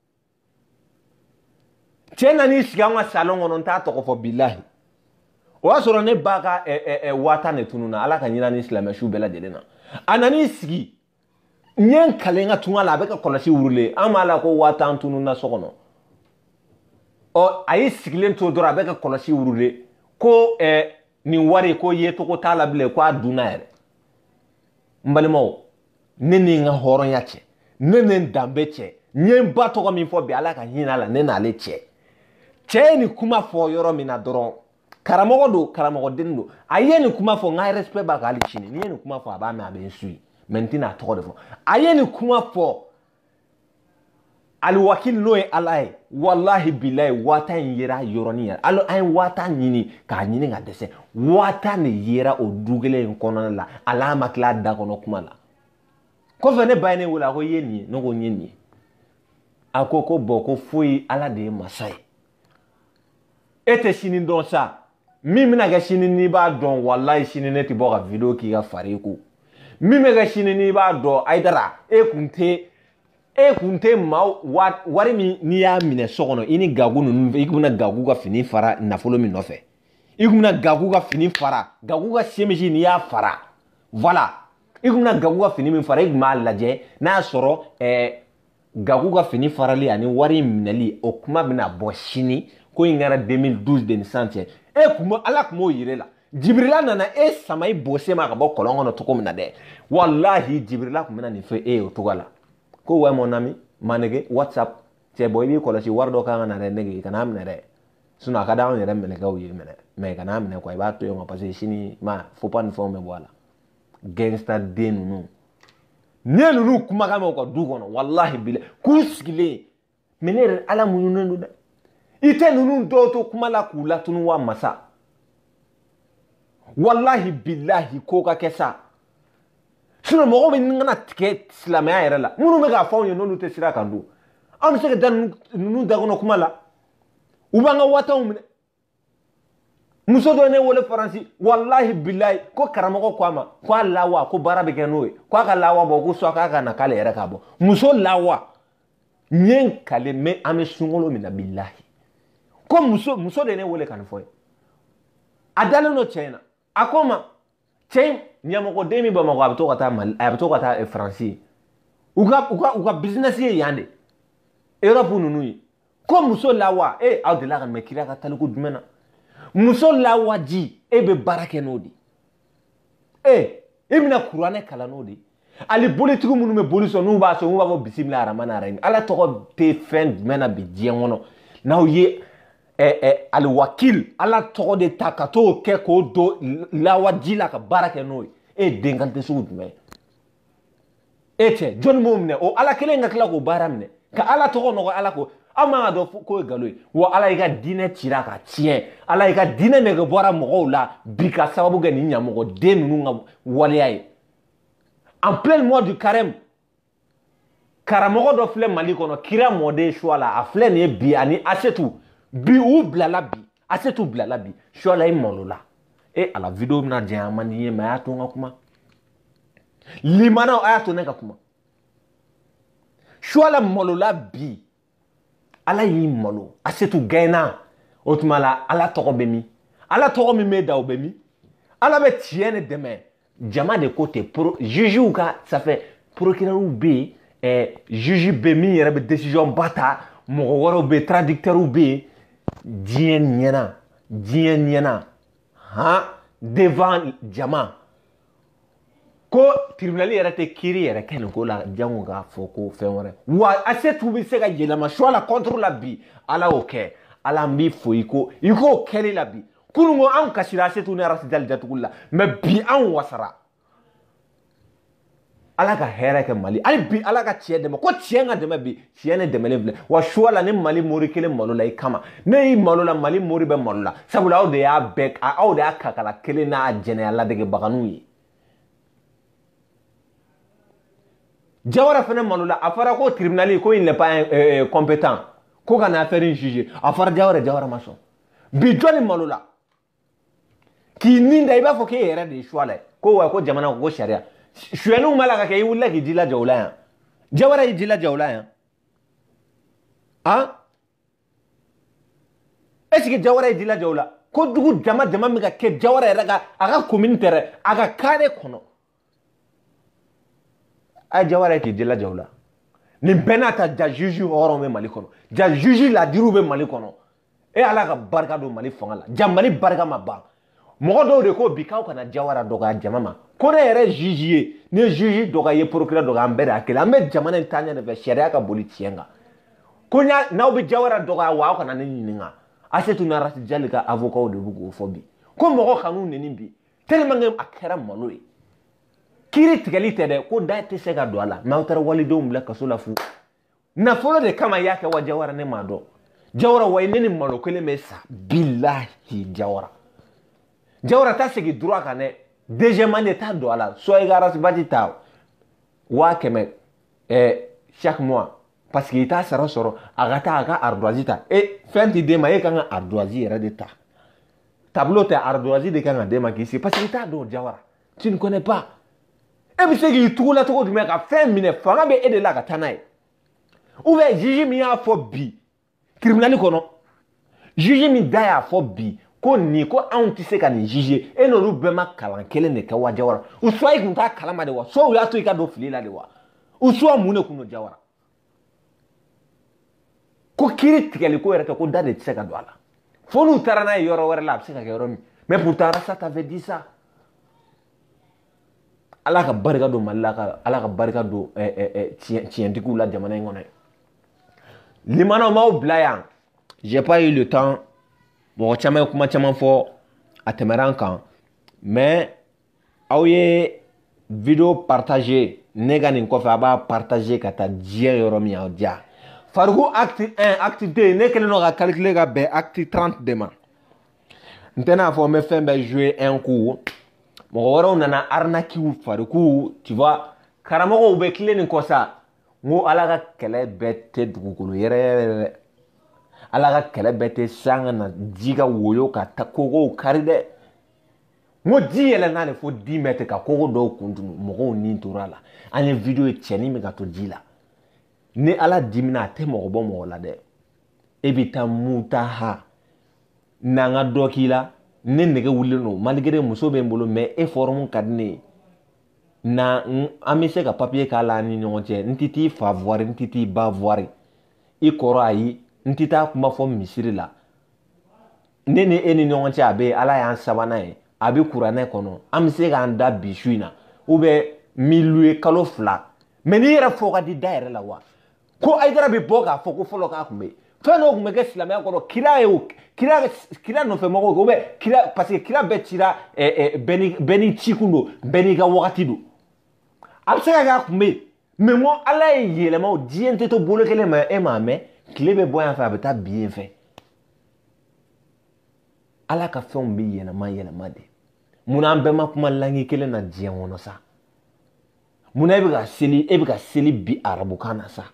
cɛ nan'i sigi an ka salon kɔnɔ n t'a tɔgɔ fɔ bilahi o y'a sɔrɔ ne ba ka waa tan de tununna ala ka ɲina ni silamɛsiw bɛɛ lajɛlen na a nan'i sigi n ye n kale n ka tunga la a bɛ ka kɔlɔsi wurulen an b'a la ko waa tan tununna so kɔnɔ ɔ a y'i sigilen to dɔrɔn a bɛ ka kɔlɔsi wurulen ko nin wari ko ye togo t'a la bilen ko a dunna yɛrɛ n balimaw ne ni n ka hɔrɔnya cɛ ne ni n danbe cɛ n ye n ba tɔgɔ min fɔ bi ala ka hinɛ a la ne n'ale cɛ cɛ ye nin kuma fɔ yɔrɔ min na dɔrɔn karamɔgɔ don karamɔgɔden don a ye nin kuma fɔ n ka respect b'a kan hali sini n'i ye nin kuma fɔ a b'a mɛn a bɛ n suit mais n tɛna a tɔgɔ de fɔ a ye nin kuma fɔ aliwakili n'o ye ala ye wallahi bilahi waa tan in yera yɔrɔnin yɛrɛ alo an ye waa tan ɲini k'a ɲini ka dɛsɛ waa tan de yera o du kelen in kɔnɔna la ala ma tila da kɔnɔ kuma la kɔfɛ ne ba ye ne wele a ko i ye nin ye ne ko n ye nin ye a ko ko bɔn ko foyi ala de ye masa ye e tɛ sini dɔn sa min bɛna kɛ sini n'i b'a dɔn wallahi sini ne tɛ bɔ ka video k'i ka fari ko min bɛ kɛ sini n'i b'a dɔn Aïdara e kun tɛ e kun tɛ maa wari min n'i y'a minɛ so kɔnɔ i ni gagu ninnu i kun bɛna gagu ka fini fara nafolo min nɔfɛ i kun bɛna gagu ka fini fara gagu ka semisi n'i y'a fara voilà i kun bɛna gagu ka fini min fara i kun b'a lajɛ n'a y'a sɔrɔ ɛɛ gagu ka fini farali ani wari minɛli o kuma bɛna bɔ sini ko in kɛra deux mille douze de ni sisan cɛ e kuma ala kuma o yire la Jibrila nana e sama i bosse ma ka bɔ kolon kɔnɔ togo min na dɛ wallahi Jibrila kun bɛna nin fɛ e o togo la ko ouais mon ami manege WhatsApp cɛ bɔ i b'i kɔlɔsi wari dɔ kan ka na dɛ nege kana minɛ dɛ sinon a ka d'anw yɛrɛ minɛkɛw ye minɛ mais kana minɛ quoi i b'a to yen parce que sini ma faut pas ni fɛnw bɛ bɔ a la gangster den ninnu ne ninnu kumakan mɛn u ka du kɔnɔ wallahi bila k'u sigilen mais ne yɛrɛ ala muɲunen don dɛ i tɛ ninnu dɔw to kuma la k'u latunu wa masa wallahi billahi ko ka kɛ sa sinon mɔgɔw bɛ nin kana tigɛ silamɛya yɛrɛ la minnu bɛ k'a fɔ anw ye n'olu tɛ sira kan don an bɛ se ka da ninnu da kɔnɔ kuma la u b'an ka watanw minɛ muso dɔ ne wele faransi wallahi billahi ko karamɔgɔ ko a ma ko a lawa ko baara bɛ kɛ n'o ye ko a ka lawa bɔ ko so k'a ka na k'ale yɛrɛ k'a bɔ muso lawa n ye n kale mɛ an bɛ sunkalo min na billahi ko muso muso de ne wele ka nin fɔ ye a dalen don cɛ in na a ko n ma cɛ in ɲɛmɔgɔden min bamakɔ a bɛ to ka taa mali a bɛ to ka taa faransi u ka u ka u ka business ye yan de Europe ninnu ye ko muso lawa e aw delila ka mɛn kira ka taliku jumɛn na muso lawaji e bɛ baara kɛ n'o de e e bɛna kuranɛ kalan n'o de ali bolitigiw minnu bɛ boli sɔn n'u b'a sɔn n'u b'a fɔ bisimila aramani arahimi ala tɔgɔ tɛ fɛn jumɛn na bi diɲɛ kɔnɔ n'aw ye ɛ ɛ aliwakil ala tɔgɔ de ta ka t'o kɛ k'o don lawaji la ka baara kɛ n'o ye e den kan tɛ sugu jumɛn e cɛ jɔnni b'o minɛ o ala kelen ka tila k'o baara minɛ ka ala tɔgɔ nɔgɔ ala ko aw man ka dɔn k'o ye nkalon ye wa ala y'i ka diinɛ cira ka tiɲɛ ala y'i ka diinɛ nɛgɛ bɔra mɔgɔw la bi ka sababu kɛ nin ɲɛmɔgɔden ninnu ka waleya ye en plein mois du carême karamɔgɔ dɔ filɛ mali kɔnɔ kira mɔden suwa la a filɛ nin ye bi ani asetu bi u bilala bi asetu bilala bi suwa la i malola e ala video bɛna janya man di ye mais a y'a to n ka kuma limanaw a y'a to ne ka kuma suwa la malola bi ala y'i malo asetu gɛnna o tuma la ala tɔgɔ bɛ min ala tɔgɔ min bɛ da o bɛ min ala bɛ tiɲɛ de dɛmɛ jama de ko ten pro juges ka ça fait procureur bɛ yen juge bɛ min yɛrɛ bɛ décision ba ta mɔgɔ wɛrɛw bɛ yen traducteur bɛ yen diɲɛ ɲɛna diɲɛ ɲɛna han devant jama ko tribunal yɛrɛ tɛ kiiri yɛrɛ kɛ nin ko la jango k'a fɔ ko fɛn wɛrɛ wa asetu bɛ se ka yɛlɛma choix la contre la bi ala y'o kɛ ala n b'i fo i ko i k'o kɛli la bi kunun ko anw kasira asetu ni arasijali datuguli la mais bi anw wasara ala ka hɛrɛ kɛ mali hali bi ala ka tiɲɛ dɛmɛ ko tiɲɛ ka dɛmɛ bi tiɲɛ ne dɛmɛlen filɛ wa choix la ni mali mori kelen malo la i kama ne y'i malo la mali mori bɛ malo la sabula aw de y'a bɛɛ aw de y'a kakala kelen n'a jɛnɛya ladegebaganinw ye Jawara fana malola a fɔra ko tribunal ko il n'est pas euh, compétent ko kana affaire in juger a fɔra Jawara Jawara ma sɔn bi jɔnni malola k'i nin da i b'a fɔ k'e yɛrɛ de ye choix la ko wa ko jamana ko sariya suyɛninw ma la ka kɛ i wulila k'i jilaja o la yan Jawara y'i jilaja o la yan han est-ce que Jawara y'i jilaja o la ko dugu dama dama min ka kɛ Jawara yɛrɛ ka a ka commune tɛ dɛ a ka carré kɔnɔ a Jawara k'i jilaja o la nin bɛɛ n'a ta ja juge hɔrɔnw bɛ Mali kɔnɔ ja juge ladiriw bɛ Mali kɔnɔ e ala ka barika don Mali fanga la ja Mali barika ma ban mɔgɔ dɔw de ko bi k'aw kana Jawara dɔgɔya jama ma ko ne yɛrɛ juge ye ne ye juge dɔgɔya ye procureur dɔgɔya an bɛɛ de y'a kelen an bɛ jamana in taaɲɛ de fɛ sariya ka boli tiɲɛ kan ko n'aw bɛ Jawara dɔgɔya wa aw kana ne ɲininka Asetu ni Arasijali ka avocat de b'u k'o fɔ bi ko mɔgɔ kan'u neni bi tellement que a kɛra malo ye kiiri tigɛli tɛ dɛ ko da tɛ se ka don a la mais aw taara walidenw bila kaso la fu nafolo de kama y'a kɛ wa Jawara ne m'a dɔn Jawara wa ne ni malo kelen bɛ sa bilahi Jawara Jawara ta segin droit kan dɛ deuxièmement de t'a don a la soit i ka arasibaji ta waa kɛmɛ eh, chaque mois parce que i t'a sara sɔrɔ a ka taa a ka ardoise ta e fɛn t'i den ma e kan ka ardoise yɛrɛ de ta tableau tɛ ardoise de kan ka den ma k'i sigi parce que i t'a dɔn Jawara tu ne connais pas e bɛ se k'i tugu la cogo jumɛn ka fɛn minɛ fanga bɛ e de la ka taa n'a ye ou bien juge min y'a fɔ bi tribunal kɔnɔ juge min da y'a fɔ bi ko nin ko anw tɛ se ka nin juge e n'olu bɛɛ ma kalan kelen de kɛ wa Jawara u soit i kun t'a kalama de wa soit u y'a to i ka don fili la de wa u soit mun de kun don Jawara ko kiiri tigɛli ko yɛrɛ tɛ ko da de tɛ se ka don a la Faut nous tarana yoro wala la c'est ka mi. Mais pourtant ça t'avait dit ça. Allah ka barika do malaka, Allah ka barika do eh eh eh tientiku la jamana ngona. Limano ma oblaya. J'ai pas eu le temps. Bon, chama kuma chama fo atemeran kan. Mais aouye vidéo partagée nega nin kofa aba partager kata dia yoro mi audia. Fargo acte un, acte deux, ne kele no ga calculer ga be acte trente demain. Ntena fo me fait be jouer un coup. Mon waro nana arnaki ou Fargo, tu vois, karamo ou be clé nin kosa. Ngo alaga kele bete dugukulu yere. Alaga kele bete sanga na diga woyo ka takogo karide. Ngo di ele na le fo dix mètres ka kogo do kundunu mogo ni torala. Ane video cheni me ka to dila. Ne ala dimina te mo bo mo la de ebita muta ha nanga dokila ne nege wule no malgré muso be mbolo mais effort mun kadne na amise ka papier kala ni nyonche ntiti favori ntiti bavoir i koro ayi ntita kuma fo misiri la ne ne eni nyonche abe ala ya sabana e abi kurane kono amise ka anda bishuina ube milue kalo fla mais ni era fo ka di daire la wa ko aidara be boga foko folo ka kumbe fano kumbe ke silamia ko kira e kira kira no fe moko ko be kira parce que kira be tira e beni beni chikundo beni ga wakati do absaka ka kumbe mais mo ala yele ma diente to bolo kele ma e ma me klebe boya fa beta bien fait ala ka fe on be yele ma yele ma de muna be ma kuma langi kele na dia wono sa muna be ga seli e be ga seli bi arabu kana sa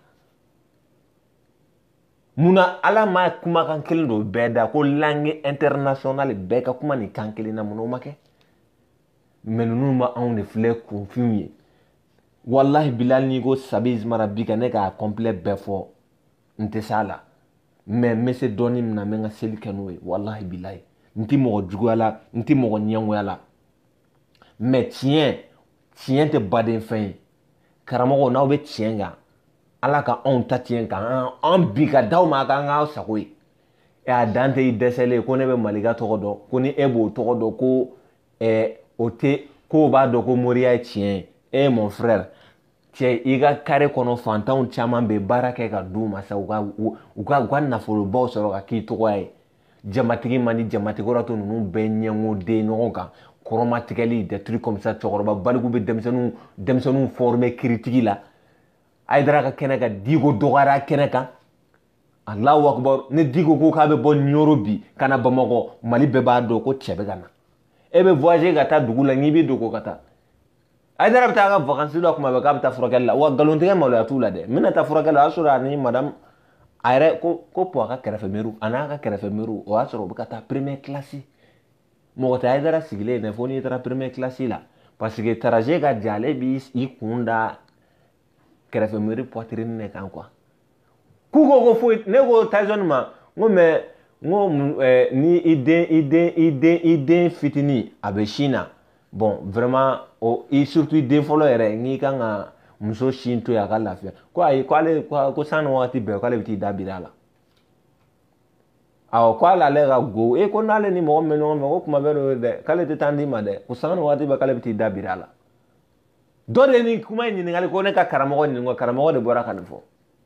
muna ala ma kuma kan kelen do beda ko langue internationale be ka kuma ni kan kelen na muno make menunu ma on ne fle confirmer wallahi bilal ni go sabiz marabika ne ka complet be fo nte sala mais mese doni na menga sel kanwe wallahi bilal nti mo jugala nti mo nyango yala mais tien tien te baden fin karamo na be tienga ala ka on tatien kan on bika daw ma ka nga sakoi e adante i desele ko ne be maliga to do ko ni ebo to do ko e ote ko ba do ko moria tien e mon frère tie iga kare kono fantaun chama be baraka ka duma sa uga uga uga na folo bo so ka ki to kwai jamatigi mani jamatigi rato nu be nyengo de no ka chromatically des trucs comme ça to ba baligu be demsenu demsenu former critique la aidara ka keneka digo dogara keneka Allahu akbar ne digo ko ka be bon nyorobi kana bamako mali be ba do ko chebe kana ebe voyager gata dugula ngibi do ko kata aidara bita ka vacances do kuma be ka bita furakella wa galonte ma la tula de mina ta furakella asura ni madame ayre ko ko po ka kerefe meru ana ka kerefe meru o asuro be kata première classe mo ta aidara sigile ne foni tara première classe la parce que trajet ga jale bi i kunda kerefe meri poitrine ne kan quoi kuko ko fo ne go tazon ma ngo me ngo ni ide ide ide ide fitini abeshina bon vraiment o et surtout ide folo ere ngi kanga muso shinto ya kala fia ko ai ko ale ko sanu wati be ko ale biti dabirala aw ko ala le ga go e ko nale ni mo me no me ko kuma be no de kale te tandi ma de ko sanu wati be kale biti dabirala dole ni kuma ni ngali ko ne ka karamo ni ngo karamo de bora kan fo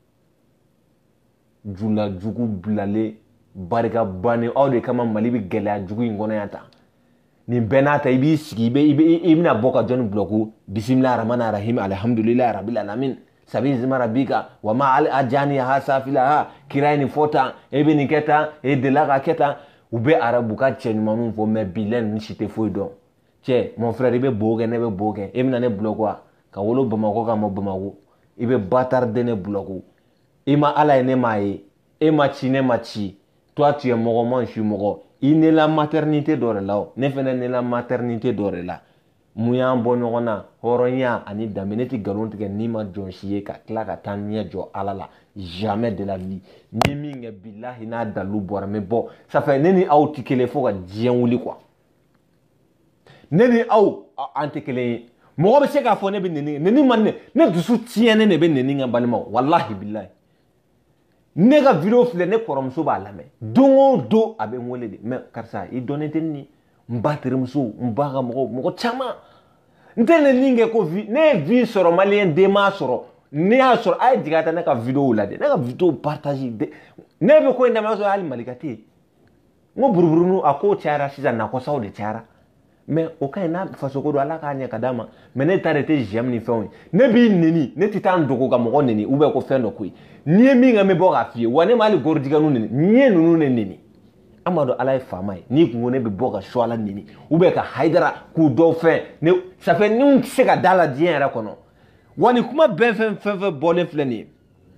jula jugu blale barika bani aw de kama mali bi gela jugu ngona yata ni benata ibi sigi be ibi ibna boka jon bloku bismillahir rahmanir rahim alhamdulillahi rabbil alamin sabi zima rabbika wa ma al ajani ha safilaha kiraini fota ebe ni keta e de la keta ube arabu ka chen manu fo me bilen ni chite fo do che mon frère ibe boge ne be boge ebe na ne blokwa ka wolo bamako ka mo bamako ibe batar de ne bloku ima ala ne mai e ma chi ne ma chi toi tu es mogo moi je suis mogo il n'est la maternité d'ore là ne fene ne la maternité d'ore là muya bono gona horonya ani dameneti galonte ke nima jonchiye ka klaka tanya jo alala jamais de la vie ni minga billahi na dalu bor mais bon ça fait neni au tikele fo ka dien wuli quoi neni au antekele mo be se ka fo ne be neni neni man ne ne dusu tiene ne be neni nga balima wallahi billahi ne ka video filɛ ne kɔrɔmuso b'a lamɛn don o don a bɛ n wele de mais karisa i dɔnnen tɛ nin n ba terimuso n ba ka mɔgɔ mɔgɔ caman n tɛ ne nin kɛ ko vi ne ye vi sɔrɔ maliyɛn denma sɔrɔ ne y'a sɔrɔ a ye jigin a ta ne ka video lajɛ ne ka video partage de ne bɛ ko in daminɛ sɔrɔ hali malika tɛ yen n ko buruburunu a ko cayara sisan nakɔsaw de cayara mais o ka ɲi n'a fasoko don ala k'a ɲɛ ka d'a ma mais ne ta de tɛ j'aime ni fɛnw ye ne b'i neni ne tɛ taa n dogo ka mɔgɔ neni ou bien ko fɛn dɔ ko ye n'i ye min kɛ n bɛ bɔ k'a f'i ye wa ne ma hali gorijigɛnu neni n ye ninnu de neni an b'a dɔn ala ye faama ye n'i kun ko ne bɛ bɔ ka su ala neni ou bien ka hayidara k'u dɔw fɛn ne ça fait ni n tɛ se ka da la diɲɛ yɛrɛ kɔnɔ wa nin kuma bɛɛ fɛn fɛn fɛn bɔlen filɛ nin ye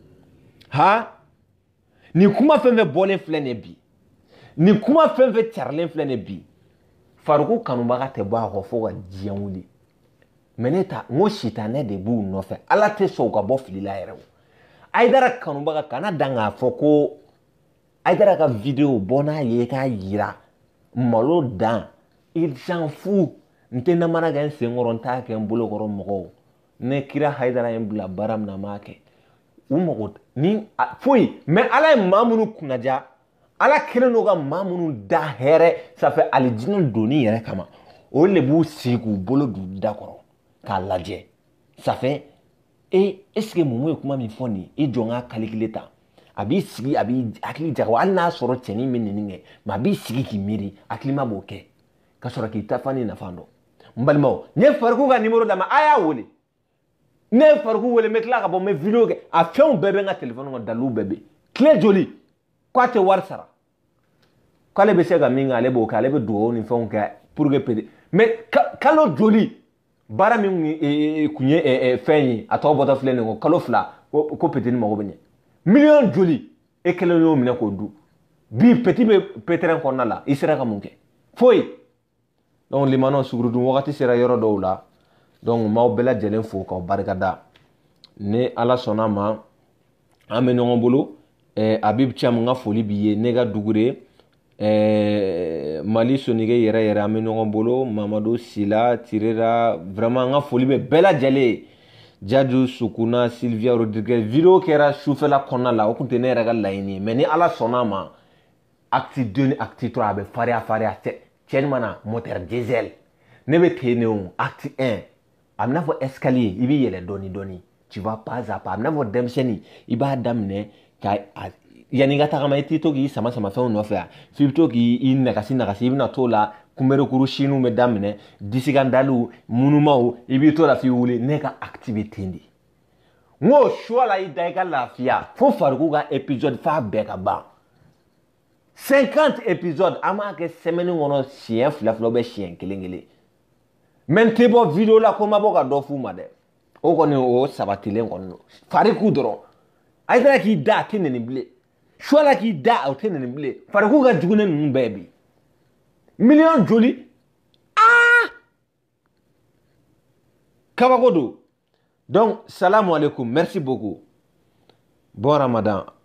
ha nin kuma fɛn fɛn bɔlen filɛ nin ye bi nin kuma fɛn fɛn carilen filɛ nin ye bi Fariku kanubaga tɛ bɔ a kɔ fo ka diɲɛ wuli mais ne ta n ko sitanɛ de b'u nɔfɛ ala tɛ sɔn u ka bɔ fili la yɛrɛ o Haidara kanubaga kana dan k'a fɔ ko Haidara ka video bɔ n'a ye k'a yira malo dan il s'en fout n tɛ namara kɛ n senkɔrɔ n t'a kɛ n bolokɔrɔ mɔgɔw ne kira Haidara ye n bila baara min na n b'a kɛ u mago ni foyi mais ala ye maa minnu kunnaja ala kelen n'o ka maa minnu da hɛrɛ ça fait alijinɛ donni yɛrɛ kama o de b'u sigi k'u bolo d'u da kɔrɔ k'a lajɛ ça fait e est-ce que mumu ye kuma min fɔ nin i jɔ n k'a calculer ta a b'i sigi a b'i hakili jagabɔ hali n'a sɔrɔ cɛnin bɛ nin kɛ mais a b'i sigi k'i miiri hakilima b'o kɛ ka sɔrɔ k'i ta fani nafa dɔn n balimaw n ye Fariku ka numéro d'a ma a y'a wele ne ye Fariku wele n bɛ tila ka bɔ n bɛ video kɛ a fɛnw bɛɛ bɛ n ka téléphone kɔnɔ dalilu bɛɛ bɛ yen tile joli k'a tɛ wari sara k'ale bɛ se ka min kɛ ale b'o kɛ ale bɛ dugawu ni fɛnw kɛ pour que peut mais kalo joli baara min kun ye fɛn ye a tɔgɔ bɔtɔ filɛ nin kɔ kalo fila ko petit ni mago bɛ ɲɛ miliyɔn joli e kelen y'o minɛ k'o dun bi petit bɛ pétrin kɔnɔna la i sera ka mun kɛ foyi donc limanaw sugurudun wagati sera yɔrɔ dɔw la donc m'aw bɛɛ lajɛlen fo k'aw barikada ni ala sɔnna ma an bɛ ɲɔgɔn bolo Habib Thiam n ka foli b'i ye ne ka dugu de Mali sonige yɛrɛ yɛrɛ an bɛ ɲɔgɔn bolo Mamadu Sila Tirera vraiment n ka foli bɛ bɛɛ lajɛlen Jaju Sukuna Sylvia Rodriguez video kɛra sufɛla kɔnɔna la o tun tɛ ne yɛrɛ ka laɲini ye mais ni ala sɔnna ma acte deux ni acte trois a bɛ fariya fariya cɛnni mana moteur diesel ne bɛ ten ne o acte un a bɛ n'a fɔ escalier i bɛ yɛlɛ dɔɔni dɔɔni tu vas pas à pas a bɛ n'a fɔ denmisɛnnin i b'a daminɛ ka yanni ka tagama i t'i to k'i sama sama fɛnw nɔfɛ yan f'i bɛ to k'i nagasi nagasi i bɛna t'o la kunbɛrekuru siniw bɛ daminɛ disigandaliw munumaw i b'i to la f'i wuli ne ka acte bɛ ten de n ko choix la i da i ka lafiya fo Fariku ka épisode f'a bɛɛ ka ban cinquante épisodes an b'a kɛ semaine kɔnɔ siɲɛ fila fila bɛ siɲɛ kelen kelen mais n tɛ bɔ video la ko n ma bɔ ka dɔ f'u ma dɛ o kɔni o sabatilen kɔni don Fariku dɔrɔn Haidara k'i da a tɛ nɛni bilen choix la k'i da o tɛ nɛni bilen Fariku ka jugu ne ninnu bɛɛ bi miliyɔn joli aa kabako don donc salamu alaikum merci beaucoup bon Ramadan